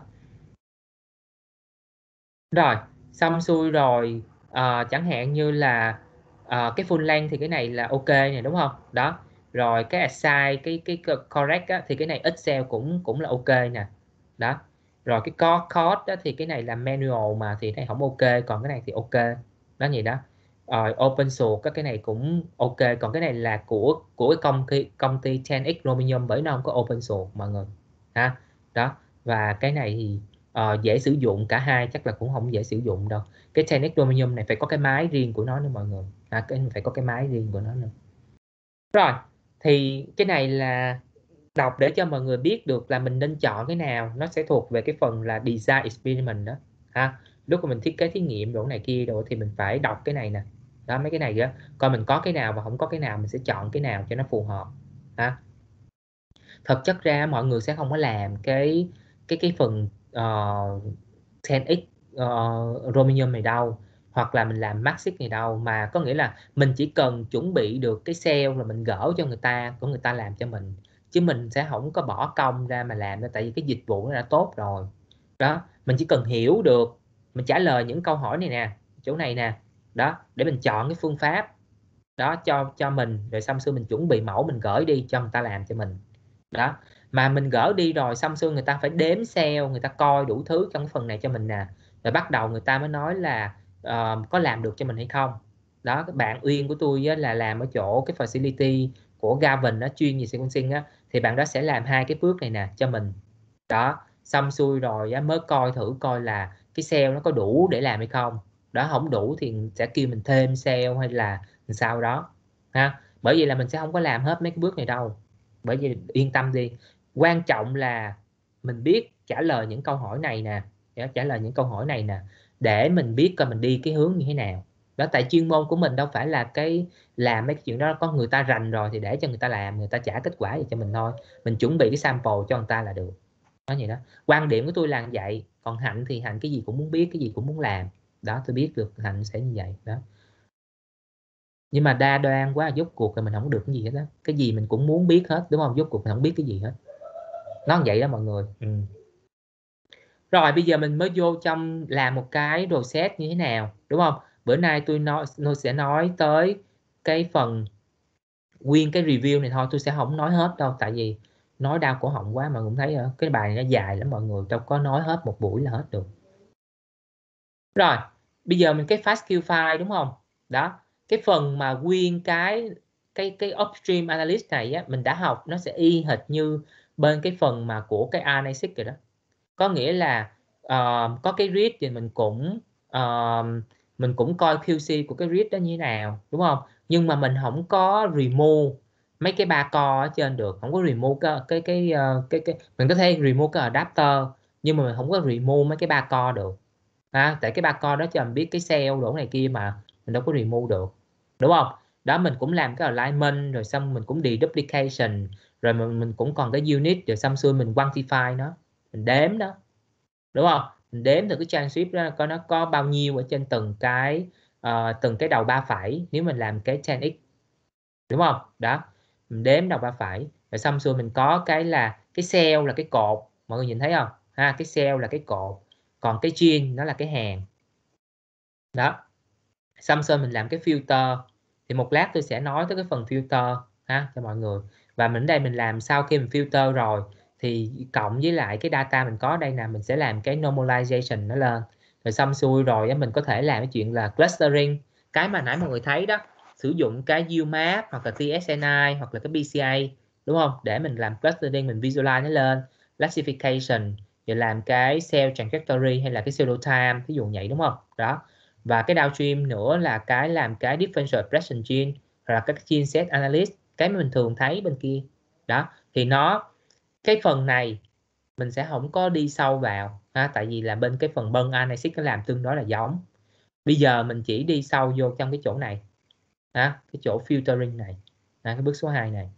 Speaker 1: Rồi xong xuôi rồi à, chẳng hạn như là à, cái full length thì cái này là ok này, đúng không? Đó, rồi cái assign cái cái correct á, thì cái này ít cell cũng cũng là ok nè đó. Rồi cái core code đó, thì cái này là manual mà thì cái này không ok, còn cái này thì ok đó, vậy đó. Rồi open source các cái này cũng ok, còn cái này là của của cái công ty công ty ten x Chromium, bởi nó không có open source mọi người ha. Đó, và cái này thì uh, dễ sử dụng, cả hai chắc là cũng không dễ sử dụng đâu. Cái ten x Chromium này phải có cái máy riêng của nó nữa mọi người à, cái phải có cái máy riêng của nó nữa. Rồi thì cái này là đọc để cho mọi người biết được là mình nên chọn cái nào, nó sẽ thuộc về cái phần là design experiment đó ha. Lúc mà mình thiết kế thí nghiệm đồ này kia đồ thì mình phải đọc cái này nè đó, mấy cái này á, coi mình có cái nào và không có cái nào mình sẽ chọn cái nào cho nó phù hợp ha. Thực chất ra mọi người sẽ không có làm cái cái cái phần uh, ten x uh, Chromium này đâu, hoặc là mình làm MaxSeq này đâu, mà có nghĩa là mình chỉ cần chuẩn bị được cái cell rồi mình gỡ cho người ta, của người ta làm cho mình, chứ mình sẽ không có bỏ công ra mà làm đâu, tại vì cái dịch vụ nó đã tốt rồi đó. Mình chỉ cần hiểu được, mình trả lời những câu hỏi này nè, chỗ này nè đó, để mình chọn cái phương pháp đó cho cho mình, rồi xong xưa mình chuẩn bị mẫu mình gửi đi cho người ta làm cho mình đó. Mà mình gỡ đi rồi xong xuôi người ta phải đếm cell, người ta coi đủ thứ trong phần này cho mình nè, rồi bắt đầu người ta mới nói là uh, có làm được cho mình hay không. Đó, các bạn Uyên của tôi á, là làm ở chỗ cái facility của Gavin nó chuyên về sequencing á, thì bạn đó sẽ làm hai cái bước này nè cho mình. Đó, xong xuôi rồi á, mới coi thử coi là cái cell nó có đủ để làm hay không. Đó, không đủ thì sẽ kêu mình thêm cell hay là sao đó ha. Bởi vì là mình sẽ không có làm hết mấy cái bước này đâu, bởi vì yên tâm đi, quan trọng là mình biết trả lời những câu hỏi này nè, trả lời những câu hỏi này nè để mình biết coi mình đi cái hướng như thế nào. Đó, tại chuyên môn của mình đâu phải là cái làm mấy cái chuyện đó, có người ta rành rồi thì để cho người ta làm, người ta trả kết quả vậy cho mình thôi, mình chuẩn bị cái sample cho người ta là được. Nói vậy đó, quan điểm của tôi là như vậy. Còn Hạnh thì Hạnh cái gì cũng muốn biết, cái gì cũng muốn làm. Đó, tôi biết được Hạnh sẽ như vậy đó. Nhưng mà đa đoan quá, rốt cuộc là mình không được cái gì hết đó. Cái gì mình cũng muốn biết hết, đúng không? Rốt cuộc mình không biết cái gì hết. Nó vậy đó mọi người. Ừ. Rồi bây giờ mình mới vô trong làm một cái process như thế nào, đúng không? Bữa nay tôi nói tôi sẽ nói tới cái phần nguyên cái review này thôi, tôi sẽ không nói hết đâu, tại vì nói đau cổ họng quá mà cũng thấy cái bài này nó dài lắm mọi người, đâu có nói hết một buổi là hết được. Rồi bây giờ mình cái FastQ file đúng không? Đó, cái phần mà nguyên cái cái cái upstream analyst này á, mình đã học nó sẽ y hệt như bên cái phần mà của cái analytics rồi đó. Có nghĩa là uh, có cái read thì mình cũng uh, mình cũng coi quy xê của cái read đó như thế nào, đúng không? Nhưng mà mình không có remove mấy cái ba co ở trên được, không có remove cái cái cái, uh, cái, cái mình có thể remove cái adapter nhưng mà mình không có remove mấy cái ba co được. À, tại cái ba co đó cho mình biết cái cell đổ này kia mà mình đâu có remove được, đúng không? Đó, mình cũng làm cái alignment rồi xong mình cũng deduplication rồi mình, mình cũng còn cái unit rồi xong xuôi mình quantify nó, mình đếm đó, đúng không? Mình đếm từ cái transcript đó coi nó có bao nhiêu ở trên từng cái uh, từng cái đầu ba phẩy nếu mình làm cái ten x, đúng không? Đó, mình đếm đầu ba phẩy rồi xong xuôi mình có cái là cái cell là cái cột, mọi người nhìn thấy không ha? Cái cell là cái cột, còn cái gene nó là cái hàng đó. Xong xuôi mình làm cái filter, thì một lát tôi sẽ nói tới cái phần filter ha cho mọi người. Và mình đây mình làm sau khi mình filter rồi thì cộng với lại cái data mình có đây nè, mình sẽ làm cái normalization nó lên, rồi xong xuôi rồi mình có thể làm cái chuyện là clustering, cái mà nãy mọi người thấy đó, sử dụng cái u map hoặc là tê ét en i hoặc là cái bê xê a, đúng không, để mình làm clustering, mình visualize nó lên, classification, rồi làm cái cell trajectory hay là cái pseudo time, ví dụ vậy, đúng không? Đó, và cái downstream nữa là cái làm cái differential expression gene hoặc là các gene set analysis, cái mà mình thường thấy bên kia đó. Thì nó cái phần này mình sẽ không có đi sâu vào ha, tại vì là bên cái phần bân analysis nó làm tương đối là giống. Bây giờ mình chỉ đi sâu vô trong cái chỗ này ha, cái chỗ filtering này ha, cái bước số hai này.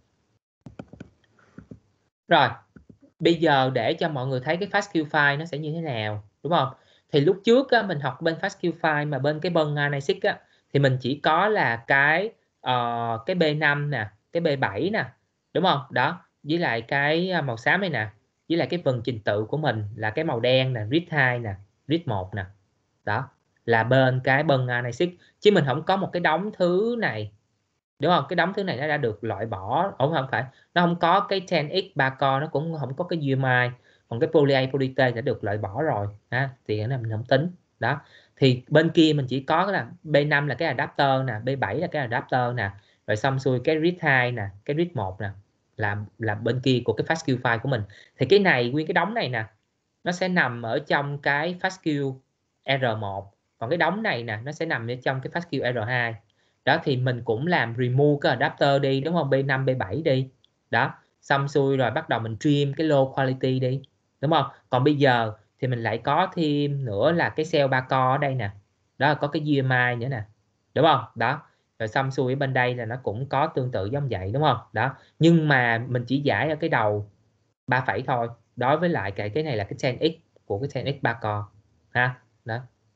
Speaker 1: Rồi bây giờ để cho mọi người thấy cái FastQ file nó sẽ như thế nào, đúng không? Thì lúc trước á, mình học bên FastQ file mà bên cái bân analysis á, thì mình chỉ có là cái uh, cái B năm nè, cái B bảy nè, đúng không? Đó, với lại cái màu xám này nè, với lại cái phần trình tự của mình là cái màu đen nè, read hai nè, read một nè. Đó, là bên cái bân analysis, chứ mình không có một cái đống thứ này, đúng không? Cái đống thứ này nó đã được loại bỏ, ổn không phải, nó không có cái ten x ba co, nó cũng không có cái u em i, còn cái poly A poly T đã được loại bỏ rồi ha, thì cái này mình không tính. Đó, thì bên kia mình chỉ có là B năm là cái adapter nè, B bảy là cái adapter nè, rồi xong xuôi cái read hai nè, cái read một nè, là là bên kia của cái FastQ file của mình. Thì cái này, nguyên cái đống này nè, nó sẽ nằm ở trong cái FastQ R một, còn cái đống này nè nó sẽ nằm ở trong cái FastQ R hai. Đó, thì mình cũng làm remove cái adapter đi, đúng không? B năm, B bảy đi. Đó, xong xuôi rồi bắt đầu mình trim cái low quality đi, đúng không? Còn bây giờ thì mình lại có thêm nữa là cái cell ba co ở đây nè. Đó, có cái u em i nữa nè, đúng không? Đó, rồi xong xuôi bên đây là nó cũng có tương tự giống vậy, đúng không? Đó, nhưng mà mình chỉ giải ở cái đầu ba phẩy thôi, đối với lại cái cái này là cái ten x của cái ten x ba co ha. Đó,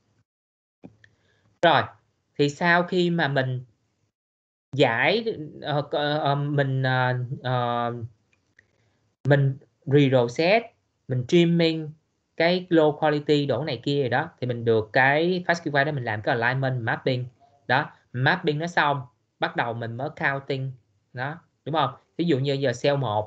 Speaker 1: rồi thì sau khi mà mình giải uh, uh, mình uh, uh, mình reprocess, mình trimming cái low quality đổ này kia rồi đó, thì mình được cái FastQ file đó, mình làm cái alignment mapping đó, mapping nó xong bắt đầu mình mới counting đó, đúng không? Ví dụ như giờ cell một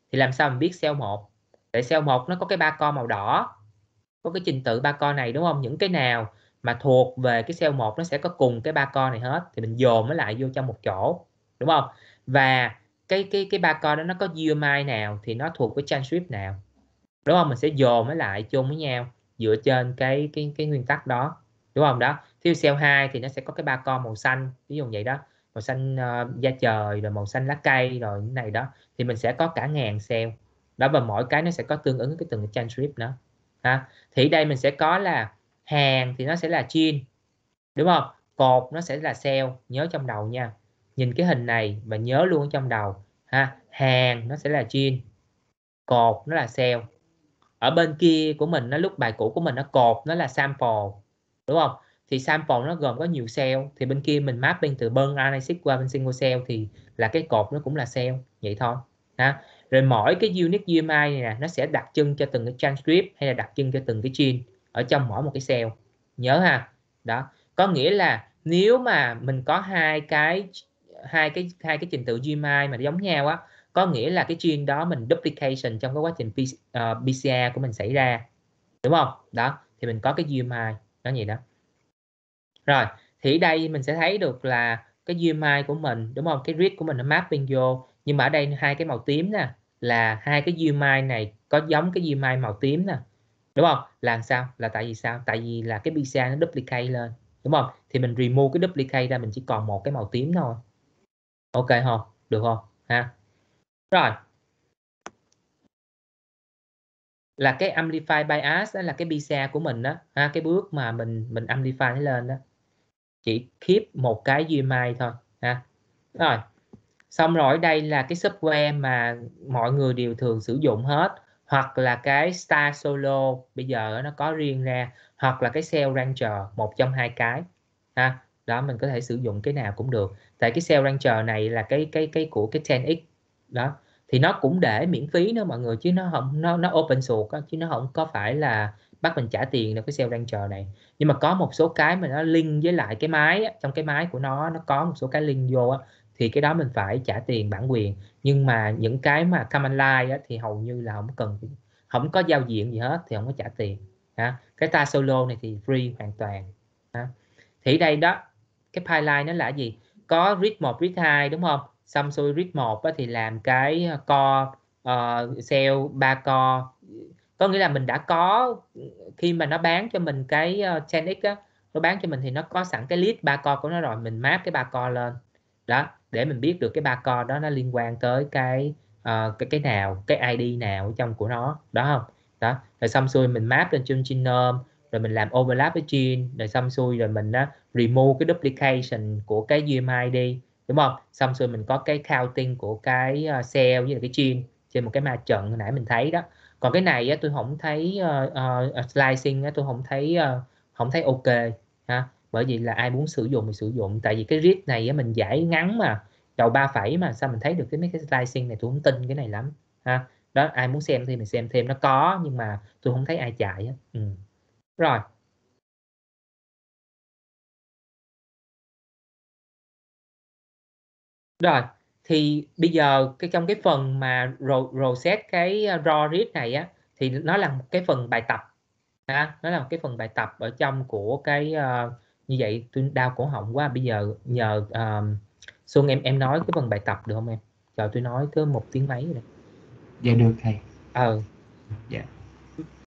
Speaker 1: Thì làm sao mình biết cell một? Tại cell một nó có cái ba co màu đỏ, có cái trình tự ba co này đúng không? Những cái nào mà thuộc về cái cell một nó sẽ có cùng cái ba co này hết, thì mình dồn nó lại vô trong một chỗ, đúng không? Và cái cái cái ba co đó nó có giê em i nào thì nó thuộc với transcript nào, đúng không? Mình sẽ dồn nó lại chung với nhau dựa trên cái cái cái nguyên tắc đó, đúng không? Đó, thì cell hai thì nó sẽ có cái ba co màu xanh, ví dụ vậy đó, màu xanh uh, da trời, rồi màu xanh lá cây, rồi cái này đó, thì mình sẽ có cả ngàn cell đó, và mỗi cái nó sẽ có tương ứng cái từng cái transcript nữa ha. Thì đây mình sẽ có là hàng thì nó sẽ là gene, đúng không? Cột nó sẽ là cell, nhớ trong đầu nha, nhìn cái hình này và nhớ luôn ở trong đầu ha. Hàng nó sẽ là gene, cột nó là cell. Ở bên kia của mình, nó lúc bài cũ của mình nó cột nó là sample, đúng không? Thì sample nó gồm có nhiều cell, thì bên kia mình mapping từ bên analysis qua bên single cell thì là cái cột nó cũng là cell, vậy thôi ha. Rồi mỗi cái unique giê em i này nè, nó sẽ đặc trưng cho từng cái transcript hay là đặc trưng cho từng cái gene ở trong mỗi một cái cell, nhớ ha. Đó, có nghĩa là nếu mà mình có hai cái hai cái hai cái trình tự giê em i mà giống nhau á, có nghĩa là cái gene đó mình duplication trong cái quá trình pê xê rờ của mình xảy ra, đúng không? Đó, thì mình có cái giê em i nó vậy đó. Rồi, thì ở đây mình sẽ thấy được là cái giê em i của mình, đúng không? Cái read của mình nó mapping vô, nhưng mà ở đây hai cái màu tím nè, là hai cái giê em i này có giống cái giê em i màu tím nè, đúng không? Là sao? Là tại vì sao? Tại vì là cái pê xê rờ nó duplicate lên, đúng không? Thì mình remove cái duplicate ra, mình chỉ còn một cái màu tím thôi. Ok không? Được không? Ha. Rồi, là cái amplify bias đó, là cái pê xê rờ của mình đó ha, cái bước mà mình mình amplify nó lên đó, chỉ keep một cái giê em i thôi ha. Rồi, xong rồi ở đây là cái software mà mọi người đều thường sử dụng hết, hoặc là cái Star Solo bây giờ nó có riêng ra, hoặc là cái Cell Rancher, một trong hai cái ha. Đó, mình có thể sử dụng cái nào cũng được. Tại cái Cell Rancher này là cái cái cái của cái ten x đó, thì nó cũng để miễn phí nữa mọi người, chứ nó không nó nó open source đó, chứ nó không có phải là bắt mình trả tiền đâu cái Cell Rancher này. Nhưng mà có một số cái mà nó link với lại cái máy á, trong cái máy của nó nó có một số cái link vô á, thì cái đó mình phải trả tiền bản quyền. Nhưng mà những cái mà command line á, thì hầu như là không cần, không có giao diện gì hết thì không có trả tiền ha. Cái Star Solo này thì free hoàn toàn ha. Thì đây đó, cái pipeline nó là gì? Có read một, read hai, đúng không? Xong xuôi read một thì làm cái core uh, cell ba core, có nghĩa là mình đã có, khi mà nó bán cho mình cái uh, ten x á, nó bán cho mình thì nó có sẵn cái list ba core của nó rồi, mình map cái ba core lên đó, để mình biết được cái ba core đó nó liên quan tới cái uh, cái cái nào, cái i đê nào ở trong của nó đó không? Đó, rồi xong xuôi mình map lên trên genome, rồi mình làm overlap với gene, rồi xong xuôi rồi mình đó remove cái duplication của cái giê em i đi, đúng không? Xong xuôi mình có cái counting của cái cell với cái gene trên một cái ma trận hồi nãy mình thấy đó. Còn cái này á, tôi không thấy uh, uh, slicing á, tôi không thấy uh, không thấy ok ha, bởi vì là ai muốn sử dụng thì sử dụng. Tại vì cái read này á, mình giải ngắn mà đầu ba phẩy mà sao mình thấy được cái mấy cái slicing này, tôi không tin cái này lắm ha. Đó, ai muốn xem thì mình xem thêm, nó có nhưng mà tôi không thấy ai chạy á. Ừ. Rồi, rồi thì bây giờ cái trong cái phần mà reset cái raw read này á, thì nó là một cái phần bài tập ha, nó là một cái phần bài tập ở trong của cái uh, như vậy. Tôi đau cổ họng quá, bây giờ nhờ uh, Xuân em em nói cái phần bài tập được không em? Chờ tôi nói tới một tiếng mấy rồi.
Speaker 7: Dạ được thầy.
Speaker 1: Ờ.
Speaker 7: Dạ.